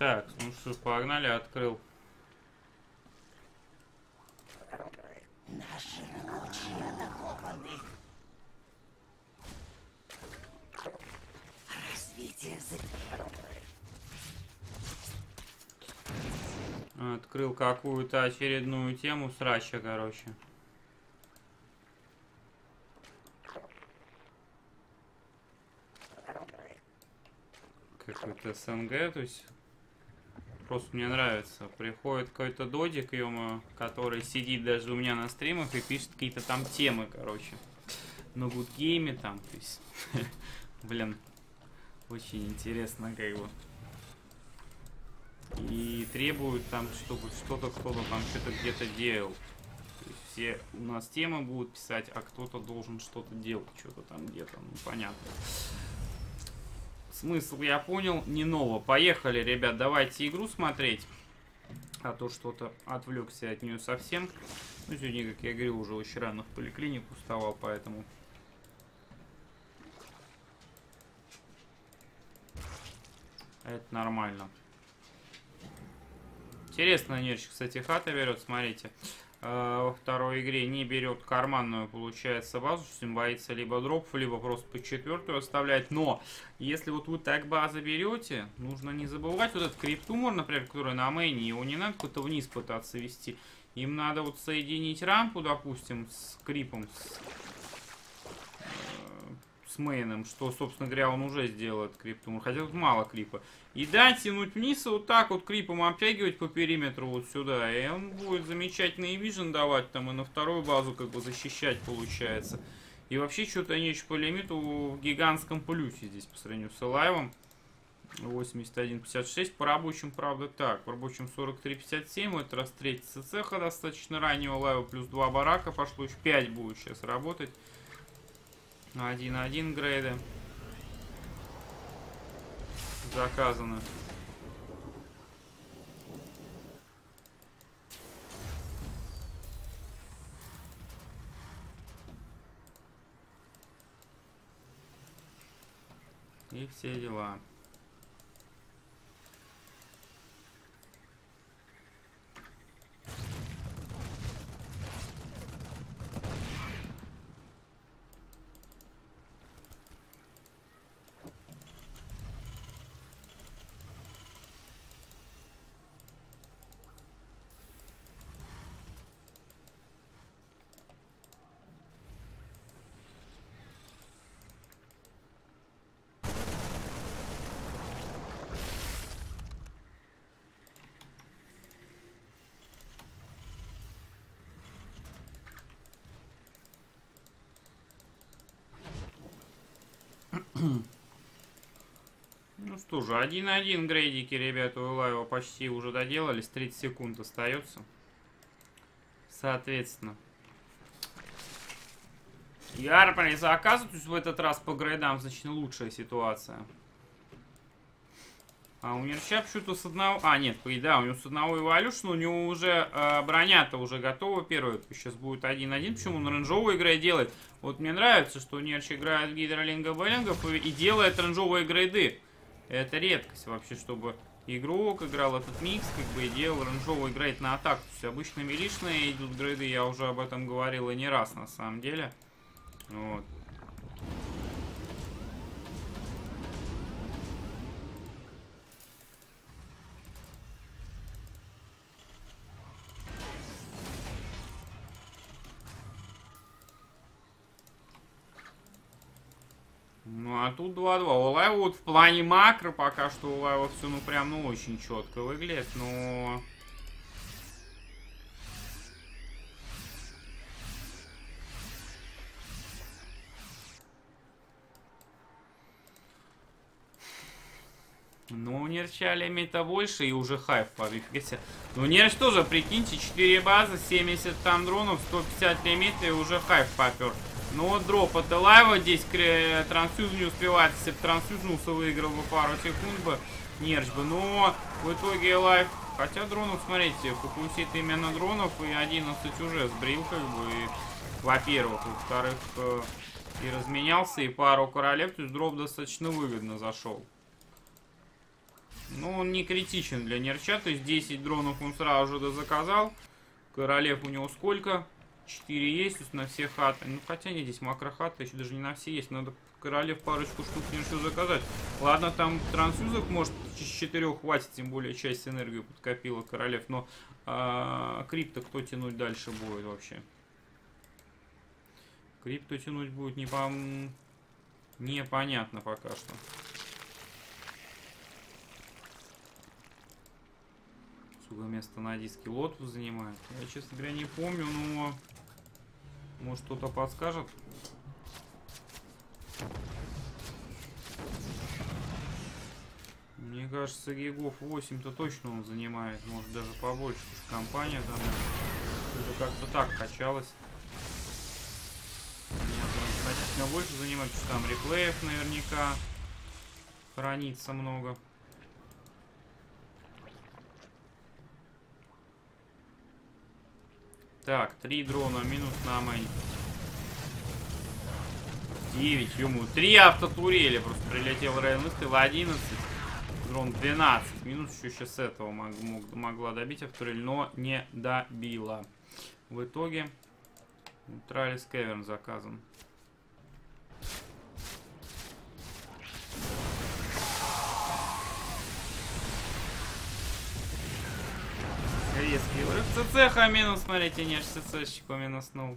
Так, ну что, погнали, открыл. Наши рабочие атакованы. Развитие за... Открыл какую-то очередную тему срача, короче. Какой-то СНГ, то есть просто мне нравится. Приходит какой-то додик, ё-моё, который сидит даже у меня на стримах и пишет какие-то там темы, короче. На гудгейме там, то есть, блин, очень интересно, как бы. И требуют там, чтобы что-то кто-то там что-то где-то делал. То есть все у нас темы будут писать, а кто-то должен что-то делать, что-то там где-то, ну понятно. Смысл я понял, не ново. Поехали, ребят, давайте игру смотреть. А то что-то отвлекся от нее совсем. Ну, сегодня, как я говорил, уже очень рано в поликлинику вставал, поэтому... Это нормально. Интересно, нерчик, кстати, хата берет, смотрите. Во второй игре не берет карманную, получается, базу, что им боится либо дропов, либо просто по четвертую оставлять. Но, если вот вы так базы берете, нужно не забывать вот этот криптумор, например, который на мейне, его не надо куда-то вниз пытаться вести. Им надо вот соединить рампу, допустим, с крипом, с, э, с мейном, что, собственно говоря, он уже сделал этот криптумор, хотя тут мало крипа. И да, тянуть вниз и вот так вот крипом обтягивать по периметру вот сюда. И он будет замечательный вижен давать там и на вторую базу как бы защищать получается. И вообще что-то они еще по лимиту в гигантском плюсе здесь по сравнению с лайвом. восемьдесят один пятьдесят шесть. По рабочим, правда, так. По рабочим сорок три пятьдесят семь. Это раз треть цеха достаточно раннего лайва. Плюс два барака пошло. Еще пять будет сейчас работать. один один грейды. Заказано. И все дела. Ну что же, один один грейдики, ребята, у лайва почти уже доделались. тридцать секунд остается. Соответственно. Ярпали заказывают в этот раз по грейдам значительно лучшая ситуация. А у Нерча почему-то с одного... А, нет, да, у него с одного эволюшна, у него уже э, броня-то уже готова первая. Сейчас будет один один. Почему он рейнджовую игры делает? Вот мне нравится, что Нерч играет в гидролинга бэллингов и, и делает рейнджовые грейды. Это редкость вообще, чтобы игрок играл этот микс, как бы, и делал рейнджовый грейд на атаку. То есть обычно милишные идут грейды, я уже об этом говорил и не раз на самом деле. Вот. Ну а тут два два. У Лайва вот в плане макро пока что у Лайва все ну прям ну очень четко выглядит, но... Ну, у Нерча лимита больше и уже хайп подвигался. Ну, Нерч тоже, прикиньте, четыре базы, семьдесят там дронов, сто пятьдесят лимита и уже хайп попер. Ну, вот дроп от лайва здесь трансфьюз не успевает. Если бы трансфьюзнулся, выиграл бы пару секунд бы Нерч бы. Но в итоге лайв... Хотя дронов, смотрите, фокусит именно дронов и одиннадцать уже сбрил, как бы, во-первых. Во-вторых, и разменялся, и пару королев. То есть дроп достаточно выгодно зашел. Ну, он не критичен для нерча. То есть десять дронов он сразу же заказал. Королев у него сколько? четыре есть, то есть на все хаты. Ну, хотя не, здесь макрохаты еще даже не на все есть. Надо королев парочку штук нерчу заказать. Ладно, там трансюзок, может, с четырех хватит, тем более часть энергии подкопила королев. Но а, крипто кто тянуть дальше будет вообще? Крипто тянуть будет не по... непонятно пока что. Сука, место на диске Лотус занимает. Я, честно говоря, не помню, но... Может, кто-то подскажет? Мне кажется, гигов восемь-то точно он занимает. Может, даже побольше. Компания там... Это как-то так качалось. Значительно больше занимает, что там реплеев наверняка хранится много. Так, три дрона минус на мейн. девять, ему. три автотурели. Просто прилетел Рейн, выстрел одиннадцать. Дрон двенадцать. Минус еще сейчас этого мог, мог, могла добить автотурель, но не добила. В итоге Тралис Кеверн заказан. Резкий врыв. ЦЦХ минус, смотрите, нерч ЦЦшечку минуснул.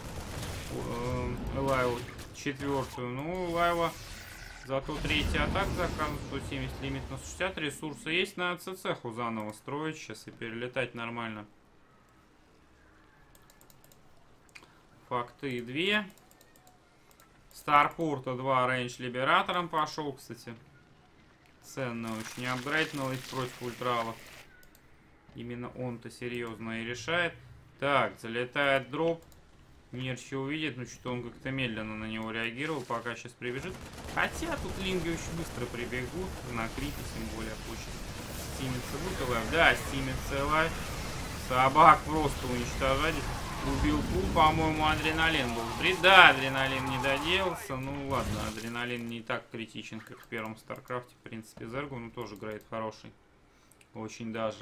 Лайву четвертую. Ну, Лайва зато третий атак заказан. сто семьдесят лимит на сто шестьдесят. Ресурсы есть, на ЦЦху заново строить сейчас и перелетать нормально. Факты две. Старпорта два рейндж либератором пошел, кстати. Ценно очень. Апгрейд новый против ультралов. Именно он-то серьезно и решает. Так, залетает дроп. Нерчи увидит, но что-то он как-то медленно на него реагировал, пока сейчас прибежит. Хотя тут линги очень быстро прибегут. На крипе, тем более, хочет стимиться будет лайв. Да, стимится лайв. Собак просто уничтожать. Убил пул, по-моему, адреналин был. Да, адреналин не доделался. Ну ладно, адреналин не так критичен, как в первом Старкрафте. В принципе, Зергу, ну тоже играет хороший. Очень даже.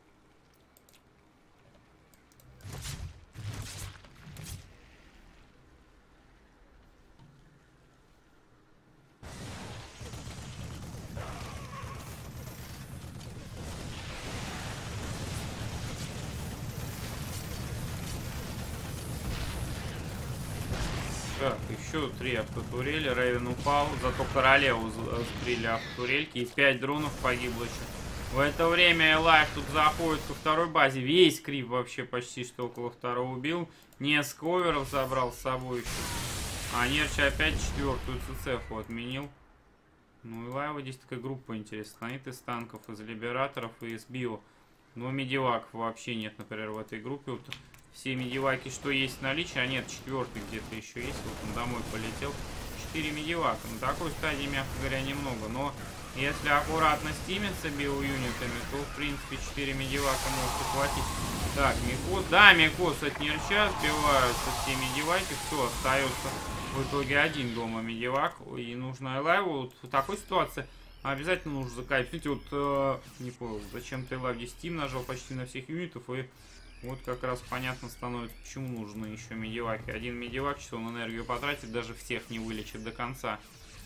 Так, еще три автотурели. Рейвен упал. Зато королеву сбрили автотурельки. И пять дронов погибло еще. В это время Элайв тут заходит ко второй базе. Весь крип вообще почти что около второго убил. Несколько оверов забрал с собой еще. А Нерч опять четвертую ЦЦху отменил. Ну, Элайва здесь такая группа интересная. Стоит из танков, из либераторов и из био. Но медиваков вообще нет, например, в этой группе. Вот все медиваки, что есть в наличии, а нет, четвертый где-то еще есть. Вот он домой полетел. Четыре медивака. На такой стадии, мягко говоря, немного. Но если аккуратно стимиться биоюнитами, то, в принципе, четыре медивака может хватить. Так, Микос. Да, Микос от Нерча. Сбиваются все медиваки. Все, остается в итоге один дома медивак. И нужно Элайву. Вот в такой ситуации обязательно нужно закайпить. Вот, э, не понял, зачем ты Элайв здесь стим нажал почти на всех юнитов. И вот как раз понятно становится, почему нужны еще медиваки. Один медивак, что он энергию потратит, даже всех не вылечит до конца.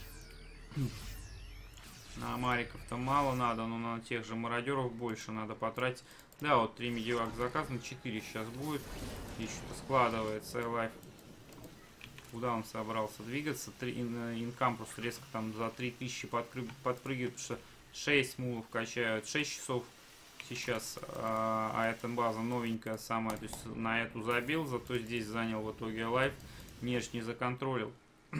На мариков-то мало надо, но на тех же мародеров больше надо потратить. Да, вот три медивак заказано, четыре сейчас будет. И что-то складывается. Элайв. Куда он собрался двигаться? Инкам просто резко там за три тысячи подпрыгивает, потому что шесть мулов качают. шесть часов сейчас, а, а эта база новенькая самая, то есть на эту забил, зато здесь занял в итоге Элайв. Нерч не законтролил.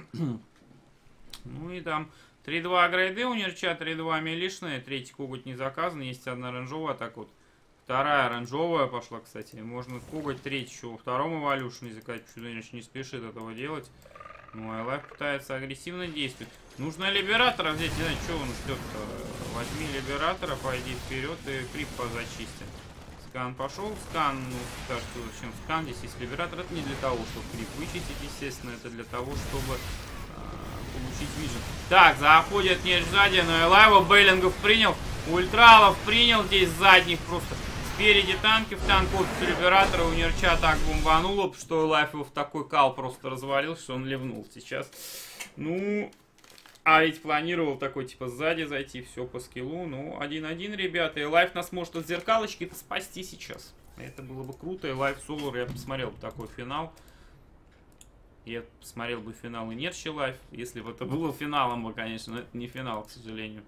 Ну и там три-два грейды у Нерча, три-два милишные, третий коготь не заказан, есть одна оранжевая, так вот. Вторая оранжевая пошла, кстати. Можно коготь третью во втором эволюшне заказать, почему Нерч не спешит этого делать. Ну, а Элайв пытается агрессивно действовать. Нужно либератора взять, не знаю, что он ждет-то. Возьми либератора, пойди вперед и крип позачисти. Скан пошел, скан, ну, скажете, зачем скан, здесь есть либератор. Это не для того, чтобы крип вычистить, естественно, это для того, чтобы получить вижен. Так, заходит Нерч сзади, но Элайва Бейлингов принял. Ультралов принял здесь задних просто. Спереди танки, в танк от Либератора у Нерча так бомбануло, что Лайф его в такой кал просто развалил, что он ливнул сейчас. Ну, а ведь планировал такой, типа, сзади зайти, все по скиллу. Ну, один-один, ребята, и Лайф нас может от зеркалочки-то спасти сейчас. Это было бы круто, и Лайф Солар, я посмотрел бы такой финал. Я посмотрел бы финал и Нерчи Лайф, если бы это было финалом бы, конечно, но это не финал, к сожалению.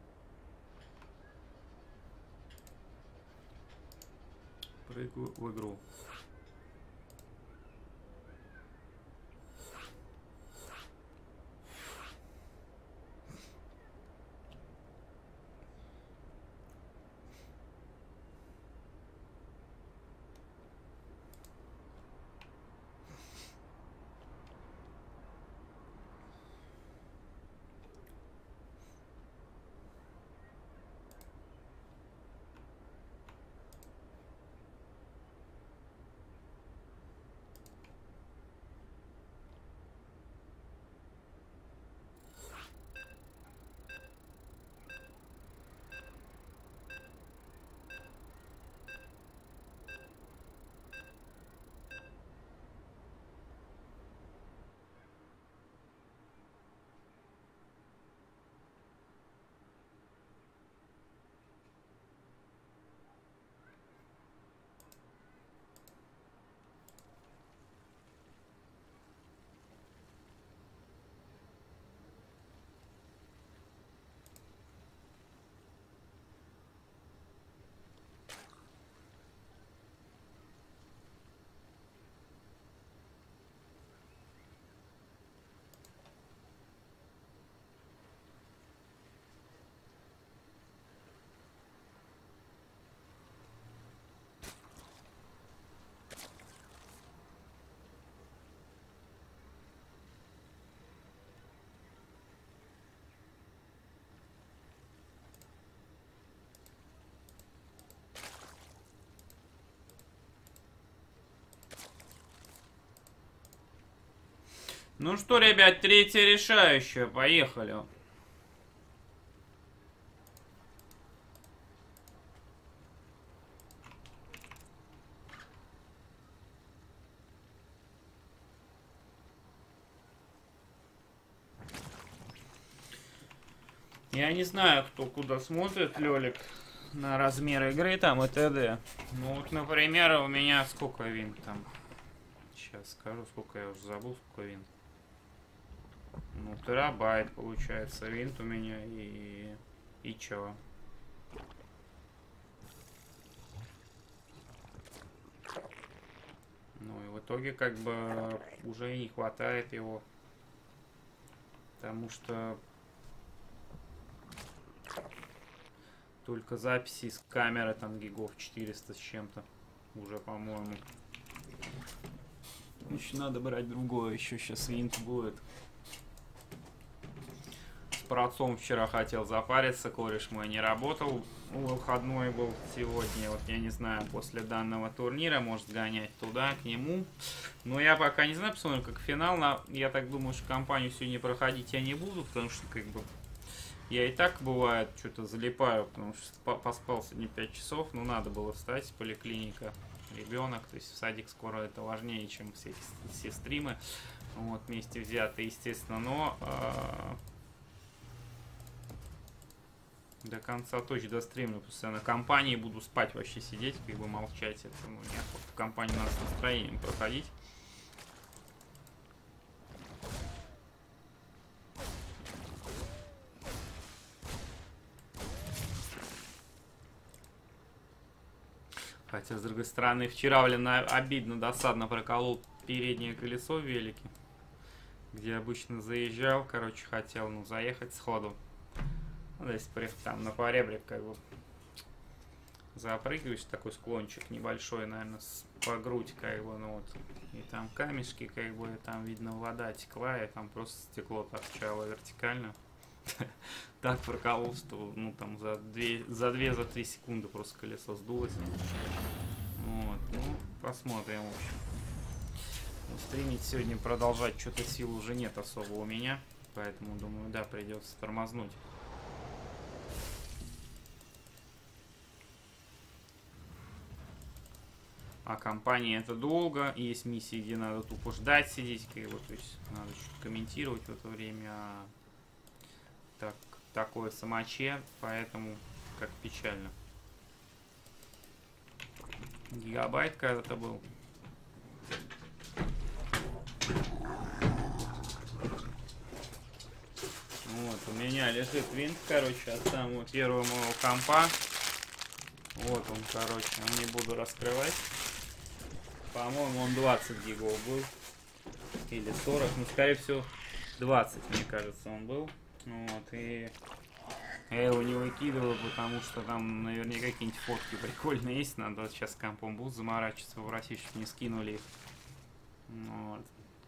Прыгаю в игру. Ну что, ребят, третья решающая. Поехали. Я не знаю, кто куда смотрит, Лёлик, на размер игры там и т.д. Ну вот, например, у меня сколько вин там? Сейчас скажу, сколько я уже забыл, сколько вин. Ну, терабайт получается винт у меня и... И чё? Ну и в итоге как бы уже не хватает его. Потому что... Только записи с камеры там гигов четыреста с чем-то. Уже, по-моему. Еще надо брать другое. Еще сейчас винт будет. С процом вчера хотел запариться. Кореш мой не работал. Выходной был сегодня. Вот я не знаю, после данного турнира может гонять туда, к нему. Но я пока не знаю, посмотрим, как финал. На... Я так думаю, что кампанию сегодня проходить я не буду. Потому что как бы... Я и так, бывает, что-то залипаю, потому что поспал сегодня пять часов, ну, надо было встать, поликлиника, ребенок, то есть в садик скоро это важнее, чем все эти все стримы, вот, вместе взятые, естественно, но э, до конца точно достримлю, потому что я на компании буду спать вообще сидеть, как бы молчать, это, ну, неохота в компании надо с настроением проходить. Хотя, с другой стороны, вчера, блин, обидно, досадно проколол переднее колесо в велике. Где обычно заезжал, короче, хотел, ну, заехать сходу. Ну, если приехать там на поребрик, как бы, запрыгиваешь, такой склончик небольшой, наверное, по грудь, как бы, ну, вот. И там камешки, как бы, и там, видно, вода текла, и там просто стекло торчало вертикально. Так проколол, что, ну, там за две, за две, за три секунды просто колесо сдулось. Вот, ну, посмотрим, в общем. Ну, стримить сегодня продолжать что-то сил уже нет особо у меня, поэтому, думаю, да, придется тормознуть. А компания это долго. Есть миссии, где надо тупо ждать, сидеть, как бы, то есть надо что-то комментировать в это время. А так, такое самоче, поэтому как печально. Гигабайт когда-то был. Вот, у меня лежит винт, короче, от самого первого моего компа. Вот он, короче, не буду раскрывать. По-моему, он двадцать гигов был. Или сорок, ну, скорее всего, двадцать, мне кажется, он был. Вот, и я его не выкидываю, потому что там наверняка какие-нибудь фотки прикольные есть. Надо вот сейчас с компом будут заморачиваться в России, чтобы не скинули их. Вот.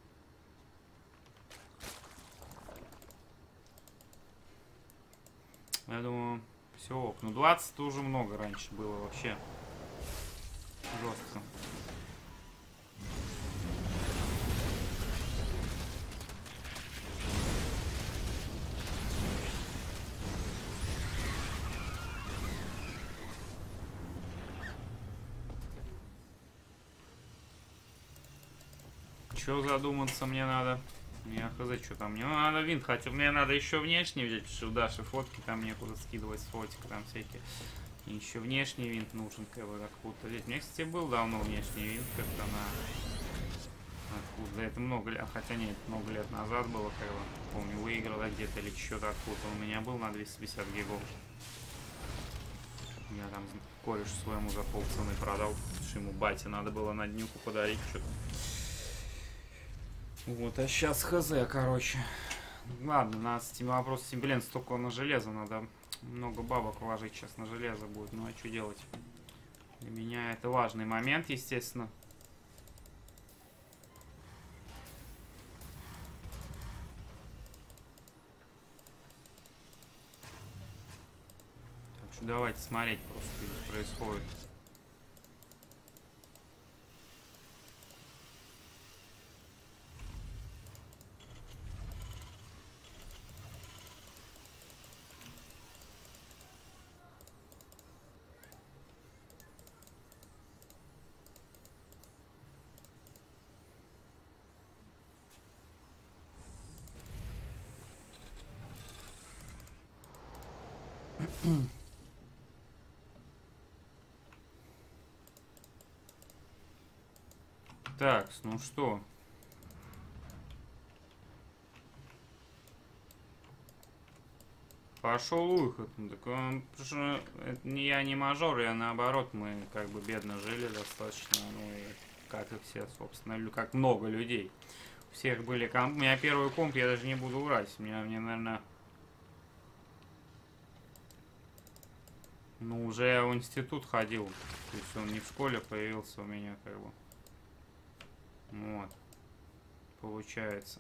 Я думаю, все. Ну, двадцать уже много раньше было вообще. Жестко. Че задуматься мне надо? Я хз, что там. Мне надо винт, хотя мне надо еще внешний взять, потому что у Даши фотки там некуда скидывать с фотик, там всякие. И еще внешний винт нужен, как бы, откуда-то взять. Мне, кстати, был давно внешний винт, как-то на... Откуда? Это много лет, хотя нет, много лет назад было, как бы, помню, выиграл я где-то или что-то откуда у меня был на двести пятьдесят гигов. Я там корешу своему за полцены продал, потому что ему бате надо было на днюху подарить что-то. Вот, а сейчас хз, короче. Ладно, надо с этими вопросами, блин, столько на железо надо. Много бабок вложить сейчас на железо будет. Ну а что делать? Для меня это важный момент, естественно. Так что давайте смотреть просто, что здесь происходит. Так, ну что? Пошел выход. Ну, так он, потому что это не я не мажор, я наоборот, мы как бы бедно жили достаточно, ну и как и все, собственно, как много людей. У всех были комп. У меня первый комп, я даже не буду врать. У меня, мне, наверное, ну, уже я в институт ходил. То есть он не в школе появился у меня, как бы. Вот. Получается.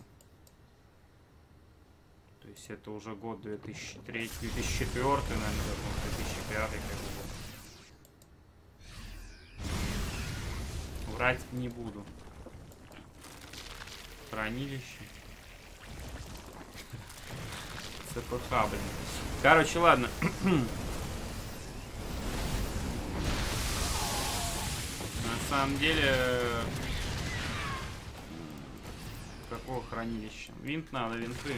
То есть это уже год две тысячи третий, две тысячи четвёртый, наверное, две тысячи пятый, как бы. Врать не буду. Хранилище. ЦПХ, блин. Короче, ладно. На самом деле... Какого хранилища? Винт надо, винты.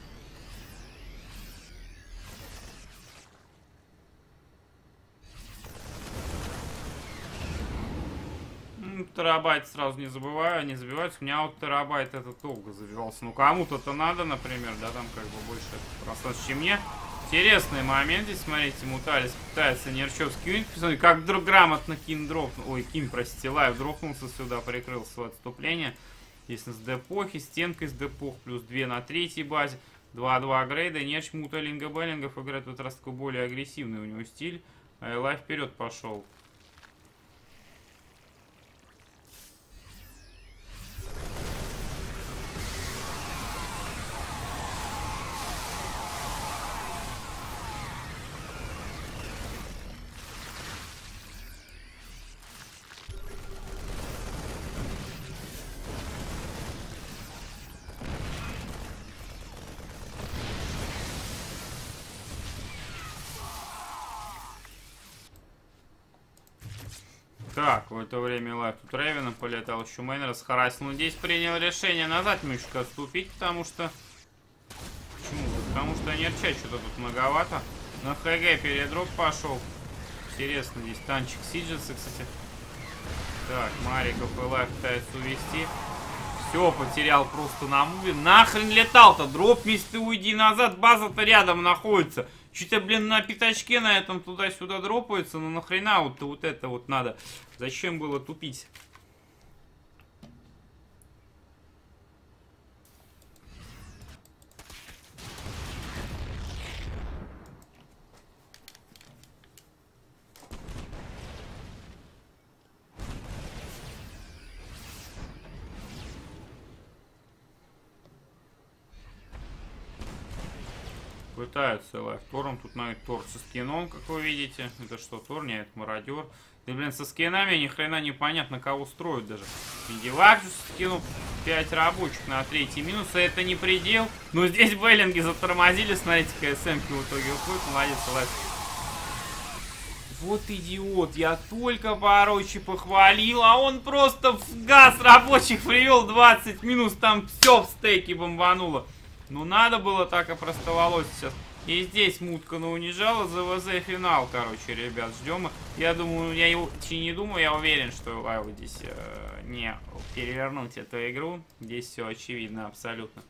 Ну, терабайт сразу не забываю, не забиваются. У меня вот терабайт этот долго забивался. Ну, кому-то-то надо, например, да, там как бы больше пространства, чем мне. Интересный момент здесь, смотрите, Муталис пытается Нерчевский винт. Посмотрите, как вдруг грамотно Кин дропнул. Ой, Кин, простите, Лайв дропнулся сюда, прикрыл свое отступление. Естественно, с депохи, стенкой с депох, плюс две на третьей базе. два-два грейда, Нерч, Мута, Линга, Беллингов играет в этот раз такой более агрессивный у него стиль. А Лайв вперед пошел. Так, в это время Лайф тут Рейвеном полетал, еще Мейнер схарасил. Но здесь принял решение назад немножечко отступить, потому что... Почему? Потому что Нерча что-то тут многовато. На ХГ передроп пошел. Интересно, здесь танчик Сиджеса, кстати. Так, Мариков и Лайф пытаются увести. Все, потерял просто на муве. Нахрен летал-то? Дропнись ты, уйди назад, база-то рядом находится. Что-то, блин, на пятачке на этом туда-сюда дропается. Ну нахрена вот, вот это вот надо? Зачем было тупить? Пытаются Лайф Тором. Тут на Тор со скином, как вы видите. Это что, Тор? Нет, это мародер. Да, блин, со скинами ни хрена непонятно, кого строят даже. Индиваксус скинул пять рабочих на третий минус. А это не предел. Но здесь Беллинги затормозили. Смотрите-ка, СМки в итоге уходит. Молодец, Лайф. Вот идиот. Я только пороче похвалил, а он просто в газ рабочих привел. Двадцать минус. Там все в стейке бомбануло. Ну, надо было так опростоволосить сейчас. И здесь Муткана унижала. ЗВЗ финал, короче, ребят. Ждем. Я думаю, я его, не думаю, я уверен, что Лайв здесь э, не перевернуть эту игру. Здесь все очевидно абсолютно.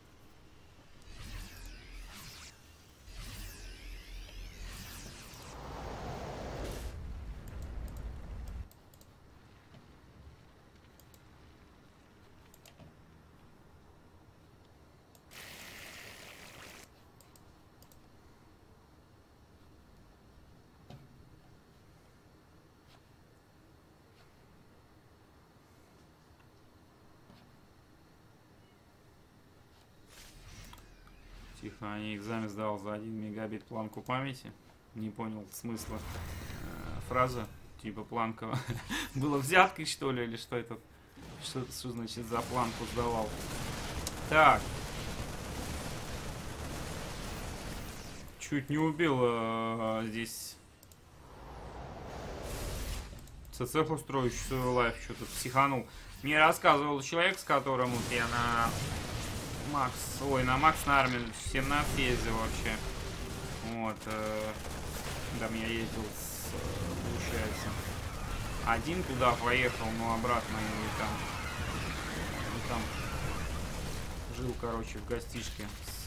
Тихо, они экзамен сдал за один мегабит планку памяти. Не понял смысла э, фразы. Типа планка была взяткой, что ли, или что это? Что, что значит за планку сдавал? Так. Чуть не убил э, здесь ЦЦ устроивший свой лайф. Что-то психанул. Мне рассказывал человек, с которым вот я на... Макс, ой, на Макс на армию семнадцать ездил вообще. Вот, э, там я ездил, с, получается, один туда поехал, но обратно и там, и там жил, короче, в гостишке с,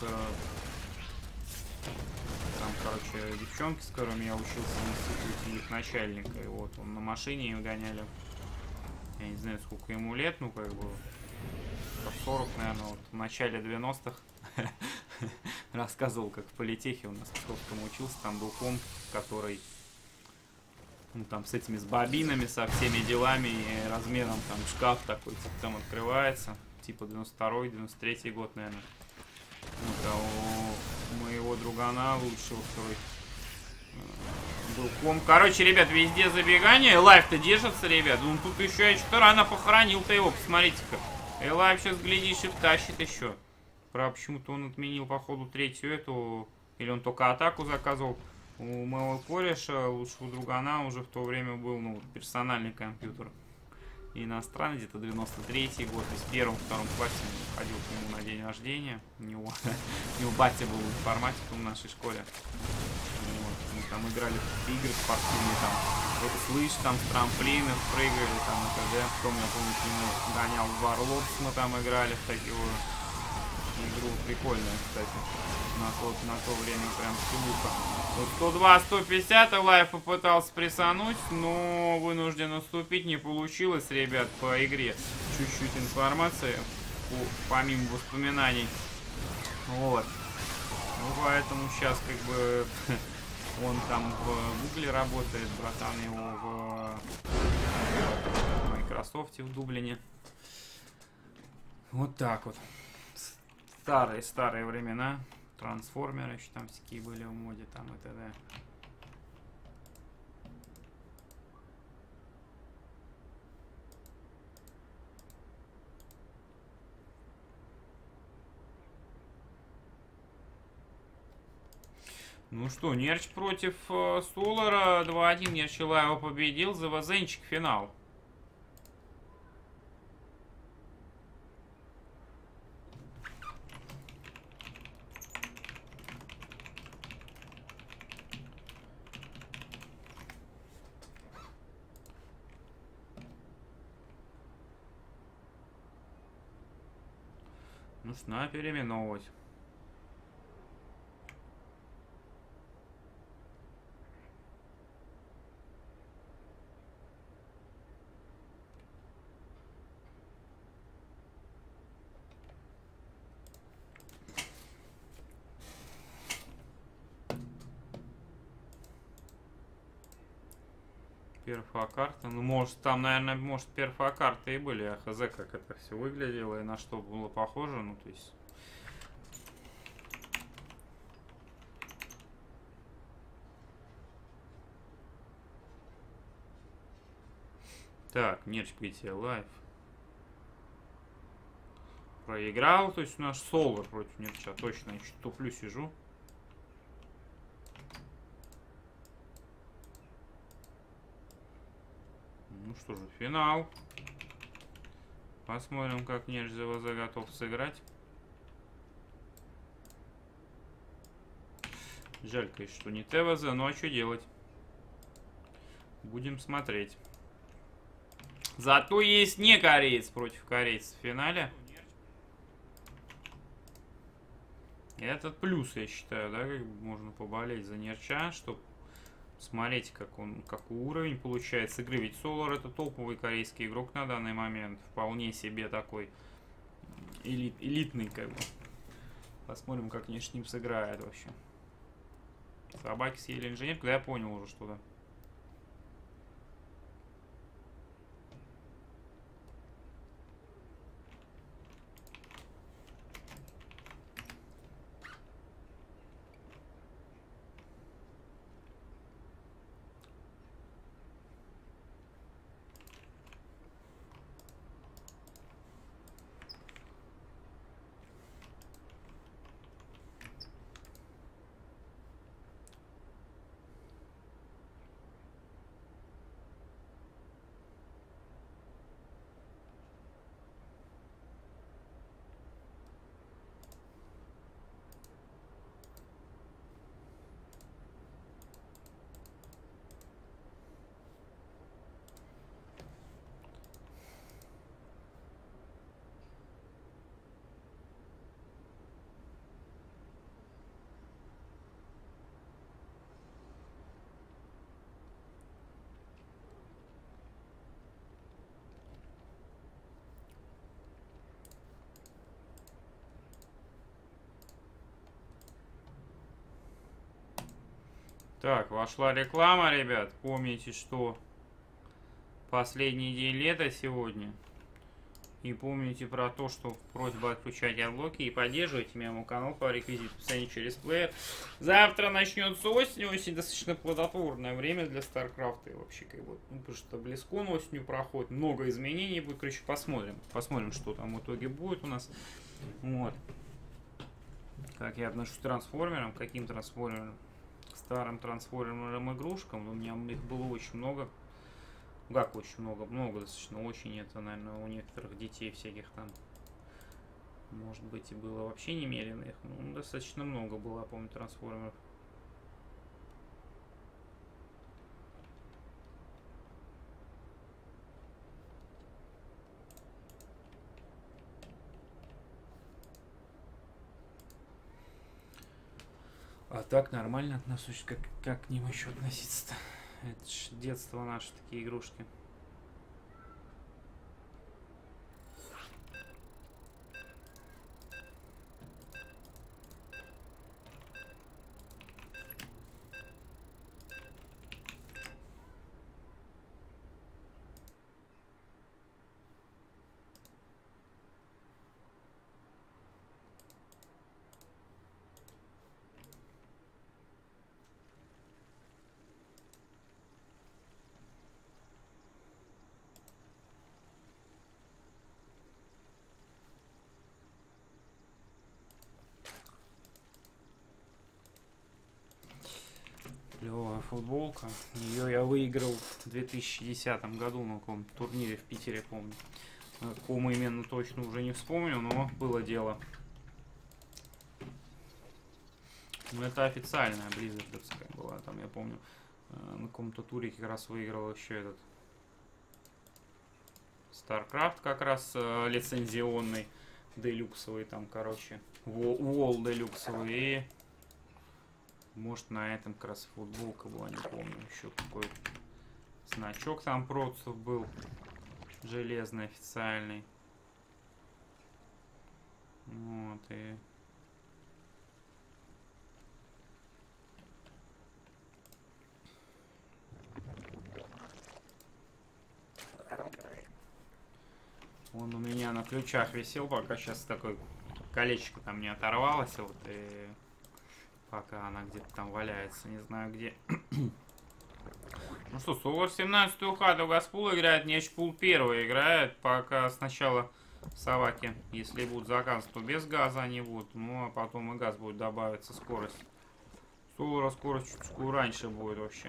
там, короче, девчонки, с которыми я учился в институте, их начальника, и вот он на машине им гоняли. Я не знаю, сколько ему лет, ну, как бы, сорок, наверное, вот в начале девяностых. Рассказывал, как в политехе у нас в Псковском учился, там был комп, который, ну, там с этими, с бобинами, со всеми делами и размером, там, шкаф такой, типа, там открывается, типа девяносто второй девяносто третий год, наверное. Вот, а у моего другана лучшего, который был комп. Короче, ребят, везде забегание, лайф-то держится, ребят, ну, тут еще я что-то рано похоронил-то его, посмотрите-ка. И лайф сейчас, глядишь, и втащит еще. Правда, почему-то он отменил, походу, третью эту. Или он только атаку заказывал. У моего кореша, лучшего другана, уже в то время был, ну, персональный компьютер. И иностранный, где-то девяносто третий год. И в первом-втором классе он ходил к нему на день рождения. У него, у него батя был информатиком в нашей школе. Вот. Мы там играли в игры спортивные, там, это слышь, там с трамплинов прыгали, там, и т.д. Потом, я помню, к нему гонял в Warlords, мы там играли в такую игру, прикольная, кстати, на то, на то время прям силуха. Вот сто два сто пятьдесят лайф попытался прессануть, но вынужден уступить, не получилось, ребят, по игре. Чуть-чуть информации, помимо воспоминаний, вот. Ну, поэтому сейчас, как бы, он там в Гугле работает, братан его в Microsoft в Дублине. Вот так вот. Старые-старые времена. Трансформеры еще там всякие были в моде, там и т.д. Ну что, Нерч против э, Солара два один. Нерч Лайва победил. ЗВЗенчик финал. Нужно переименовывать. Перфокарта. Ну, может, там, наверное, может, перфокарты и были. Я хз, как это все выглядело и на что было похоже. Ну, то есть... Так, Нерч пи ти Live. Проиграл, то есть у нас Солар против Нерча. Точно, я чуть туплю, сижу. Ну что же, финал. Посмотрим, как Нерч за ВЗ готов сыграть. Жаль, конечно, что не ТВЗ, но а что делать? Будем смотреть. Зато есть не кореец против корейца в финале. Этот плюс, я считаю, да, как бы можно поболеть за Нерча, чтобы смотреть, как он, какой уровень получается игры. Ведь Солар это топовый корейский игрок на данный момент. Вполне себе такой элит, элитный, как бы. Посмотрим, как Нерч с ним сыграет вообще. Собаки съели инженерку, да я понял уже, что да. Так, вошла реклама, ребят. Помните, что последний день лета сегодня. И помните про то, что просьба отключать отблоки и поддерживайте меня, мой канал по реквизиту описания через плеер. Завтра начнется осень. Осень достаточно плодотворное время для Старкрафта. И вообще, как бы, ну, потому что Близкон осенью проходит. Много изменений будет. Короче, посмотрим. Посмотрим, что там в итоге будет у нас. Вот. Как я отношусь к трансформерам. Каким трансформерам? Старым трансформерным игрушкам. У меня их было очень много. Как очень много? Много достаточно. Очень это, наверное, у некоторых детей всяких там. Может быть, и было вообще немерено их. Ну, достаточно много было, я помню, трансформеров. А так нормально отношусь, как, как к ним еще относиться-то? Это ж детство наше, такие игрушки. Клевая футболка. Ее я выиграл в две тысячи десятом году на каком-то турнире в Питере, помню. Кому именно точно уже не вспомню, но было дело. Ну, это официальная близзардовская была. Там, я помню, на каком-то туре как раз выиграл еще этот StarCraft, как раз лицензионный. делюксовый там, короче. Вол делюксовый. И может на этом как раз футболка была, не помню. Еще какой значок там процев был. Железный, официальный. Вот и... Он у меня на ключах висел, пока сейчас такое колечко там не оторвалось, вот, и пока она где-то там валяется, не знаю где. Ну что, Solar семнадцатую хату Газпул играет, Нечпул первый играет, пока сначала собаки, если будут заказы, то без газа они будут, ну а потом и газ будет добавиться, скорость. Solar скорость чуть-чуть раньше будет вообще.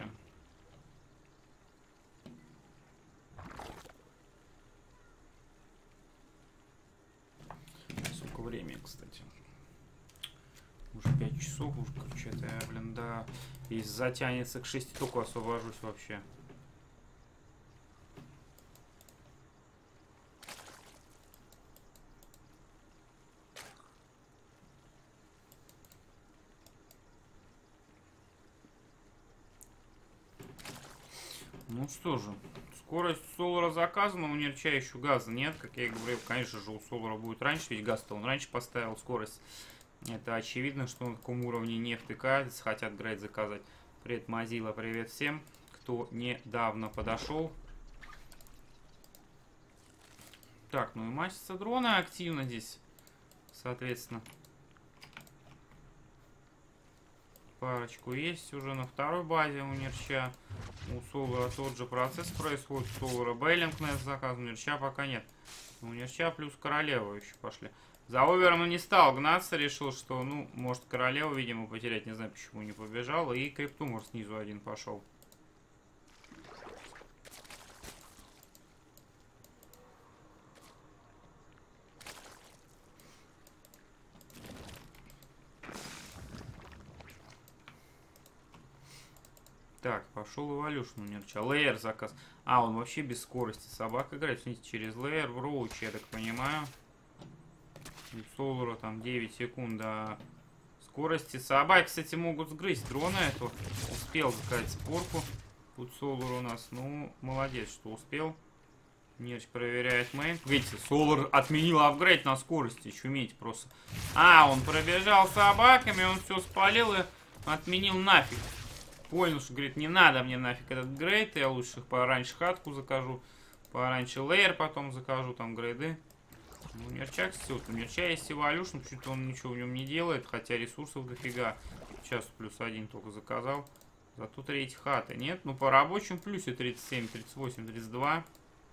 Время, кстати. Уже пять часов, уже, короче, это я, блин, да. И затянется к шести, только освобожусь вообще. Ну что же, скорость Солара заказана, у Нерча еще газа нет. Как я и говорил, конечно же, у Солара будет раньше, ведь газ-то он раньше поставил, скорость. Это очевидно, что на таком уровне не втыкается, хотят грейд заказать. Привет, Mozilla, привет всем, кто недавно подошел. Так, ну и мастер дрона активно здесь, соответственно. Парочку есть уже на второй базе у Нерча. У Солара тот же процесс происходит. У Солара Бейлинг на заказ, у Нерча пока нет. У Нерча плюс королева еще пошли. За овером он не стал гнаться, решил, что, ну, может, королеву, видимо, потерять. Не знаю, почему не побежал. И Криптумор снизу один пошел. Так, пошел Evolution у Нерча. Лейер заказ. А, он вообще без скорости. Собака играет, смотрите, через лейер в роуче, я так понимаю. У Солара там девять секунд до скорости. Собаки, кстати, могут сгрызть дрона эту. Успел заказать спорку. Тут Солар у нас. Ну, молодец, что успел. Нерч проверяет мейн. Видите, Солар отменил апгрейд на скорости. Чуметь просто. А, он пробежал собаками, он все спалил и отменил нафиг. Понял, что, говорит, не надо мне нафиг этот грейд, я лучше пораньше хатку закажу, пораньше лейер потом закажу, там грейды. Ну, у Нерча, кстати, вот у Нерча есть Evolution, что-то он ничего в нем не делает, хотя ресурсов дофига. Сейчас плюс один только заказал. Зато третья хата. Нет, ну по рабочим плюсе тридцать семь, тридцать восемь, тридцать два.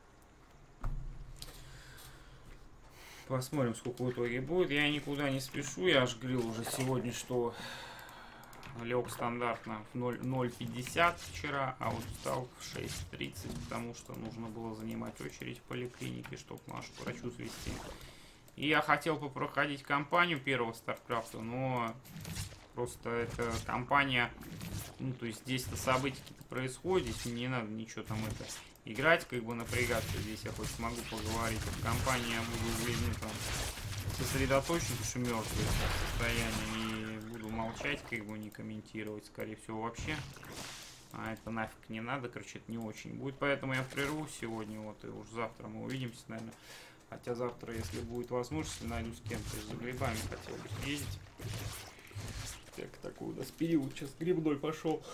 Посмотрим, сколько в итоге будет. Я никуда не спешу, я аж говорил уже сегодня, что... Лег стандартно в ноль пятьдесят вчера, а вот встал в шесть тридцать, потому что нужно было занимать очередь в поликлинике, чтобы Машу к врачу свести. И я хотел попроходить кампанию первого Старкрафта, но просто эта кампания, ну то есть здесь-то события какие-то происходят, здесь не надо ничего там это играть, как бы напрягаться. Здесь я хоть смогу поговорить, в кампании я буду, блин, ну, там, сосредоточен, потому что мертвый состояние, и буду молчать, как бы не комментировать, скорее всего, вообще. А это нафиг не надо, короче, это не очень будет, поэтому я прерву сегодня, вот, и уж завтра мы увидимся, наверное. Хотя завтра, если будет возможность, найду с кем-то, за грибами хотел бы съездить. Так, такой у нас период сейчас грибной пошел.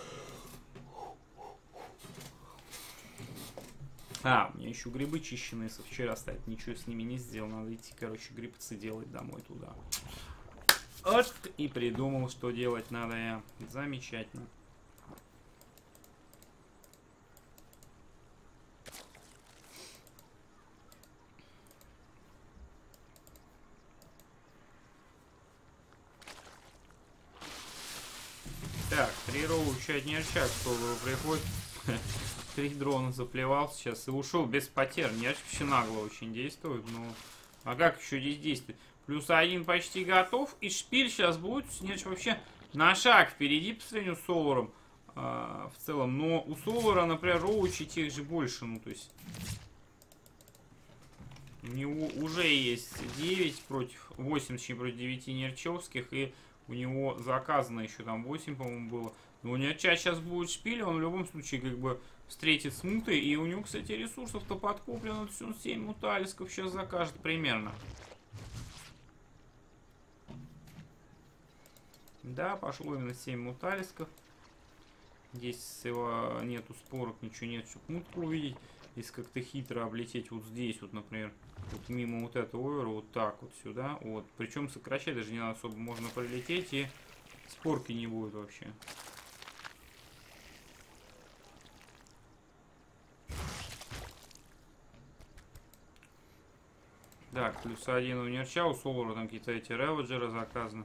А, у меня еще грибы чищенные со вчера стоят, ничего с ними не сделал, надо идти, короче, грибцы делать домой туда. Вот, и придумал, что делать надо я. Замечательно. Так, три роуча от Нерча, кто приходит. Три дрона заплевал сейчас и ушел без потерь. Нерч вообще нагло очень действует, но... А как еще здесь действует? Плюс один почти готов, и шпиль сейчас будет. Нерч вообще на шаг впереди по сравнению с Соларом э, в целом. Но у Солара, например, роучи тех же больше, ну то есть... У него уже есть девять против... восемь, точнее, против девяти нерчевских. И у него заказано еще там восемь, по-моему, было. Но у Нерча сейчас будет шпиль, он в любом случае как бы встретит с мутой. И у него, кстати, ресурсов-то подкоплено. То есть он семь муталисков сейчас закажет примерно. Да, пошло именно семь муталисков. Здесь его нету спорок, ничего нет, чтобы мутку увидеть. Если как-то хитро облететь вот здесь, вот, например, вот мимо вот этого овера, вот так вот сюда. Вот. Причем сокращать даже не надо особо, можно пролететь, и спорки не будет вообще. Так, плюс один у Нерча, у Солара там какие-то эти реводжеры заказаны.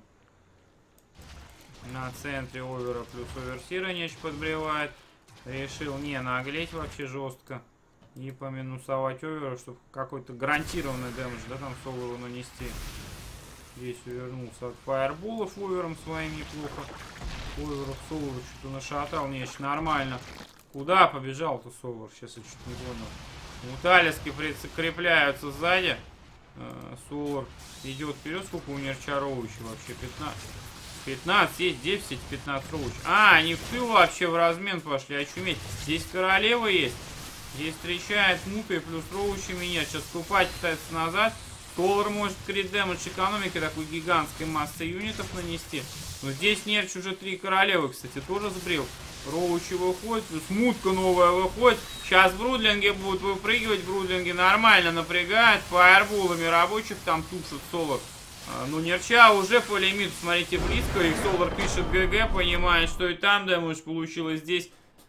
На центре овера плюс оверсира нечто подбревает. Решил не наглеть вообще жестко. И поминусовать овера, чтобы какой-то гарантированный дэмэдж, да, там Солару нанести. Здесь увернулся от фаерболов овером своим неплохо. Оверов Солару что-то нашатал, нечто нормально. Куда побежал-то Солар? Сейчас я чуть не понял. Муталиски прикрепляются сзади. Солар идет вперед. Сколько у Нерча роучи вообще? пятнадцать. пятнадцать, есть десять, пятнадцать роуч. А, они в тыл вообще в размен пошли, очуметь. Здесь королева есть. Здесь встречает мутой плюс роучами нет. Сейчас ступать пытается назад. Солар может крит дэмэдж экономики такой гигантской массы юнитов нанести. Но здесь Нерч уже три королевы, кстати, тоже сбрил. Роучи выходит, плюс мутка новая выходит. Сейчас брудлинги будут выпрыгивать. Брудлинги нормально напрягают. Фаерболами рабочих там тушат Солар. Ну, Нерча уже по лимиту, смотрите, близко. И Солар пишет ГГ, понимает, что и там дэмэдж получилось, здесь.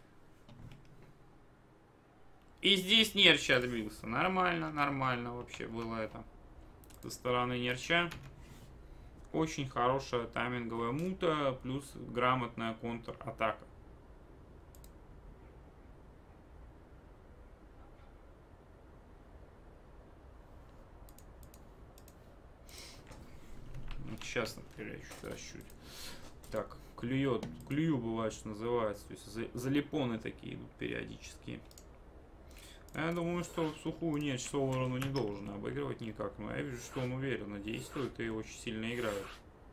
И здесь Нерча отбился. Нормально, нормально вообще было это. Со стороны Нерча. Очень хорошая тайминговая мута, плюс грамотная контр-атака. Сейчас, например, я чуть расчуть. Так, клюет. Клюю бывает, что называется. То есть залипоны такие идут периодически. Я думаю, что в сухую нечь Солара ну, не должен обыгрывать никак. Но я вижу, что он уверенно действует и очень сильно играет.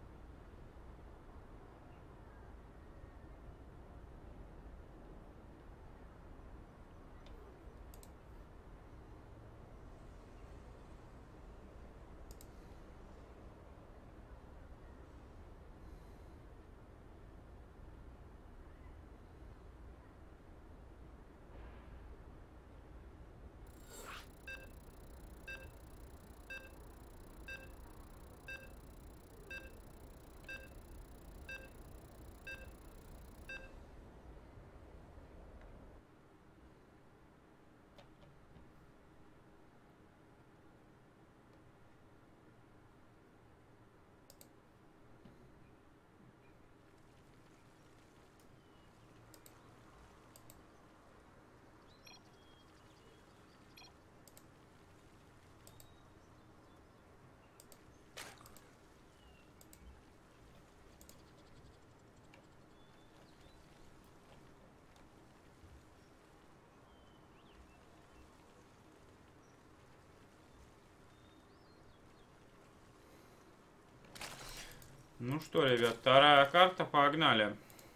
Ну что, ребят, вторая карта, погнали.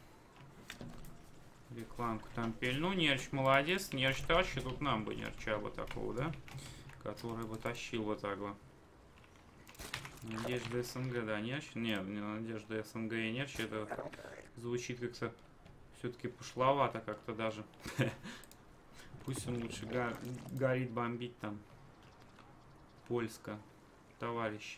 Рекламку там пильну. Нерч молодец, Нерч тащит. Тут нам бы Нерча бы такого, да? Который бы тащил вот так бы. Надежда СНГ, да, Нерч? Нет, не Надежда СНГ и Нерч. Это звучит как-то все-таки пошловато как-то даже. Пусть он лучше горит, бомбить там. Польска, товарищ.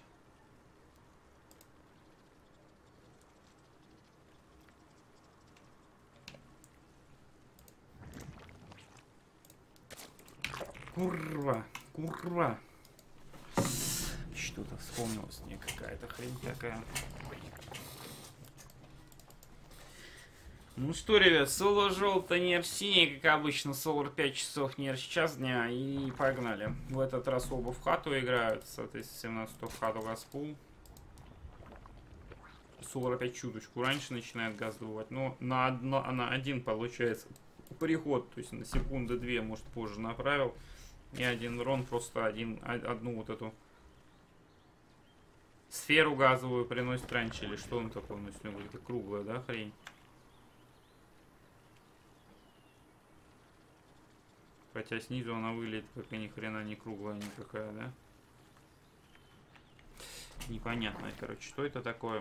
Курва, курва. Что-то вспомнилось мне, какая-то хрень такая. Ну что, ребят, соло желто, Нерч синий, как обычно, Солар пять часов, Нерч час дня, и погнали. В этот раз оба в хату играют, соответственно, семнадцать в хату Газпул. Солар опять чуточку раньше начинает газ добывать, но на, одно, на один получается приход, то есть на секунды две, может, позже направил. И один дрон просто один, одну вот эту сферу газовую приносит раньше. Или что он такой? Ну, если это круглая, да, хрень? Хотя снизу она выглядит как и ни хрена не круглая никакая, да? Непонятно, короче, что это такое?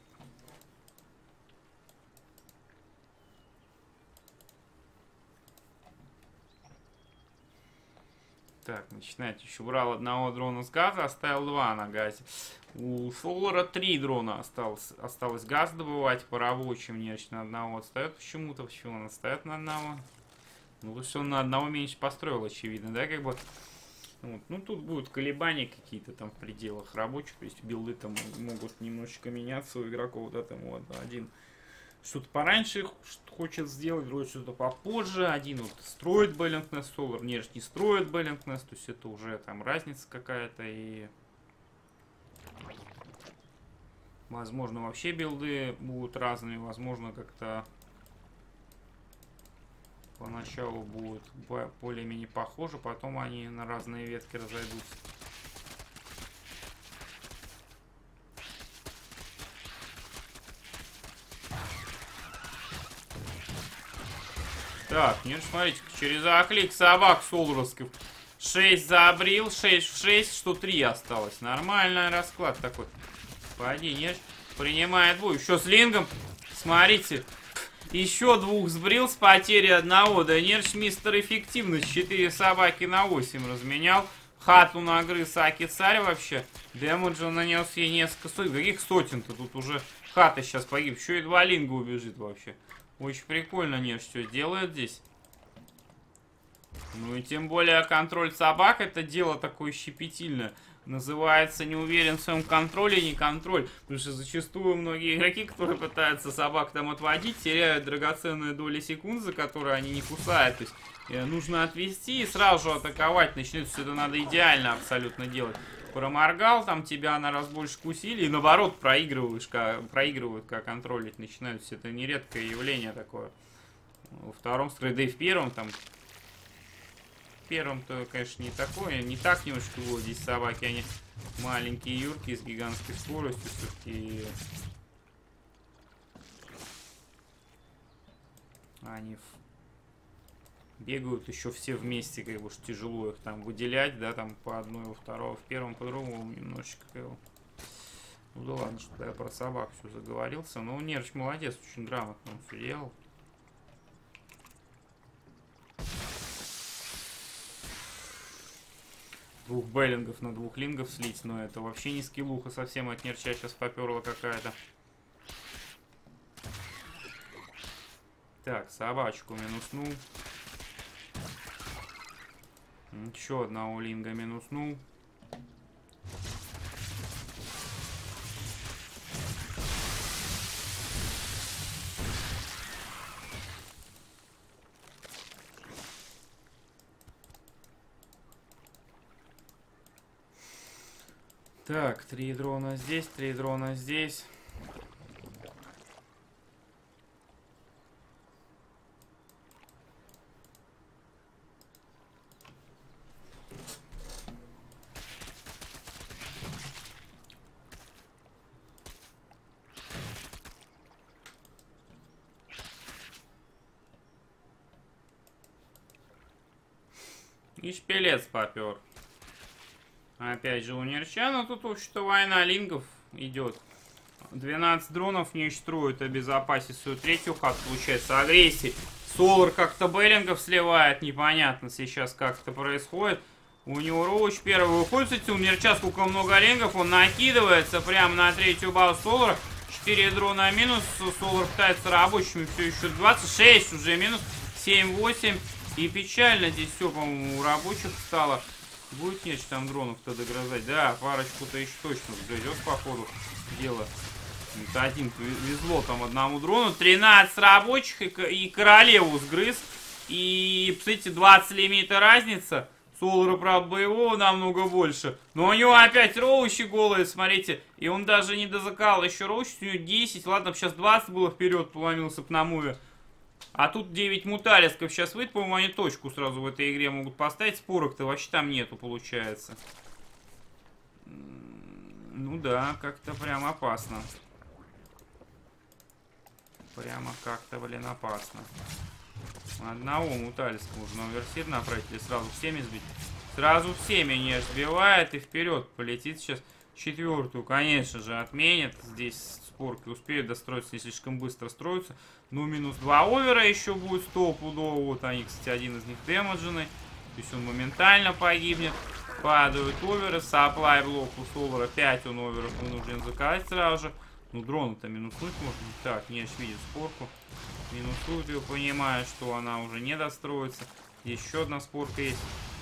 Так, начинать еще. Убрал одного дрона с газа, оставил два на газе. У Солара три дрона осталось. Осталось газ добывать по рабочим. Нечто на одного отстает почему-то. Почему он отстает на одного? Ну, потому что он на одного меньше построил, очевидно, да, как бы. Вот. Ну, тут будут колебания какие-то там в пределах рабочих. То есть билды там могут немножечко меняться у игроков. Да, там вот один что-то пораньше хочет сделать, другой что-то попозже. Один вот строит Беллинг Нест, Солар не строит Беллинг Нест. То есть это уже там разница какая-то. И возможно вообще билды будут разными. Возможно как-то поначалу будут более-менее похожи. Потом они на разные ветки разойдутся. Так, нет, смотрите, через оклик собак соларовских. шесть забрил, шесть в шесть, что три осталось. Нормальный расклад такой. Пойди, нет, принимает бой. Еще с лингом, смотрите, еще двух сбрил с потерей одного. Да нет, мистер эффективность. четыре собаки на восемь разменял. Хату нагрыз Аки царь вообще. Дэмэджа нанес ей несколько сотен. Каких сотен-то? Тут уже хата сейчас погиб. Еще и два линга убежит вообще. Очень прикольно не что делает здесь. Ну и тем более контроль собак, это дело такое щепетильное. Называется не уверен в своем контроле, не контроль. Потому что зачастую многие игроки, которые пытаются собак там отводить, теряют драгоценные доли секунд, за которые они не кусают. То есть э, нужно отвести и сразу же атаковать. Начнется, это надо идеально абсолютно делать. Проморгал, там тебя на раз больше кусили, и наоборот проигрываешь, как, проигрывают, как контролить начинают. Это нередкое явление такое. Во втором скрыт, да и в первом там. В первом-то, конечно, не такое, не так немножко было. Здесь собаки, они маленькие юрки с гигантской скоростью все-таки. Они бегают еще все вместе, как бы, что тяжело их там выделять, да, там по одной, во второго, в первом, по другому немножечко, как бы. Ну да ладно, что я про собак все заговорился. Но Нерч молодец, очень грамотно он все делал. Двух Беллингов на двух лингов слить, но это вообще не скиллуха совсем от Нерча сейчас поперла какая-то. Так, собачку минуснул. Еще одного линга минуснул. Так, три дрона здесь, три дрона здесь. И шпилец попер. Опять же у Нерча, но тут вообще-то война лингов идет. двенадцать дронов не строят, обезопасить свою третью хату, получается, агрессии. Солар как-то Беллингов сливает, непонятно сейчас как это происходит. У него Роуч первый выходит, кстати, у Нерча сколько много лингов, он накидывается прямо на третью базу Солара. четыре дрона минус, Солар пытается рабочими, все еще двадцать шесть уже минус, семь восемь. И печально здесь все, по-моему, у рабочих стало. Будет нечто там дронов-то догрызать. Да, парочку-то еще точно сгрызет, по ходу дела. Это один везло там одному дрону. тринадцать рабочих и, и королеву сгрыз. И, кстати, двадцать лимита разница. Солара, правда, боевого намного больше. Но у него опять роучи голые, смотрите. И он даже не дозакал еще роучи. У него десять. Ладно, сейчас двадцать было вперед, поломился бы на муве. А тут девять муталисков сейчас выйдет, по-моему, они точку сразу в этой игре могут поставить. Спорок-то вообще там нету, получается. Ну да, как-то прям опасно. Прямо как-то, блин, опасно. Одного муталиска можно на оверсир направить или сразу всеми сбить. Сразу всеми не сбивает и вперед полетит сейчас. Четвертую, конечно же, отменят. Здесь спорки успеют достроиться, не слишком быстро строятся. Ну, минус два овера еще будет стопудово. Вот они, кстати, один из них демеджены. То есть он моментально погибнет. Падают оверы. Саплай блок у Солара пять он оверов вынужден заказать сразу же. Ну, дрон-то минуснуть можно. Так, не видит спорку. Минусует ее, понимая, что она уже не достроится. Еще одна спорка есть.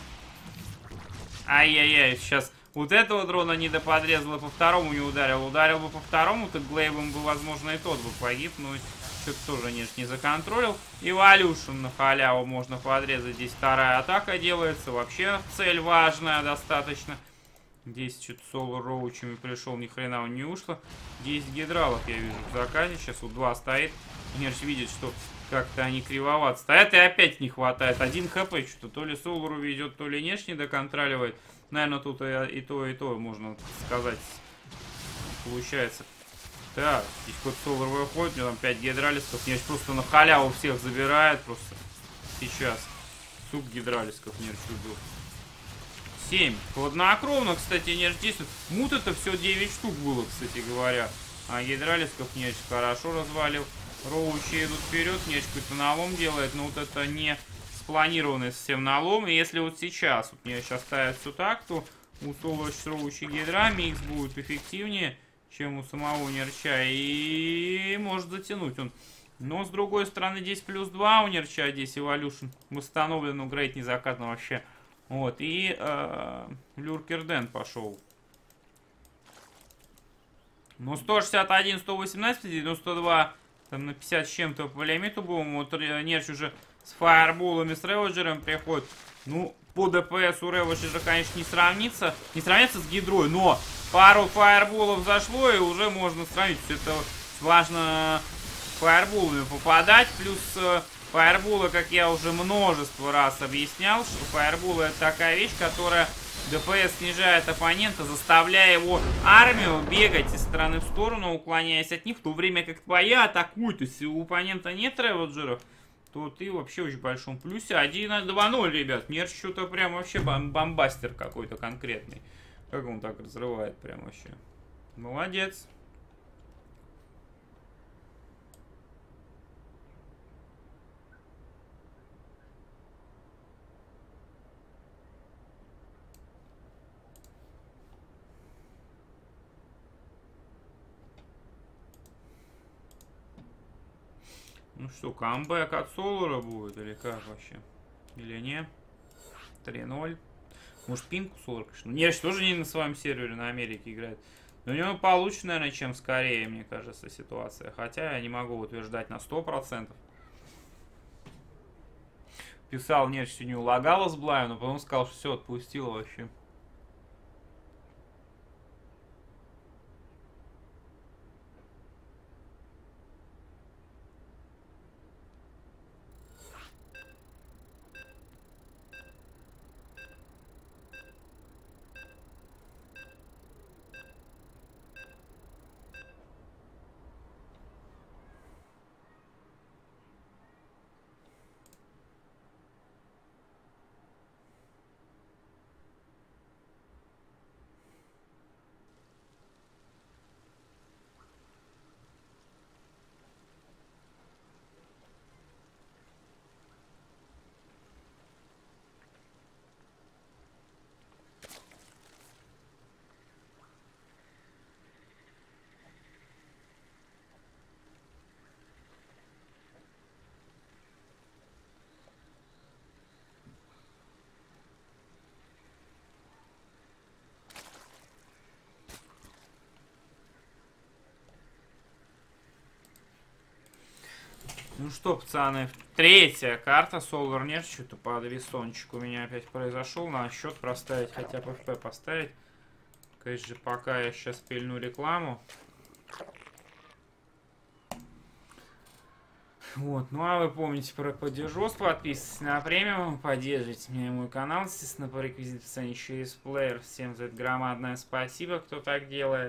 Ай-яй-яй, сейчас вот этого дрона не доподрезал, по второму не ударил. Ударил бы по второму, так Глейвом бы, возможно, и тот бы погиб. Но что-то тоже, конечно, не законтролил. Эволюшн на халяву можно подрезать. Здесь вторая атака делается. Вообще цель важная достаточно. десять что-то соло роучами пришел, ни хрена он не ушло. десять гидралов я вижу в заказе. Сейчас у два стоит. Нерч видит, что как-то они кривовато стоят. И опять не хватает. Один хп что-то. То ли Солару ведет, то ли Нерч не доконтроливает. Наверное, тут и, и то, и то, можно сказать, получается. Так, здесь кот Солар выходит. У него там пять гидралисков. Нерч просто на халяву всех забирает. Просто сейчас. Суп гидралисков Нерч убил. семь. Хладнокровно, кстати, Нерч действует. Мут это все девять штук было, кстати говоря. А гидралисков Нерч хорошо развалил. Роучи идут вперед, Нерч какой-то налом делает, но вот это не спланированный совсем налом. И если вот сейчас вот Нерч оставит все так, то у Соло с Роучи гидра микс будет эффективнее, чем у самого Нерча. И может затянуть он. Но с другой стороны, здесь плюс два у Нерча, здесь Evolution восстановлен, но грейд не закатан вообще. Вот, и э, Люркерден пошел. Ну, сто шестьдесят один, сто восемнадцать, девяносто два, там на пятьдесят с чем-то по лимиту был. Вот Нерч уже с фаерболами, с Реводжером приходит. Ну, по ДПС у Реводжера, конечно, не сравнится. Не сравнится с Гидрой, но пару фаерболов зашло, и уже можно сравнить. Это важно фаерболами попадать. Плюс фаерболы, как я уже множество раз объяснял, что фаерболы это такая вещь, которая ДПС снижает оппонента, заставляя его армию бегать из стороны в сторону, уклоняясь от них, в то время как твоя атакует. То есть у оппонента нет реводжеров, то ты вообще в очень большом плюсе. один два ноль, ребят. Нерч что-то прям вообще бом бомбастер какой-то конкретный. Как он так разрывает прям вообще. Молодец. Ну что, камбэк от Солара будет или как вообще? Или не? три ноль. Может, пинг у Солара, конечно. Нерч тоже не на своем сервере на Америке играет. Но у него получше, наверное, чем скорее, мне кажется, ситуация. Хотя я не могу утверждать на сто процентов. Писал, Нерч сегодня улагало с Блаю, но потом сказал, что все, отпустило вообще. Ну что, пацаны, третья карта, Solar Nerd, что-то подвесончик у меня опять произошел, надо счет проставить, хотя бы эф пи поставить. Конечно же, пока я сейчас пильну рекламу. Вот, ну а вы помните про поддержос, подписывайтесь на премиум, поддержите мне мой канал, естественно, по реквизиту описания через плеер. Всем за это громадное спасибо, кто так делает.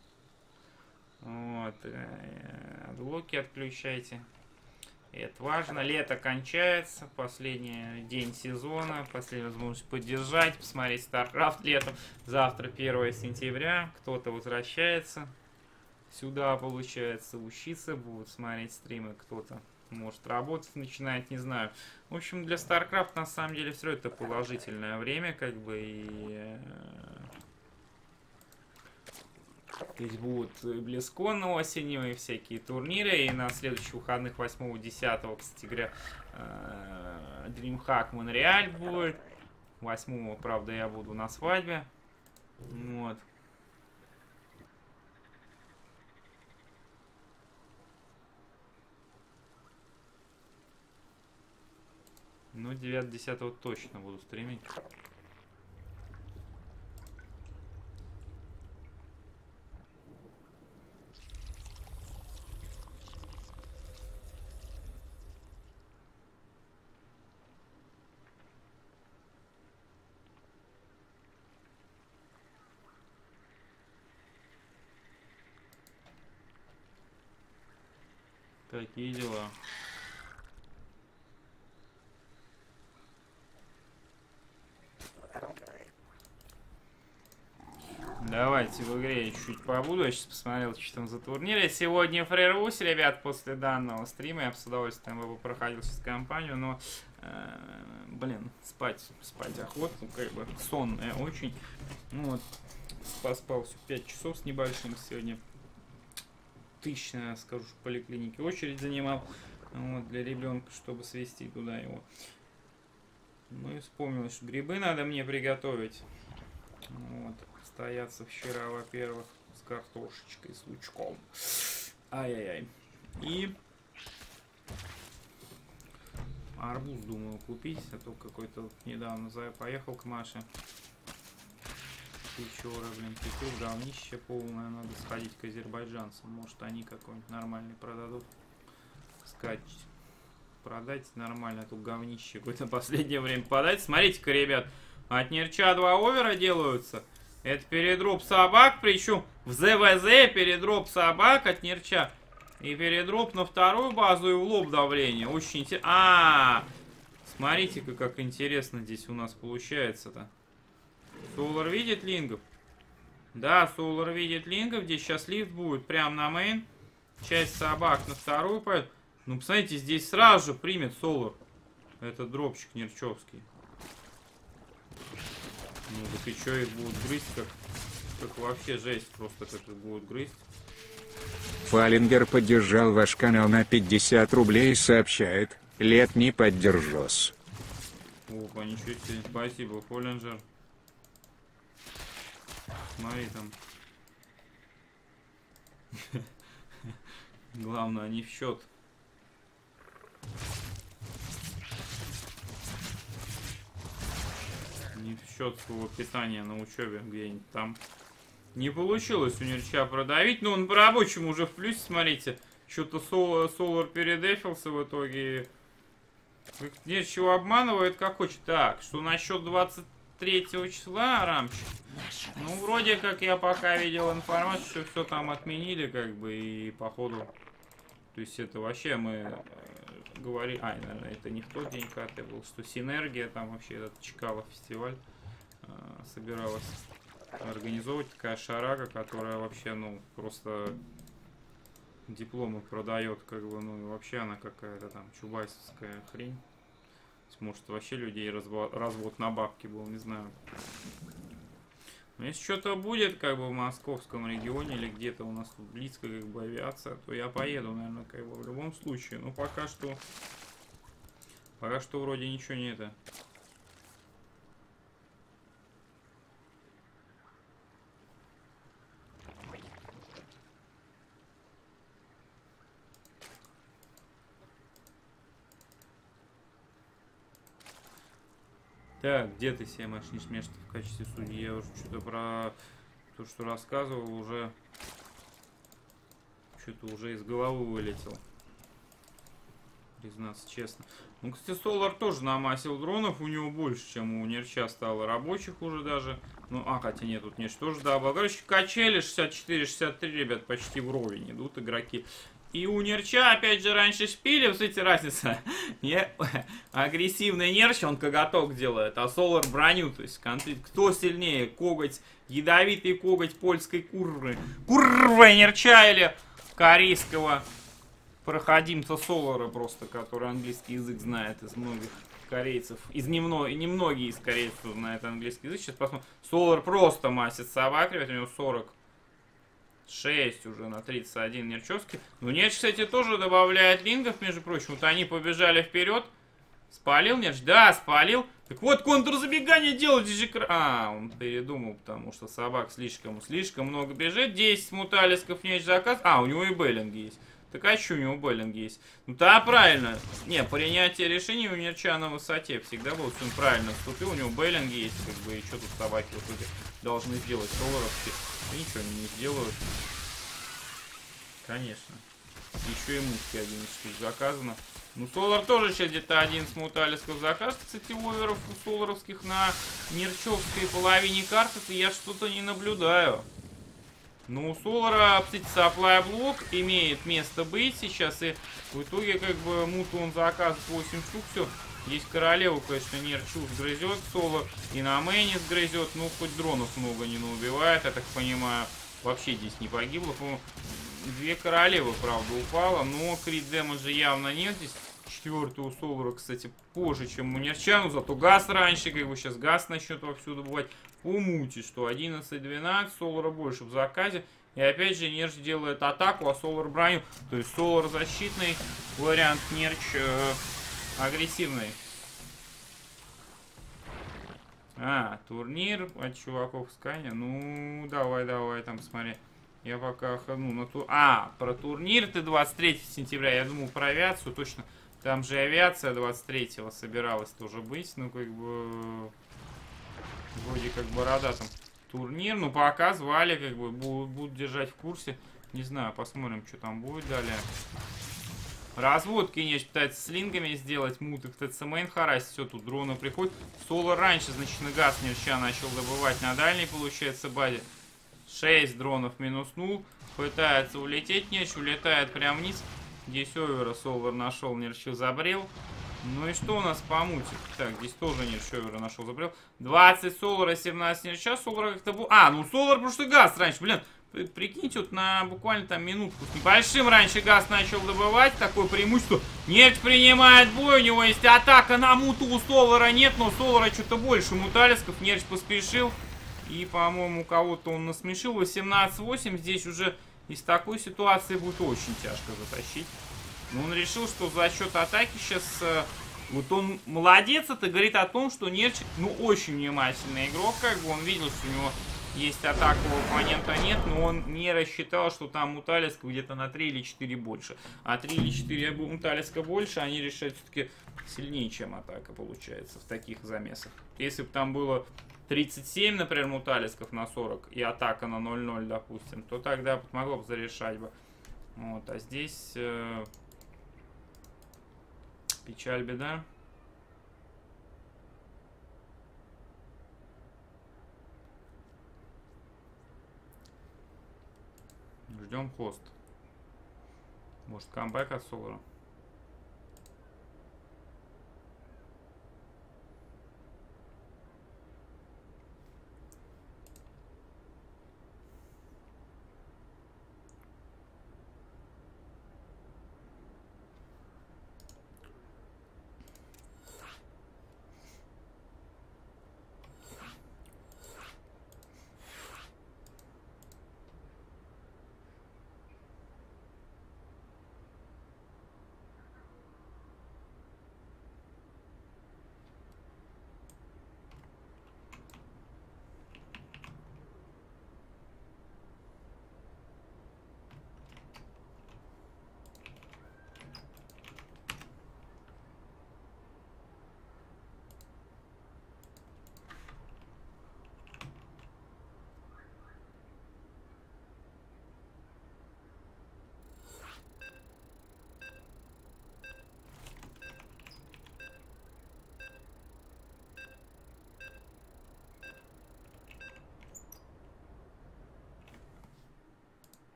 Вот, блоки отключайте. Это важно. Лето кончается, последний день сезона, последняя возможность поддержать, посмотреть StarCraft летом. Завтра первое сентября, кто-то возвращается сюда, получается, учиться, будут смотреть стримы, кто-то может работать начинает, не знаю. В общем, для StarCraft на самом деле все это положительное время, как бы, и здесь будут BlizzCon осенью и всякие турниры, и на следующих выходных восьмого-десятого, кстати говоря, DreamHack Монреаль будет. восьмого, правда, я буду на свадьбе. Вот. Ну, девятого-десятого точно буду стримить. Такие дела. Давайте в игре чуть побуду. Я сейчас посмотрел, что там за турниры. Сегодня прервусь, ребят, после данного стрима. Я бы с удовольствием бы проходил сейчас кампанию, но, э, блин, спать, спать охота, ну, как бы сонная очень. Ну, вот, поспал все пять часов с небольшим сегодня. Тысячно, скажу, в поликлинике очередь занимал. Вот, для ребенка, чтобы свести туда его. Ну и вспомнил, что грибы надо мне приготовить. Вот. Стояться вчера, во-первых, с картошечкой, с лучком. Ай-яй-яй. И арбуз думаю купить, а то какой-то недавно поехал к Маше. Печора, блин, купил, говнище полное, надо сходить к азербайджанцам. Может, они какой-нибудь нормальный продадут. Сказать, продать нормально, а то говнище какое-то последнее время подать. Смотрите-ка, ребят, от Нерча два овера делаются. Это передроп собак, причем в ЗВЗ передроп собак от Нерча. И передроп на вторую базу и в лоб давление. Очень интересно. А, -а, -а! Смотрите-ка, как интересно здесь у нас получается-то. Солар видит лингов? Да, Солар видит лингов. Здесь сейчас лифт будет прямо на мейн. Часть собак на вторую пойдет. Ну, посмотрите, здесь сразу же примет Солар. Это дропчик нерчевский. Ну, так и что, их будут грызть, как, как вообще жесть, просто как их будут грызть. Фалингер поддержал ваш канал на пятьдесят рублей и сообщает: лет не поддержос. Опа, ничего себе, спасибо, Фоллинджер. Смотри там. Главное, не в счет. Не в счет своего питания на учебе где-нибудь там. Не получилось у Нерча продавить, но он по рабочему уже в плюсе, смотрите. Что-то Солар передефился в итоге. Нерч его обманывает как хочет. Так, что насчет двадцать третьего числа, Рамчик? Ну, вроде как я пока видел информацию, что все там отменили, как бы, и походу. То есть это вообще мы говорили... А, наверное, это не в тот день, когда это был, что Синергия, там вообще этот Чкалов фестиваль э, собиралась организовывать, такая шарага, которая вообще, ну, просто дипломы продает, как бы, ну, и вообще она какая-то там чубайсовская хрень. Может, вообще людей развод, развод на бабки был, не знаю. Но если что-то будет, как бы, в московском регионе или где-то у нас тут близко, как бы, авиация, то я поеду, наверное, как бы, в любом случае. Но пока что... Пока что вроде ничего не это... Так, где ты себе мощнишь место в качестве судьи? Я уже что-то про то, что рассказывал, уже что-то уже из головы вылетел. признаться честно. Ну, кстати, Солар тоже намасил дронов, у него больше, чем у Нерча стало рабочих уже даже. Ну, а, хотя нет, тут Нерч тоже добавил. Короче, качели шестьдесят четыре шестьдесят три, ребят, почти вровень идут игроки. И у Нерча, опять же, раньше шпили, смотрите, разница. Не, агрессивный Нерч, он коготок делает, а Солар броню. То есть, конфликт, кто сильнее, коготь, ядовитый коготь польской курвы. Курвы Нерча или корейского проходимца Солара просто, который английский язык знает из многих корейцев. Из немного, немногие из корейцев знают английский язык. Сейчас посмотрим. Солар просто масит собак, ребят, у него сорок шесть уже на тридцать один Нерчевский. Ну, Нерч, кстати, тоже добавляет лингов, между прочим. Вот они побежали вперед. Спалил Нерч? Да, спалил. Так вот, контрзабегание делать здесь же... А, он передумал, потому что собак слишком, слишком много бежит. десять муталисков Нерч заказ. А, у него и Беллинг есть. Так а что у него Беллинг есть? Ну да, правильно. Не, принятие решений у Нерча на высоте всегда было, что он правильно вступил. У него Беллинг есть, как бы, и что тут собаки в итоге должны сделать Соларовски? И ничего они не сделают. Конечно. Еще и мушки одиннадцать штук заказано. Ну, Солар тоже сейчас где-то одиннадцать муталисков заказ. Кстати, оверов у соларовских на нерчевской половине карты я что-то не наблюдаю. Ну, у Солара, кстати, supply блок имеет место быть сейчас. И в итоге, как бы, муту он заказывает восемь штук. Все. Здесь королеву, конечно, Нерчу сгрызет Солар. И на мэне сгрызет. Ну, хоть дронов много не наубивает, я так понимаю. Вообще здесь не погибло. По-моему, две королевы, правда, упало. Но крит дэмэджа явно нет здесь. Четвертый у Солара, кстати, позже, чем у Нерча. Ну, зато газ раньше, как бы, сейчас газ начнет вовсюду бывать. По мути, что одиннадцать двенадцать, Солара больше в заказе. И опять же Нерч делает атаку, а Солар броню. То есть Солар защитный вариант, Нерч э, агрессивный. А, турнир от чуваков с Каня. Ну, давай, давай, там смотри. Я пока ну, на ту... А, про турнир ты двадцать третьего сентября. Я думал про авиацию, точно. Там же авиация двадцать третьего собиралась тоже быть. Ну, как бы... Вроде как борода там турнир. Ну, пока звали, как бы, будут, будут держать в курсе. Не знаю, посмотрим, что там будет далее. Разводки Нерч пытается с лингами сделать. Муты в ТЦ мейн харасит. Все, тут дроны приходят. Солар раньше, значит, на газ Нерча начал добывать на дальней, получается, базе. шесть дронов минуснул. Пытается улететь Нерч, улетает прямо вниз. Здесь овера Солар нашел, Нерчу забрел. Ну и что у нас по мути? Так, здесь тоже Нерч овера нашел, забрел. двадцать Солара, семнадцать Нерча. Солара как-то был... А, ну Солар потому что газ раньше, блин. Прикиньте, вот на буквально там минутку с небольшим раньше газ начал добывать. Такое преимущество. Нерч принимает бой, у него есть атака на муту, у Солара нет, но у Солара что-то больше муталисков. Нерч поспешил. И, по-моему, кого-то он насмешил. восемнадцать восемь. Здесь уже из такой ситуации будет очень тяжко затащить. Но он решил, что за счет атаки сейчас... Вот он молодец, это говорит о том, что Нерч, ну, очень внимательный игрок, как бы он видел, что у него есть атака, у оппонента нет, но он не рассчитал, что там муталиска где-то на три или четыре больше. А три или четыре муталиска больше, они решают все-таки сильнее, чем атака получается в таких замесах. Если бы там было тридцать семь, например, муталисков на сорок и атака на ноль ноль, допустим, то тогда могло бы зарешать бы. Вот, а здесь... Э Печаль, беда. Ждем хост. Может, камбэк от Солара?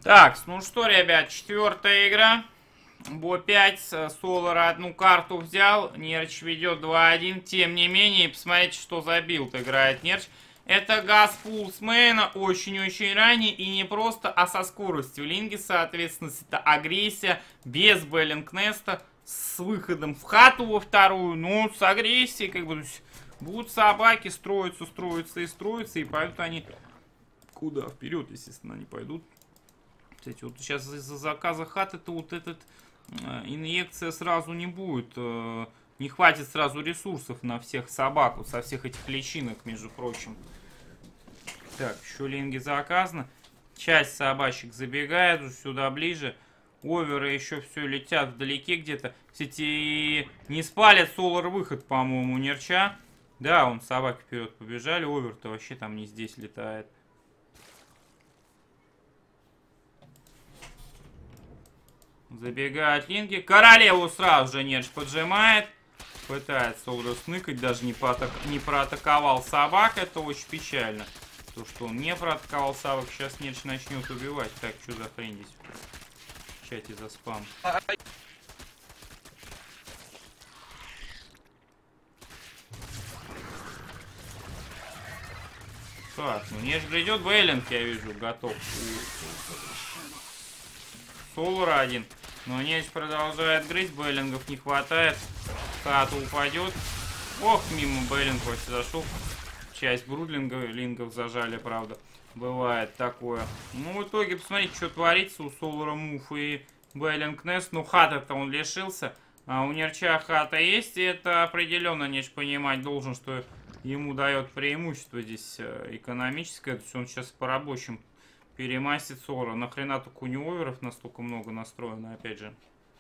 Так, ну что, ребят, четвертая игра. Бо пять, Солар одну карту взял, Нерч ведет два один. Тем не менее, посмотрите, что за билд играет Нерч. Это Газпул с мейна очень-очень ранний и не просто, а со скоростью Линги, соответственно, это агрессия без Беллингнеста с выходом в хату во вторую, ну, с агрессией, как бы, будут собаки строиться, строиться и строиться, и пойдут они куда? Вперед, естественно, они пойдут. Кстати, вот сейчас из-за заказа хаты-то вот этот э, инъекция сразу не будет, э, не хватит сразу ресурсов на всех собак, вот со всех этих личинок, между прочим. Так, еще линги заказано. Часть собачек забегает сюда ближе. Оверы еще все летят вдалеке где-то. Кстати, не спалят Солар выход, по-моему, Нерча. Да, он собаки вперед побежали. Овер-то вообще там не здесь летает. Забегают линги. Королеву сразу же Нерч поджимает. Пытается Солар сныкать. Даже не, поатак... не проатаковал собак. Это очень печально. То, что он не проатаковал собак. Сейчас Нерч начнет убивать. Так, что за хрень здесь? В чате за спам. Так, ну Нерч придет. Бейлинг, я вижу, готов. Солар один. Но Нерч продолжает грызть. Бейлингов не хватает. Хата упадет. Ох, мимо Бейлинг вообще зашел. Часть брудлингов лингов зажали, правда. Бывает такое. Ну, в итоге, посмотрите, что творится у Солара Мув и Беллингнест. Ну, хата-то он лишился. А у Нерча хата есть. И это определенно Нерч понимать должен, что ему дает преимущество здесь экономическое. То есть он сейчас по рабочим перемастит Солара. Нахрена только у него оверов настолько много настроено, опять же.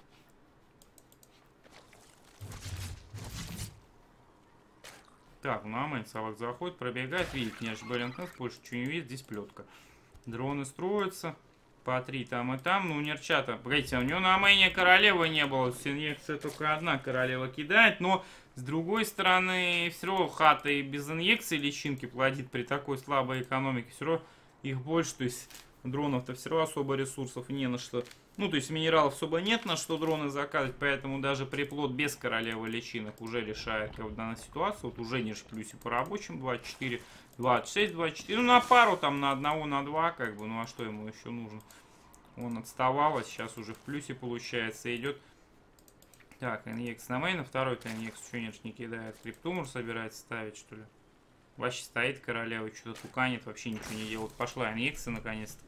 Так, на мейн собак заходит, пробегает, видит Нерч, Беллингнест, больше ничего не видит, здесь плетка. Дроны строятся, по три там и там, ну у Нерча-то, погодите, у него на мейне королевы не было, инъекция только одна королева кидает, но с другой стороны, все равно хата и без инъекции личинки плодит при такой слабой экономике, все равно их больше, то есть дронов-то все равно особо ресурсов не на что. Ну, то есть минералов особо нет на что дроны заказывать, поэтому даже приплод без королевы личинок уже решает как в данной ситуации. Вот уже Нерч в плюсе по рабочим, двадцать четыре, двадцать шесть, двадцать четыре. Ну, на пару там, на одного, на два, как бы, ну а что ему еще нужно? Он отставал, а сейчас уже в плюсе получается идет. Так, инъекс на мейн, второй-то инъекс что Нерч не кидает. Криптумор собирается ставить, что ли? Вообще стоит королева, что-то туканит, вообще ничего не делает. Пошла инъекция наконец-таки.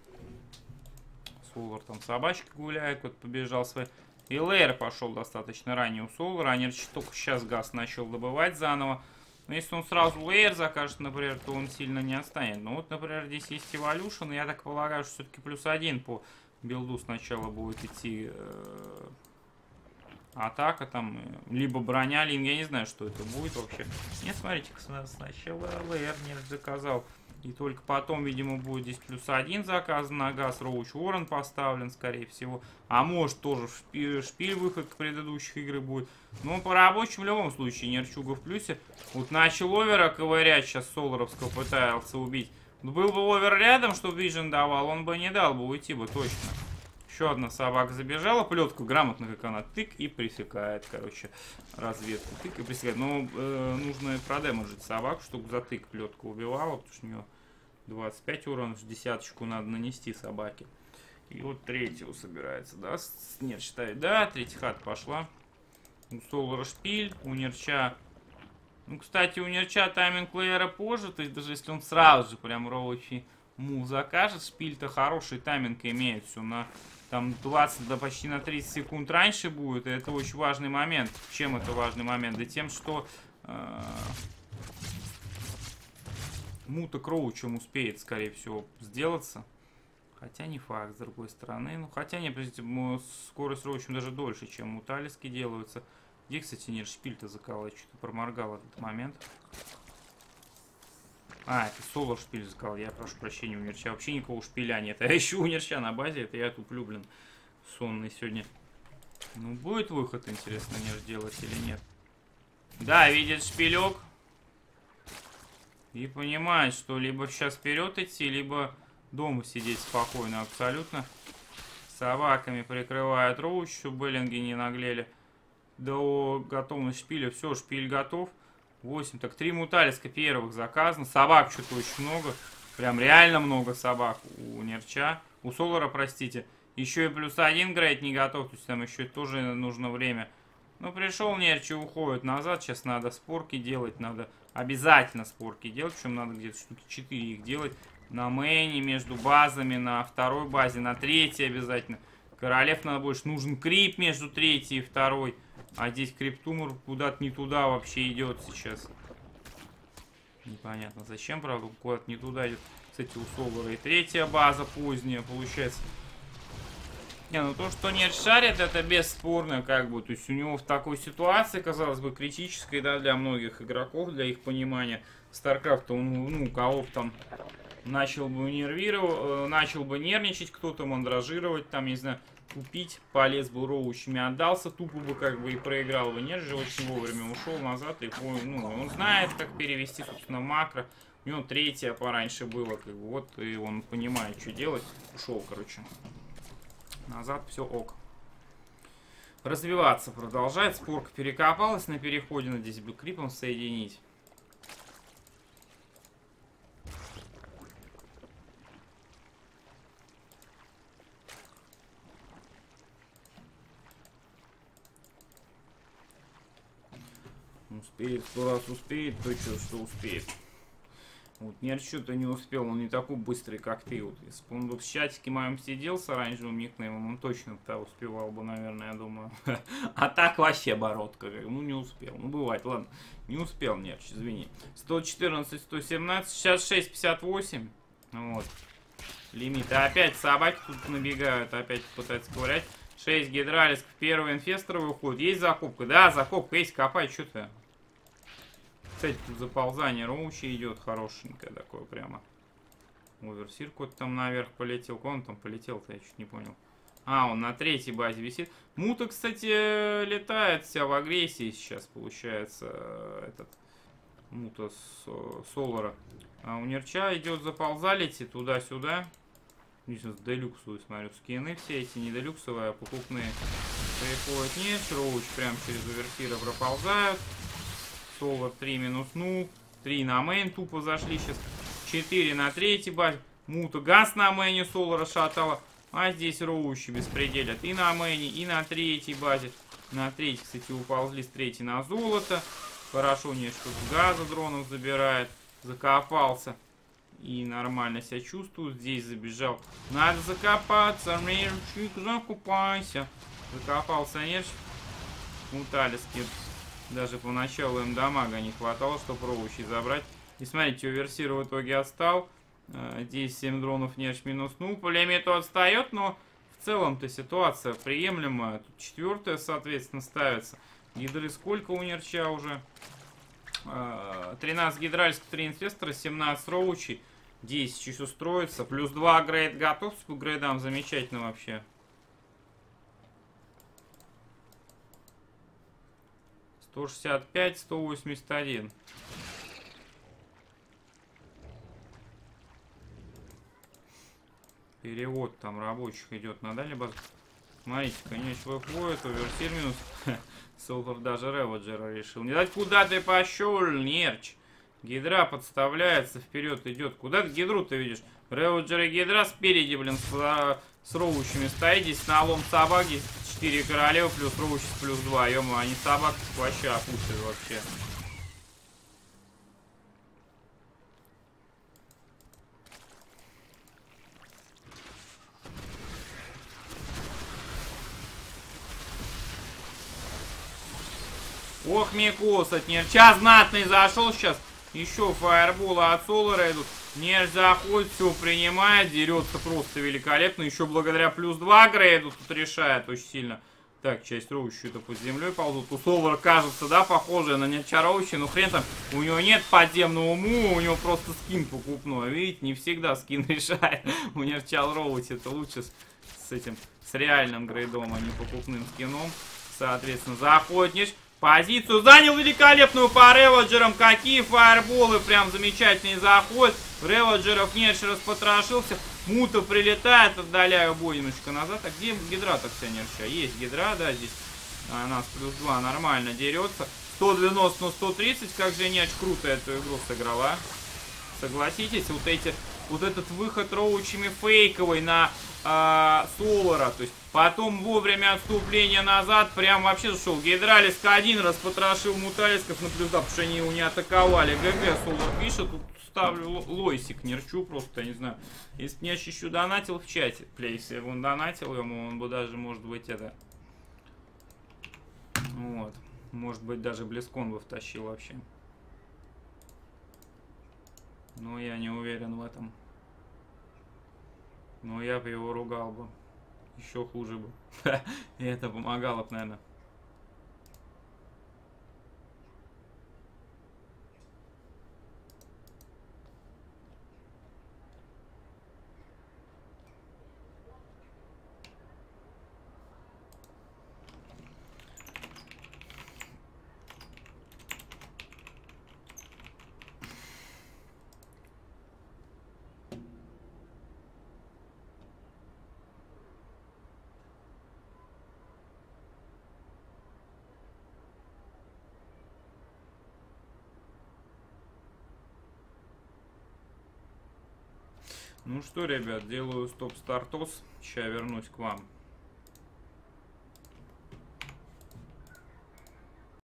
Солар там собачка гуляет, вот побежал свой. И лейер пошел достаточно ранее у Солара. А Нерч только сейчас газ начал добывать заново. Но если он сразу лейер закажет, например, то он сильно не отстанет. Ну вот, например, здесь есть эволюшн. Я так полагаю, что все-таки плюс один по билду сначала будет идти э, атака там. Либо броня, лин. Я не знаю, что это будет вообще. Нет, смотрите, сначала лейер Нерч заказал. И только потом, видимо, будет здесь плюс один заказан на газ. Роуч Уоррен поставлен, скорее всего. А может, тоже шпиль, шпиль выход к предыдущих игры будет. Но по рабочим в любом случае Нерчуга в плюсе. Вот начал овера ковырять, сейчас Соларовского пытался убить. Был бы овер рядом, чтобы вижен давал, он бы не дал бы уйти бы точно. Еще одна собака забежала, плетку грамотно, как она, тык и пресекает, короче, разведку. Тык и пресекает. Но э, нужно продемажить собаку, чтобы за тык плетку убивала, потому что у нее двадцать пять уронов, десяточку надо нанести собаке. И вот третьего собирается, да, Нерч считает, да, третья хата пошла. У Солара шпиль, у Нерча... Ну, кстати, у Нерча тайминг лейера позже, то есть даже если он сразу же прям роучи мув закажет, шпиль-то хороший тайминг имеет, все на... Там двадцать, да почти на тридцать секунд раньше будет. И это очень важный момент. Чем это важный момент? Да тем, что э, Мута Кроучем успеет, скорее всего, сделаться. Хотя не факт, с другой стороны. Ну, хотя не, скорость Роучем даже дольше, чем у Талиски делаются. Где, кстати, Нерч шпиль-то заколол? Что-то проморгал этот момент. А, это Солар шпиль сказал, я прошу прощения, у Нерча вообще никакого шпиля нет. А еще у Нерча на базе, это я туплю, блин, сонный сегодня. Ну, будет выход, интересно, Нерч делать или нет. Да, видит шпилек. И понимает, что либо сейчас вперед идти, либо дома сидеть спокойно абсолютно. Собаками прикрывает роуч, чтобы беллинги не наглели. До готовности шпиля. Все, шпиль готов. восемь. Так, три муталиска первых заказано. Собак что-то очень много. Прям реально много собак у Нерча. У Солара, простите. Еще и плюс один грейд не готов. То есть там еще тоже нужно время. Ну, пришел Нерч и уходит назад. Сейчас надо спорки делать. Надо обязательно спорки делать. Причем надо где-то штуки четыре их делать. На мейне, между базами, на второй базе, на третьей обязательно. Королев надо больше. Нужен крип между третьей и второй. А здесь криптумор куда-то не туда вообще идет сейчас. Непонятно зачем, правда, куда-то не туда идет. Кстати, у Солара и третья база поздняя получается. Не, ну то, что Нерч шарит, это бесспорно, как бы. То есть у него в такой ситуации, казалось бы, критической, да, для многих игроков, для их понимания StarCraft, он, ну, кого там начал бы нервировать, начал бы нервничать, кто-то мандражировать, там, не знаю, купить, полез бы роучами, отдался, тупо бы как бы и проиграл бы. Нерч же очень вовремя ушел назад и понял, ну, он знает, как перевести, собственно, макро. У него третья пораньше было, как бы, вот, и он понимает, что делать. Ушел, короче. Назад все ок. Развиваться продолжает. Спорка перекопалась на переходе. Надеюсь, бы крипом соединить. Успеет, сто раз успеет, то что, что успеет. Вот Нерч что-то не успел, он не такой быстрый, как ты. Вот, если бы он вот в чатике моем сидел с оранжевым никнеймом, он точно-то успевал бы, наверное, я думаю. А так вообще бородка, ну не успел. Ну бывает, ладно, не успел Нерч, извини. сто четырнадцать, сто семнадцать, сейчас шесть пятьдесят восемь. Вот. Лимит. А опять собаки тут набегают, опять пытаются ковырять. шесть гидралисков, первый инфестор выходит. Есть закупка? Да, закупка есть, копай, что ты. Кстати, тут заползание роучи идет хорошенькое такое прямо. Оверсир кот там наверх полетел. Куда он там полетел-то, я чуть не понял. А, он на третьей базе висит. Мута, кстати, летает вся в агрессии сейчас, получается, этот Мута с Солара. А у Нерча идет заползалити туда-сюда. Здесь вот делюксовые, смотрю, скины все эти, не делюксовые, а покупные. Приходит Нерч, роуч прям через оверсира проползают. Солар три минуснул. три на мейн тупо зашли сейчас. четыре на третьей базе. Мута газ на мейне Солара шатала. А здесь роучи беспределят и на мейне, и на третьей базе. На третьей, кстати, уползли с третьей на золото. Хорошо, не что газа дронов забирает. Закопался. И нормально себя чувствую. Здесь забежал. Надо закопаться. Нерчик, закупайся. Закопался Нерч. Муталиски. Даже поначалу им дамага не хватало, чтобы роучи забрать. И смотрите, оверсир в итоге отстал. Здесь семь дронов Нерч минуснул. По лимиту отстает, но в целом-то ситуация приемлемая. Тут четвертая, соответственно, ставится. Гидры сколько у Нерча уже? тринадцать гидральских, три инфестора, семнадцать роучей. десять еще строится. Плюс два грейд готов. По грейдам замечательно вообще. сто шестьдесят пять, сто восемьдесят один. Перевод там рабочих идет на дальний базу. Смотрите, конечно, выходит, оверсир минус. Солар даже Реводжера решил. Не дать, куда ты пошел, Нерч? Гидра подставляется, вперед идет. Куда ты гидру-то видишь? Реводжер и гидра спереди, блин, с, с роучами стоит. Здесь на лом собаки. четыре королевы плюс роучи плюс два. Ё-моё, они собак вообще опустили вообще. Ох, Микос от Нерча знатный зашел сейчас. Еще фаерболы от Солара идут. Нерч заходит, все принимает, дерется просто великолепно. Еще благодаря плюс два грейду тут решает очень сильно. Так, часть роучи-то под землей ползут. У Солара кажется, да, похожая на Нерча роучи. Ну хрен там, у него нет подземного му, у него просто скин покупной. Видите, не всегда скин решает. У Нерча роучи это лучше с, с этим, с реальным грейдом, а не покупным скином. Соответственно, заходит Нерч. Позицию занял великолепную по Реводжерам. Какие фаерболы. Прям замечательный заход. Реводжеров Нерч распотрошился. Мута прилетает, отдаляю бой немножко назад. А где гидра-то вся нерча? Есть гидра, да, здесь она с плюс два нормально дерется. сто девяносто на сто тридцать, как же Няч круто эту игру сыграла. Согласитесь, вот эти, вот этот выход роучами фейковый на э, Солара, то есть потом вовремя отступление назад, прям вообще зашел. Гидралиска один раз потрошил муталисков на плюс два, потому что они его не атаковали. ГГ, Солар пишет, тут ставлю лойсик, нерчу просто, я не знаю. Если бы Няч еще донатил в чате, если бы он донатил ему, он бы даже, может быть, это... Вот. Может быть, даже Близкон бы втащил вообще. Но я не уверен в этом. Но я бы его ругал бы. Еще хуже бы. И это помогало бы, наверное. Ну что, ребят, делаю стоп-стартос. Сейчас вернусь к вам.